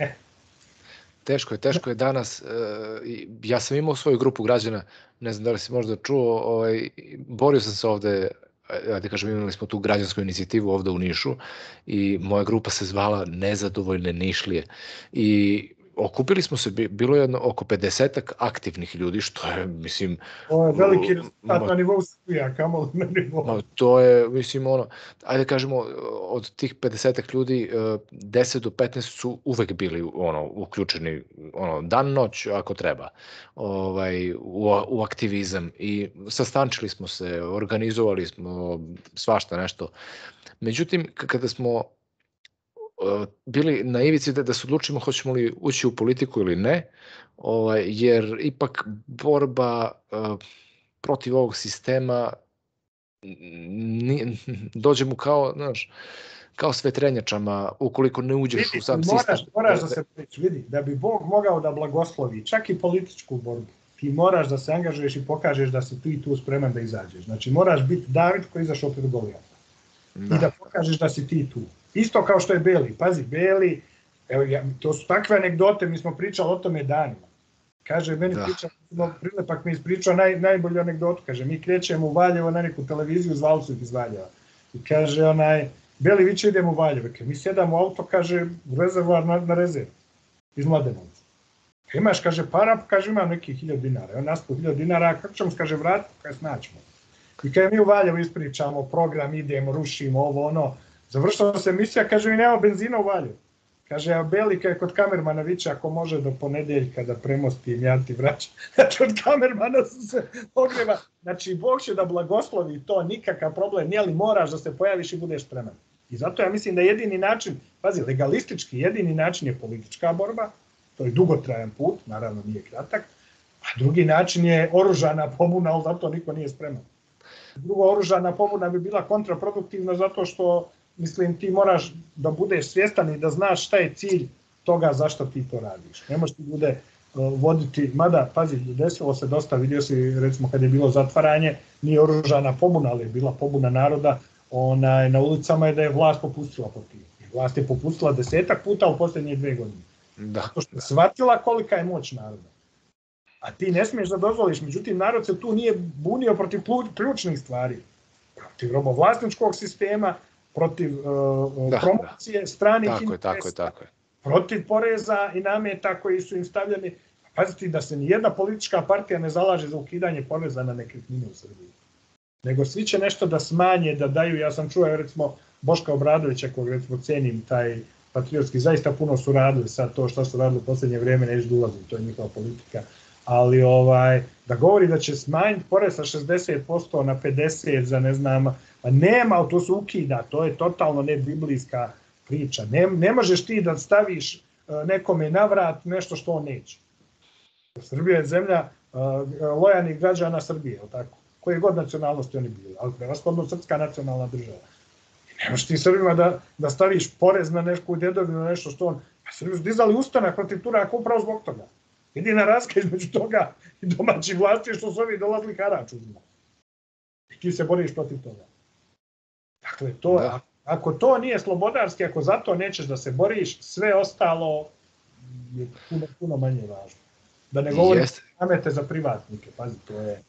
Teško je danas. Ja sam imao svoju grupu građana, ne znam da li si možda čuo, borio sam se ovde, da kažem, imali smo tu građansku inicijativu ovde u Nišu i moja grupa se zvala Nezadovoljne Nišlije. I okupili smo se, bilo je oko 50-ak aktivnih ljudi, što je, mislim... Ovo je veliki rezultat na nivou Srbija, kamo na nivou. To je, mislim, ajde kažemo, od tih 50-ak ljudi, 10 do 15 su uvek bili, uključeni, dan, noć, ako treba, u aktivizam. I sastančili smo se, organizovali smo svašta nešto. Međutim, kada smo bili na ivici da se odlučimo hoćemo li ući u politiku ili ne, jer ipak borba protiv ovog sistema dođe mu kao s vetrenjačama ukoliko ne uđeš u sam sistem. Moraš da se vidi, da bi Bog mogao da blagoslovi čak i političku borbu, ti moraš da se angažuješ i pokažeš da si ti tu spreman da izađeš. Znači moraš biti David koji je izašao pred Golijata i da pokažeš da si ti tu. Isto kao što je Beli. Pazi, Beli, to su takve anegdote, mi smo pričali o tome danima. Kaže, meni Prilepak mi ispričao najbolju anegdotu. Kaže, mi krećemo u Valjevo na neku televiziju, zvali su ih iz Valjeva. I kaže, Beli, vi će idemo u Valjevo. Mi sjedamo u auto, kaže, u rezervoar na rezervu, iz Mladenovca. Imaš, kaže, para, kaže, imam nekih 1000 dinara. On nas po 1000 dinara, kako ćemo, kaže, vratiti, kaže, snaćemo. I kaže, mi u Valjevo ispričamo, program, idemo, rušimo, ovo, Završila se emisija, kaže mi nema benzina u Valjevu. Kaže, a Beli kod kamermana viče, ako može do ponedeljka da premostim, ja ti vraćam. Znači, od kamermana su se ogreva. Znači, Bog će da blagoslovi to, nikakav problem, nije li moraš da se pojaviš i budeš spreman. I zato ja mislim da jedini način, pazi, legalistički jedini način je politička borba, to je dugotrajan put, naravno nije kratak, a drugi način je oružana pobuna, ali zato niko nije spreman. Drugo, oružana pobuna bi bila kontraproduktivna zato što mislim, ti moraš da budeš svjestan i da znaš šta je cilj toga zašto ti to radiš. Ne možeš ti ljude voditi, mada, pazi, desilo se dosta, vidio si, recimo, kad je bilo zatvaranje, nije oružana pobuna, ali je bila pobuna naroda, na ulicama je da je vlast popustila po tim. Vlast je popustila 10 puta u posljednje 2 godine. Zato što je shvatila kolika je moć naroda. A ti ne smiješ da dozvoliš, međutim, narod se tu nije bunio protiv ključnih stvari. Protiv robovlasničkog sistema, protiv promocije stranih interesa, protiv poreza i nameta koji su im stavljeni. Pazite da se nijedna politička partija ne zalaže za ukidanje poreza na nekretnine u Srbiji. Nego svi će nešto da smanje, da daju. Ja sam čuo, recimo, Boška Obradovića, kog recimo cenim, taj patriotski, zaista puno su radili, sad to što su radili u posljednje vrijeme, neću da ulazim, to je njihova politika, ali da govori da će smanjiti porez sa 60% na 50% za ne znam, nema, to se ukida, to je totalno nebiblijska priča. Ne možeš ti da staviš nekome na vrat nešto što on neće. Srbija je zemlja lojalnih građana Srbije, tako? Koje god nacionalnosti oni bili, ali prevashodno srpska nacionalna država. Ne možeš ti Srbima da staviš porez na neku dedovinu, na nešto što on... Srbi su dizali ustanak protiv Turaka upravo zbog toga. Jedina razlika između toga i domaćih vlasti je što su ovi dolazili harač uzima. I ti se boriš protiv toga. Dakle, ako to nije slobodarski, ako za to nećeš da se boriš, sve ostalo je puno manje važno. Da ne govorim namete za privatnike, pazi, to je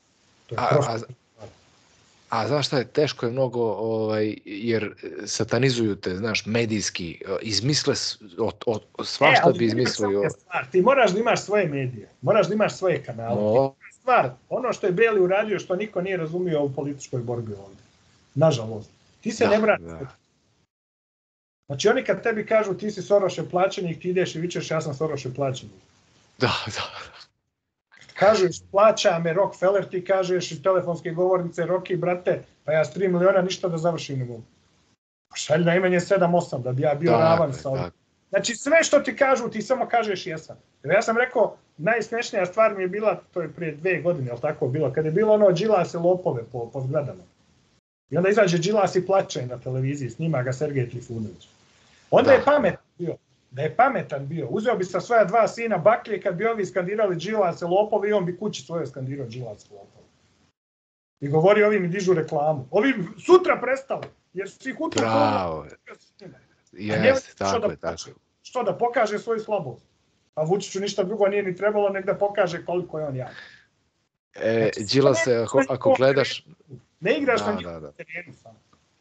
A znaš šta je, teško je mnogo, jer satanizuju te, znaš, medijski, izmisle svašta bi izmislili. Ti moraš da imaš svoje medije, moraš da imaš svoje kanale. Stvar, ono što je Beli uradio, što niko nije razumio u političkoj borbi ovdje, nažalost, ti se ne braniš. Znači oni kad tebi kažu ti si Sorošev plaćenik, ti ideš i vičeš ja sam Sorošev plaćenik. Da. Kažeš, plaća me Rockefeller, ti kažeš iz telefonske govornice, Rocky, brate, pa ja s 3 miliona ništa da završim ne mogu. Šalj najmanje 7-8, da bi ja bio ravan sa ovim. Znači, sve što ti kažu, ti samo kažeš jesam. Jer ja sam rekao, najsmešnija stvar mi je bila, to je prije 2 godine, ali tako bilo, kad je bilo ono Đilase lopove po zgradama. I onda izađe Đilas i plače na televiziji, snima ga Sergej Trifunović. Onda je pametan bio. Da je pametan bio, uzeo bi sa svoja 2 sina baklje kad bi ovi skandirali Đilase lopovi i on bi kući svoje skandirao Đilase lopovi. I govori ovi mi dižu reklamu. Ovi sutra prestali, jer su ih utro... Bravo. Jeste, tako je. Što da pokaže svoju slabost. A Vučiću ništa drugo nije ni trebalo, nek da pokaže koliko je on jak. Đilase, ako gledaš... Ne igraš na njihovom terenu samo.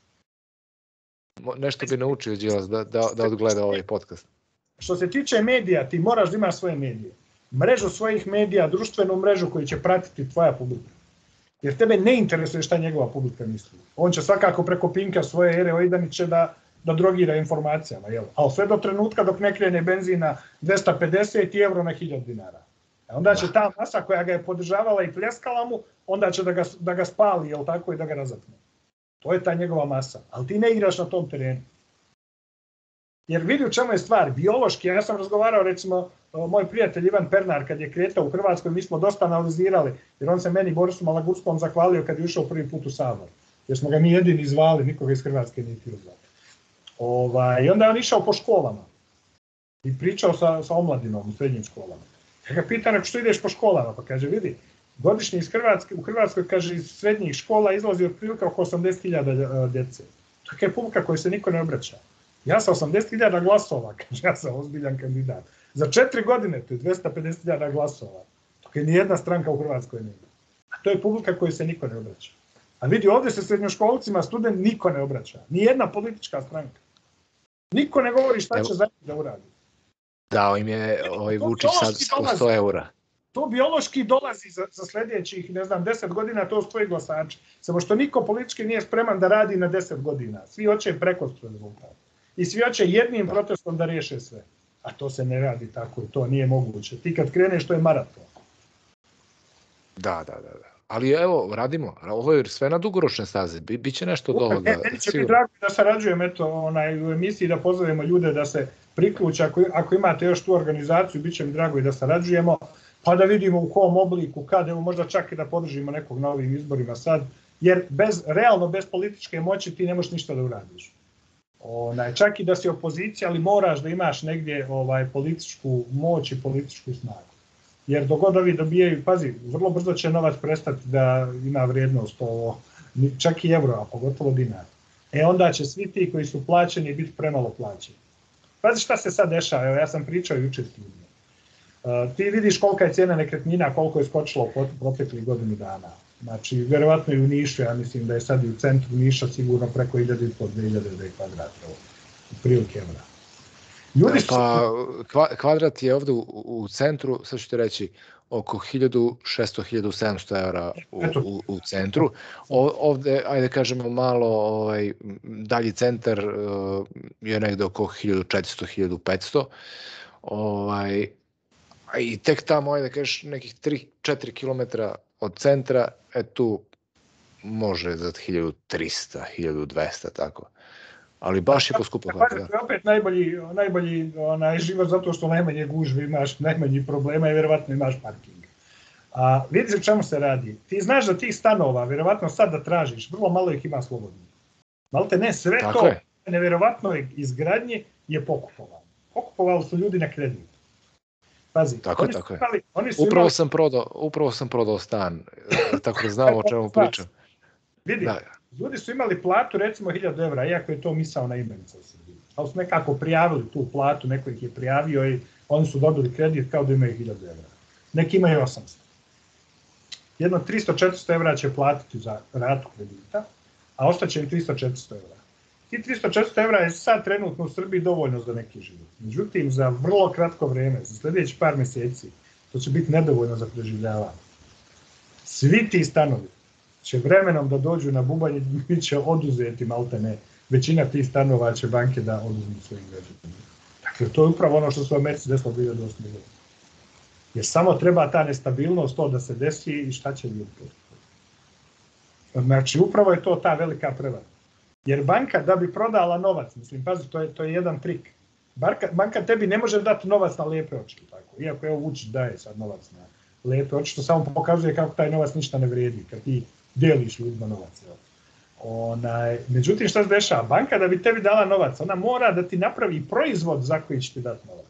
Nešto bi naučio Đilas da odgleda ovaj podcast. Što se tiče medija, ti moraš da imaš svoje medije. Mrežu svojih medija, društvenu mrežu koju će pratiti tvoja publika. Jer tebe ne interesuje šta njegova publika misli. On će svakako preko Pinka svoje ere Ojdaniće da drogira informacijama. Ali sve do trenutka dok ne krene benzin na 250 € na 1000 dinara. Onda će ta masa koja ga je podržavala i pljeskala mu, onda će da ga spali, tako, i da ga razapne. To je ta njegova masa. Ali ti ne igraš na tom terenu. Jer vidi u čemu je stvar. Biološki, ja sam razgovarao, recimo, moj prijatelj Ivan Pernar, kad je kretao u Hrvatskoj, mi smo dosta analizirali, jer on se meni, Borisu Malagurskom, zahvalio kad je ušao prvi put u Sabor. Jer smo ga mi jedini zvali, nikoga iz Hrvatske niti uzvali. I onda je on išao po školama i pričao sa omladinom u srednjim školama. Ja ga pitam, ako što ideš po školama, pa kaže, vidi, godišnje u Hrvatskoj, kaže, iz srednjih škola izlazi otprilike oko 80.000 djece. To je publika koju se niko ne obraća. Ja sam 80.000 glasova, kaže, ja sam ozbiljan kandidat. Za 4 godine to je 250.000 glasova. To je nijedna stranka u Hrvatskoj nema. A to je publika koju se niko ne obraća. A vidi, ovdje se srednjoškolcima student niko ne obraća. Nijedna politička stranka. Niko ne govori šta će za njih da uradi. Dao im je Vučić sad 100 €. To biološki dolazi za sljedećih, 10 godina, to su tvoji glasači. Samo što niko politički nije spreman da radi na 10 godina. Svi hoće prekostu rezultat. I svi hoće jednim protestom da riješe sve. A to se ne radi tako, to nije moguće. Ti kad kreneš, to je maraton. Da. Ali evo, radimo. Ovo je sve na dugoročne staze. Biće nešto od ovoga. Meni će biti drago da sarađujem u emisiji, da pozovemo ljude da se priključe. Ako imate još tu organizaciju, bit će mi drago i da sarađujemo. Pa da vidimo u kom obliku, kad, evo možda čak i da podržimo nekog na ovim izborima sad. Jer realno bez političke moći ti ne možeš ništa da uradiš. Čak i da si opozicija, ali moraš da imaš negdje političku moć i političku snagu. Jer dok god ovi dobijaju, pazi, vrlo brzo će novac prestati da ima vrijednost, čak i euro, a pogotovo dinar. Onda će svi ti koji su plaćeni biti premalo plaćeni. Pazi šta se sad dešava, evo ja sam pričao jučer s ljudima. Ti vidiš kolika je cijena nekretnina, koliko je skočilo u proteklih godinu dana. Znači, vjerovatno i u Nišu, ja mislim da je sad i u centru Niša sigurno preko 1000-2000 kvadrata, u prilike evra. Kvadrat je ovdje u centru, sad ću ti reći, oko 1600-1700 evra u centru. Ovdje, ajde kažemo malo, dalji centar je negdje oko 1400-1500. I tek tamo, ajde kažeš, nekih 3-4 km od centra, tu može za 1300-1200, tako. Ali baš je poskupo. To je opet najbolji život zato što najmanje gužve imaš, najmanji problema i vjerovatno imaš parking. Vidiš o čemu se radi. Ti znaš da tih stanova, vjerovatno sad da tražiš, vrlo malo ih ima slobodno. Malte ne, sve tako to nevjerovatno izgradnje je pokupovano. Pokupovali su ljudi na kredit. Pazi, tako je. Upravo sam prodao stan, tako da znamo o čemu pričam. Vidi, ljudi su imali platu recimo 1000 evra, iako je to misaona imenica u Srbiji. Ali su nekako prijavili tu platu, neko ih je prijavio i oni su dobili kredit kao da imaju 1000 evra. Neki imaju 800. Jedno 300-400 evra će platiti za ratu kredita, a ostaće im 300-400 evra. Ti 300-400 evra je sad trenutno u Srbiji dovoljno za neki život. Međutim, za vrlo kratko vrijeme, za sljedeći par mjeseci, to će biti nedovoljno za preživljavanje. Svi ti stanovi će vremenom da dođu na bubanje, bit će oduzeti, malte ne. Većina tih stanova će banke da oduzmu svojim građanima. Dakle, to je upravo ono što su u Americi desilo 2008. godine. Jer samo treba ta nestabilnost, to da se desi i šta će ljudi. Znači, upravo je to ta velika prevara. Jer banka da bi prodala novac, mislim, pazi, to je jedan trik. Banka tebi ne može dati novac na lijepe očke, tako. Iako je Vučić daje sad novac na lijepe očke, što samo pokazuje kako taj novac ništa ne vredi, kad ti deliš ljudima novac. Međutim, šta se dešava? Banka da bi tebi dala novac, ona mora da ti napravi proizvod za koji će ti dati novac.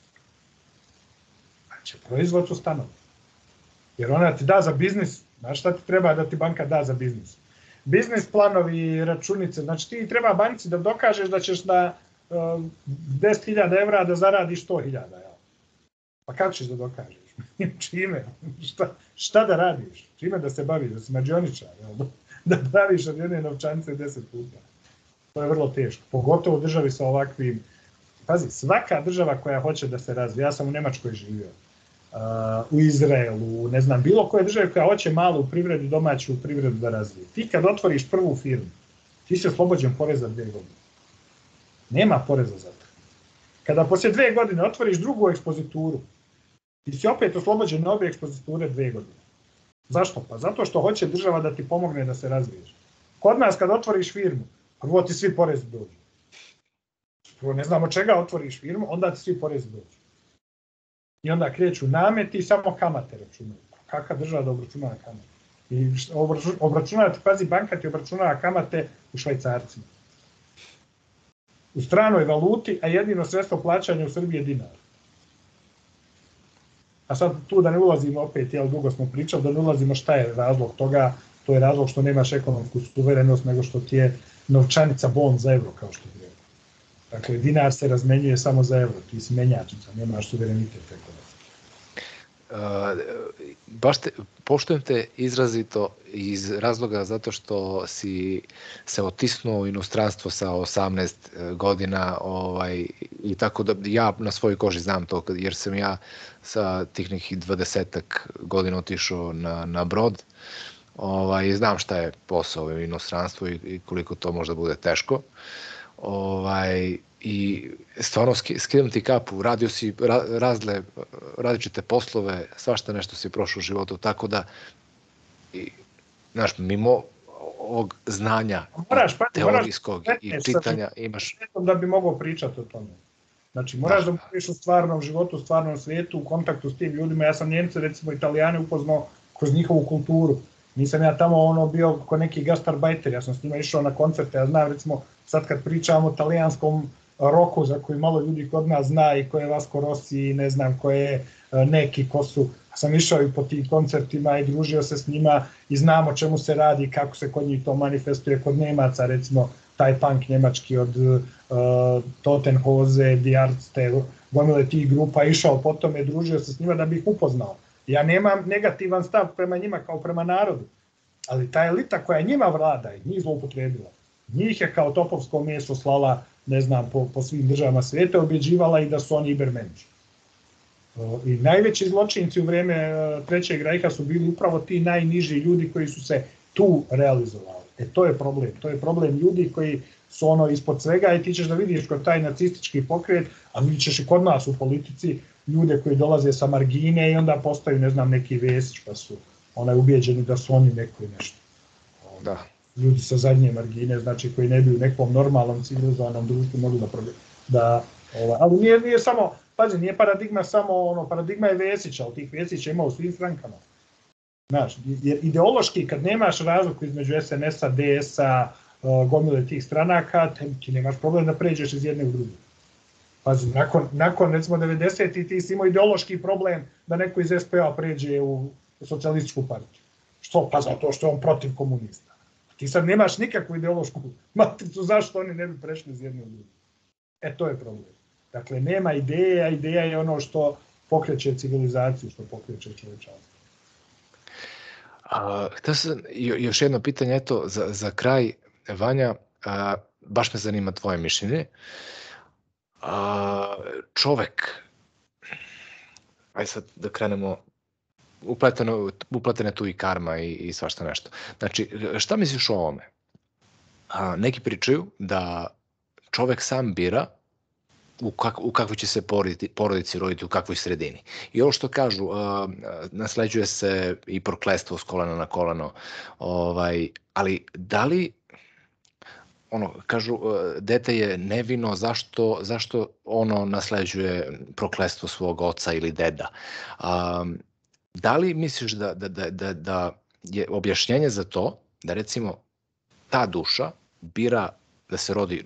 Znači, proizvod su stanovi. Jer ona ti da za biznis, znaš šta ti treba da ti banka da za biznis? Biznis planovi, računice, znači ti treba banci da dokažeš da ćeš na 10.000 evra da zaradiš 100.000. Pa kako ćeš da dokažeš? Čime? Šta da radiš? Čime da se baviš? Da si mađioničar? Da praviš od jedne novčanice 10 puta. To je vrlo teško. Pogotovo u državi sa ovakvim... Pazi, svaka država koja hoće da se razvije, ja sam u Nemačkoj živio, u Izraelu, ne znam, bilo koje države koja hoće malu privredu, domaću privredu da razvije. Ti kad otvoriš prvu firmu, ti si oslobođen poreza 2 godine. Nema poreza za to. Kada poslije 2 godine otvoriš drugu ekspozituru, ti si opet oslobođen na obje ekspoziture 2 godine. Zašto? Pa zato što hoće država da ti pomogne da se razviješ. Kod nas kad otvoriš firmu, prvo ti svi porezi dođu. Prvo ne znamo čega otvoriš firmu, onda ti svi porezi dođu. I onda kreću nameti i samo kamate računaju. Kakva država da obračunava kamate? I obračunava, pazi, banka ti obračunava kamate u švajcarcima. U stranoj valuti, a jedino sredstvo plaćanja u Srbiji je dinar. A sad tu da ne ulazimo opet, dugo smo pričali, da ne ulazimo šta je razlog toga, to je razlog što nemaš ekonomsku suverenost, nego što ti je novčanica bon za euro, kao što je. Dakle, dinar se razmenjuje samo za euro, ti si menjačica, nemaš suverenitet. Baš poštujem te izrazito iz razloga zato što si se otisnuo u inostranstvo sa 18 godina i tako da ja na svojoj koži znam to, jer sam ja sa tih nekih 20-ak godina otišao na brod i znam šta je posao u inostranstvu i koliko to možda bude teško. I stvarno skidam ti kapu, radio si različite poslove, svašta nešto si prošao u životu, tako da, znaš, mimo ovog znanja teorijskog i čitanja imaš... Da bi mogao pričati o tome. Znači, moraš da budeš u stvarnom životu, u stvarnom svijetu, u kontaktu s tim ljudima. Ja sam Njemce, recimo Italijane, upoznao kroz njihovu kulturu. Nisam ja tamo bio ko neki gastarbajter, ja sam s njima išao na koncerte, ja znam recimo sad kad pričamo o talijanskom roku za koji malo ljudi kod nas zna i ko je Vasco Rossi i ne znam ko je neki ko su, sam išao i po tim koncertima i družio se s njima i znam o čemu se radi, kako se kod njih to manifestuje, kod Nemaca recimo taj punk njemački od Totenhose, Die Ärzte, gomile tih grupa, išao po tome, družio se s njima da bih upoznao. Ja nemam negativan stav prema njima kao prema narodu, ali ta elita koja njima vlada i njih zloupotrebila, njih je kao topovsko meso slala, ne znam, po svim državama svijeta, objeđivala i da su oni ibermenči. I najveći zločinci u vrijeme Trećeg rajha su bili upravo ti najniži ljudi koji su se tu realizovali. To je problem. To je problem ljudi koji su ono ispod svega i ti ćeš da vidiš kod taj nacistički pokret, a vidit ćeš i kod nas u politici ljude koji dolaze sa margine i onda postaju, ne znam, neki Vesić, pa su ubijeđeni da su oni neko i nešto. Da. Ljudi sa zadnje margine, znači koji ne bi u nekom normalnom civilizovanom društvu mogli da ali nije samo, pazi, nije paradigma samo paradigma je Vesić, ali tih Vesića ima u svim strankama. Znaš, jer ideološki kad nemaš razliku između SNS-a, DS-a, gomile tih stranaka, ti nemaš problem da pređeš iz jedne u drugu. Pazi, nakon recimo 90-ih ti si imao ideološki problem da neko iz SPA pređe u socijalističku partiju. Što? Pa zato što je on protiv komunista. Ti sad nemaš nikakvu ideološku matricu zašto oni ne bi prešli iz jedne u drugu. To je problem. Dakle, nema ideja, ideja je ono što pokreće civilizaciju, što pokreće čovječanstvo. Htio sam još jedno pitanje, eto, za kraj, Vanja, baš me zanima tvoje mišljenje. Čovek, ajde sad da krenemo, upletene tu i karma i svašta nešto. Znači, šta misliš o ovome? Neki pričaju da čovek sam bira u kakvoj će se porodici roditi, u kakvoj sredini. I ovo što kažu, nasleđuje se i prokletstvo s kolena na koleno, ali da li, kažu, dete je nevino, zašto ono nasleđuje prokletstvo svog oca ili deda? Da li misliš da je objašnjenje za to, da recimo ta duša bira da se rodi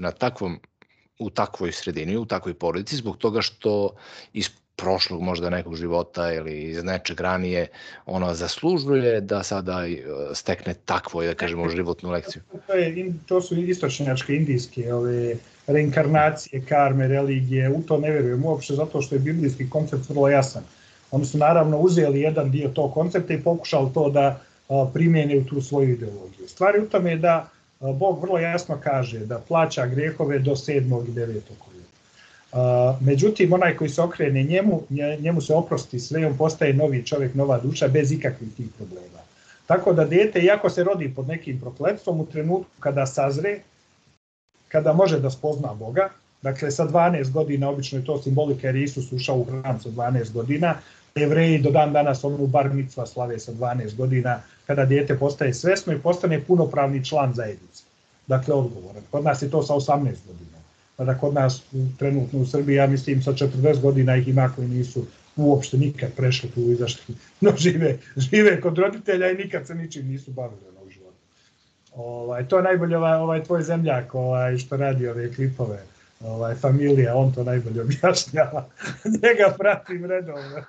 u takvoj sredini, u takvoj porodici, zbog toga što iz prošlog možda nekog života ili iz nečeg ranije ono zaslužuje da sada stekne takvo, da kažemo, životnu lekciju? To su istočnjačke, indijske reinkarnacije, karme, religije, u to ne vjerujem uopšte zato što je biblijski koncept vrlo jasan. Oni su naravno uzeli jedan dio tog koncepta i pokušali to da primjene u tu svoju ideologiju. Stvari u tome je da Bog vrlo jasno kaže da plaća grehove do 7. i 9. koljena. Međutim, onaj koji se okrene njemu se oprosti sve, on postaje novi čovjek, nova duša, bez ikakvih tih problema. Tako da dete, iako se rodi pod nekim prokletstvom, u trenutku kada sazre, kada može da spozna Boga, dakle sa 12 godina, obično je to simbolika jer Isus ušao u hram sa 12 godina, Jevreji do dan danas bar micva slave sa 12 godina, kada dijete postaje svesno i postane punopravni član zajednice. Dakle, odgovoran. Kod nas je to sa 18 godina. Kada kod nas trenutno u Srbiji, ja mislim, sa 40 godina ih ima koji nisu uopšte nikad prešli tu izašli. No, žive kod roditelja i nikad se ničim nisu bavili u životu. To je najbolje tvoj zemljak što radi ove klipove. Familija, on to najbolje objašnjava. Njega pratim redovno.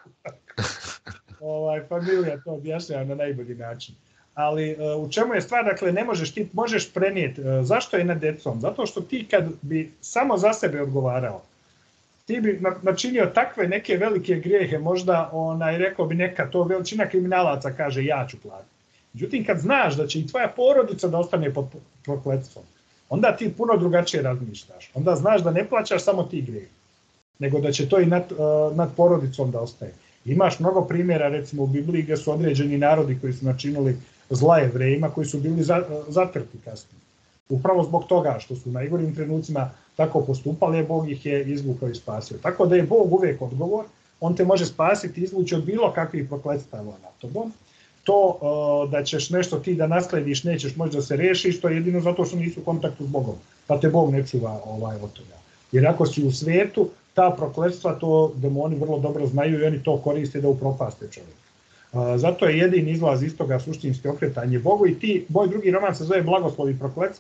Familija to objašnjava na najbolji način. Ali u čemu je stvar, dakle, ne možeš, ti možeš prenijeti. Zašto je nad djecom? Zato što ti kad bi samo za sebe odgovarao, ti bi načinio takve neke velike grijehe, možda rekao bi neka, to većina kriminalaca kaže ja ću platiti. Međutim, kad znaš da će i tvoja porodica da ostane pod prokletstvom, onda ti puno drugačije razmišljaš. Onda znaš da ne plaćaš samo ti grijeh, nego da će to i nad porodicom da ostaje. Imaš mnogo primjera, recimo u Bibliji, gdje su određeni narodi koji su načinili zla Jevrejima, koji su bili zatrti kasnije. Upravo zbog toga što su u najgorim trenucima tako postupali, Bog ih je izvukao i spasio. Tako da je Bog uvijek odgovor, on te može spasiti, izvući od bilo kakvih prokletstava nad tobom. To da ćeš nešto ti da naslediš, nećeš moći da se rešiš, to je jedino zato što nisu u kontaktu s Bogom, pa te Bog ne čuva od toga. Jer ako si u svijetu, ta prokletstva, to demoni vrlo dobro znaju i oni to koriste da upropaste čovjeka. Zato je jedini izlaz iz toga suštinski okretanje Bogu i moj drugi roman se zove Blagoslovi prokletstva,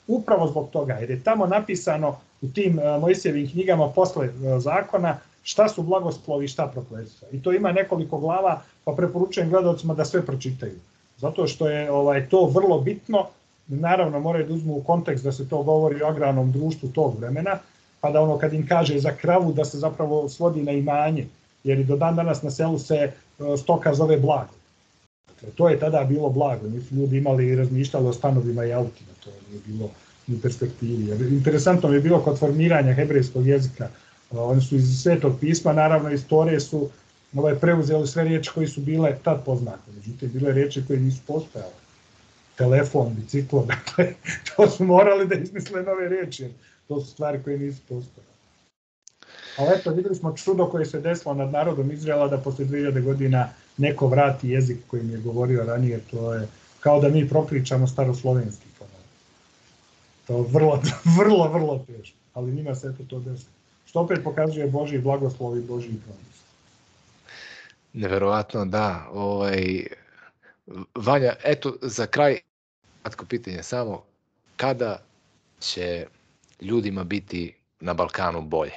upravo zbog toga, jer je tamo napisano u tim Mojsijevim knjigama posle zakona šta su blagoslovi, šta prokletstva. I to ima nekoliko glava, pa preporučujem gledalcima da sve pročitaju. Zato što je to vrlo bitno, naravno moraju da uzmu u kontekst da se to govori o agrarnom društvu tog vremena, pa da kad im kaže za kravu da se zapravo svodi na imanje, jer i do dan danas na selu se stoka zove blago. Dakle, to je tada bilo blago, nisu ljudi imali i razmišljali o stanovima i autima, to nije bilo u perspektivi. Interesantno je bilo kod formiranja hebrejskog jezika, oni su iz Svetog pisma, naravno iz Tore su preuzeli sve riječi koje su bile tad poznate, međutim bile riječi koje nisu postojale. Telefon, biciklo, dakle, to su morali da izmisle nove riječi, jer to su stvari koje nisu postojale. Ali eto, videli smo čudo koje se desilo nad narodom Izraela da posle 2000 godina neko vrati jezik kojim je govorio ranije, to je kao da mi propričamo staroslovenski. To je vrlo teško, ali njima se eto to desilo. Što opet pokazuje Božji blagoslov i Božji promis. Neverovatno, da. Vanja, eto za kraj, kratko pitanje samo, kada će ljudima biti na Balkanu bolje?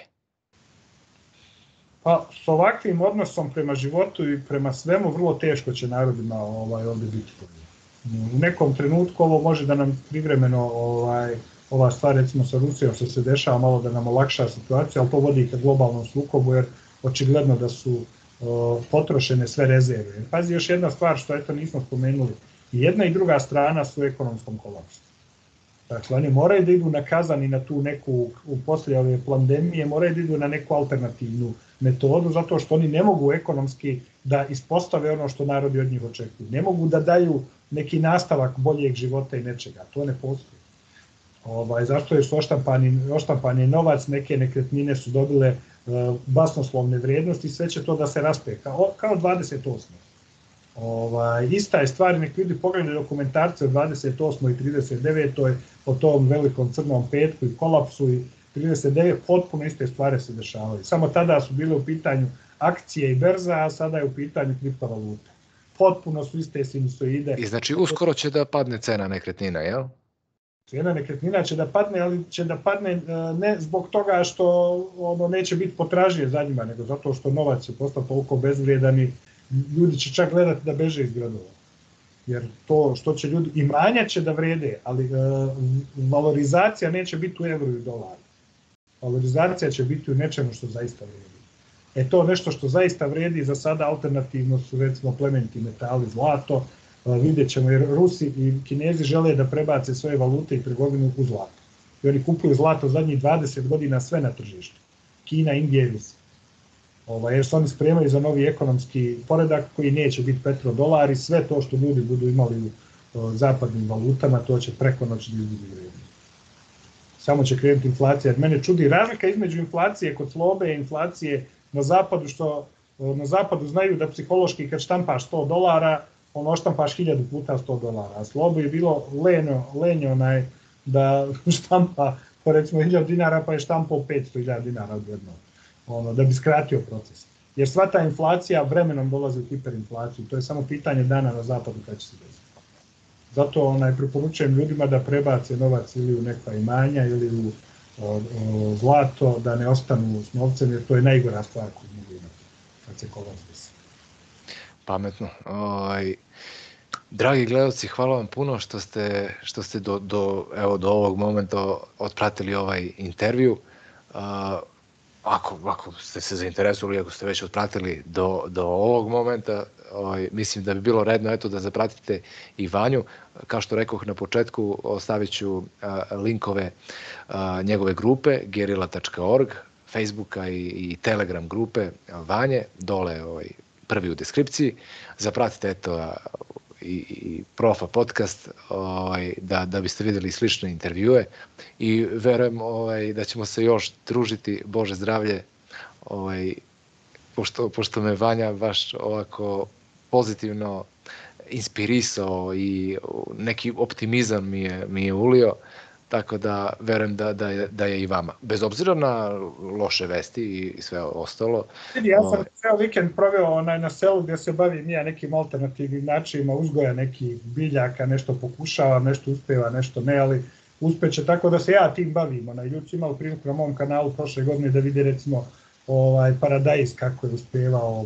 Pa s ovakvim odnosom prema životu i prema svemu vrlo teško će narodima ovdje biti bolje. U nekom trenutku ovo može da nam privremeno ova stvar recimo sa Rusijom što se dešava malo da nam olakša situaciju, ali to vodi ka globalnom sukobu jer očigledno da su potrošene sve rezerve. Pazi, još jedna stvar što eto nismo spomenuli, i jedna i druga strana su u ekonomskom kolapsu. Dakle, oni moraju da idu na kazan i na tu neku, poslije ove pandemije, moraju da idu na neku alternativnu metodu, zato što oni ne mogu ekonomski da ispostave ono što narodi od njih očekuju. Ne mogu da daju neki nastavak boljeg života i nečega, to ne postoji. Zašto je oštampan je novac, neke nekretnine su dobile basnoslovne vrijednosti, sve će to da se raspe, kao 28. Ista je stvar, nek ljudi pogledaju dokumentarce o 28. i 39. o tom velikom crnom petku i kolapsu i 39. potpuno iste stvari se dešavaju. Samo tada su bile u pitanju akcije i berza, a sada je u pitanju kriptovaluta. Potpuno su iste sinusoide. I znači uskoro će da padne cena nekretnina, jel? Cijena nekretnina će da padne, ali će da padne ne zbog toga što neće biti potražnje za njima, nego zato što novac će postati toliko bezvrijedan i ljudi će čak gledati da beže iz gradova. Jer to što će ljudi, imanja će da vrede, ali valorizacija neće biti u evru i dolaru. Valorizacija će biti u nečemu što zaista vredi. To nešto što zaista vredi za sada alternativno su recimo plemeniti metali, zlato. Vidjet ćemo jer Rusi i Kinezi žele da prebace svoje valute i trgovinu u zlato. I oni kupuju zlato zadnjih 20 godina sve na tržištu. Kina, Indija i Rusija. Jer se oni spremaju za novi ekonomski poredak koji neće biti petrodolari, sve to što ljudi budu imali u zapadnim valutama, to će preko noći ljudi vrediti. Samo će krenuti inflacija. Mene čudi razlika između inflacije kod slobe i inflacije na zapadu, što na zapadu znaju da psihološki kad štampaš $100, oštampaš 1000 puta $100. A slobo je bilo lenjo da štampa po recimo 1000 dinara pa je štampao 500.000 dinara odjednom. Da bi skratio proces. Jer sva ta inflacija vremenom dolazi u hiperinflaciju. To je samo pitanje dana na zapadu kada će se desiti. Zato preporučujem ljudima da prebace novac ili u neka imanja ili u zlato, da ne ostanu s novcem, jer to je najgora stvar koju mogu imati kad se kolaps desi. Pametno. Dragi gledalci, hvala vam puno što ste do ovog momenta otpratili ovaj intervju. Ako ste se zainteresovali, ako ste već otpratili do ovog momenta, mislim da bi bilo redno da zapratite i Vanju. Kao što rekoh na početku, ostavit ću linkove njegove grupe gerila.org, Facebooka i Telegram grupe Vanje, dole prvi u deskripciji. Zapratite i Profa podcast da biste vidjeli slične intervjue i verujem da ćemo se još družiti, Bože zdravlje, pošto me Vanja baš ovako pozitivno inspirisao i neki optimizam mi je ulio, tako da verujem da je i vama. Bez obzira na loše vesti i sve ostalo. Ja sam ceo vikend proveo na selu gdje se bavim nekim alternativnim načinima uzgoja nekih biljaka, nešto pokušavam, nešto uspeva, nešto ne, ali uspeće, tako da se ja tim bavim. Ljudi su imali priliku na mom kanalu prošle godine da vide recimo Paradajz kako je uspevao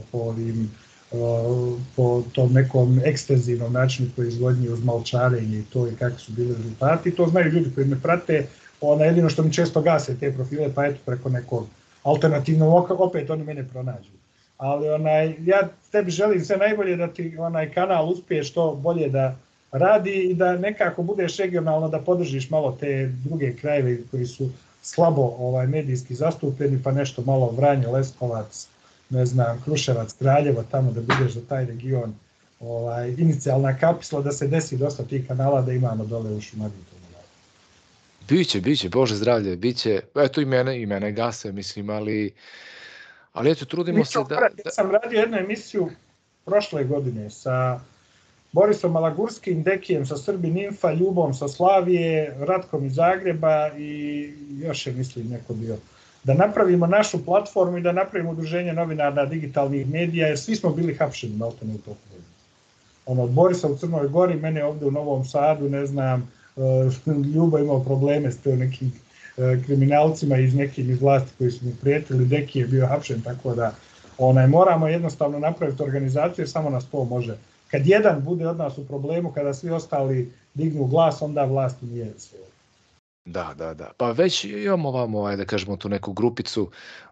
po tom nekom ekstenzivnom načinu proizvodnje uz malčarenje i to i kakvi su bili rezultati. To znaju ljudi koji me prate, jedino što mi često gase te profile, pa eto preko nekog alternativnog, opet oni mene pronađu. Ali ja tebi želim sve najbolje da ti kanal uspije što bolje da radi i da nekako budeš regionalno, da podržiš malo te druge krajeve koji su slabo medijski zastupljeni, pa nešto malo Vranje, Leskovac, ne znam, Kruševac, Kraljevo, tamo da budeš za taj region inicijalna kapisla, da se desi dosta tih kanala da imamo dole u Šumadiji. Biće, Bože zdravlje, biće, eto i mene gase, mislim, ali eto, trudimo se da... Ja sam radio jednu emisiju prošle godine sa Borisom Malagurskim, Dekijem sa Srbin Infa, Ljubom sa Slavije, Ratkom iz Zagreba i još je, mislim, neko bio. Da napravimo našu platformu i da napravimo udruženje novinara digitalnih medija, jer svi smo bili hapšeni na u toku. Od Borisa u Crnoj Gori, mene ovde u Novom Sadu, ne znam, Ljubo imao probleme s nekim kriminalcima iz vlasti koji su mi prijetili, Deki je bio hapšen, tako da moramo jednostavno napraviti organizaciju jer samo nas to može. Kad jedan bude od nas u problemu, kada svi ostali dignu glas, onda vlast nije sve. Da. Pa već imamo ovamo, da kažemo, tu neku grupicu,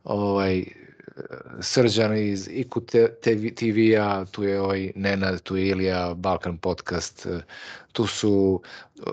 Srđan iz IQ TV-a, tu je Nenad, tu je Ilija, Balkan podcast, tu su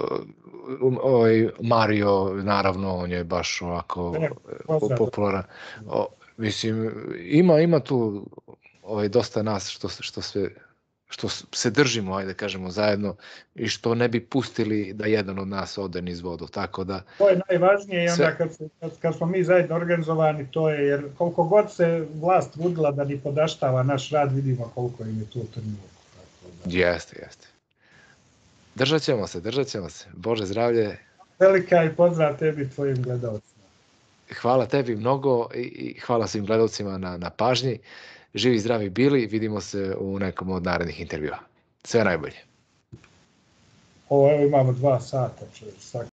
Mario, naravno, on je baš ovako popularan. Mislim, ima tu dosta nas što se držimo, ajde kažemo, zajedno i što ne bi pustili da jedan od nas ode niz vodu, tako da... To je najvažnije i onda kad smo mi zajedno organizovani, to je, jer koliko god se vlast trudila da ni podaštava naš rad, vidimo koliko im je to trnilo. Jeste. Držat ćemo se. Bože zdravlje. Velika i pozdrav tebi i tvojim gledalcima. Hvala tebi mnogo i hvala svim gledalcima na pažnji. Živi i zdravi bili, vidimo se u nekom od narednih intervjua. Sve najbolje. Evo imamo 2 sata.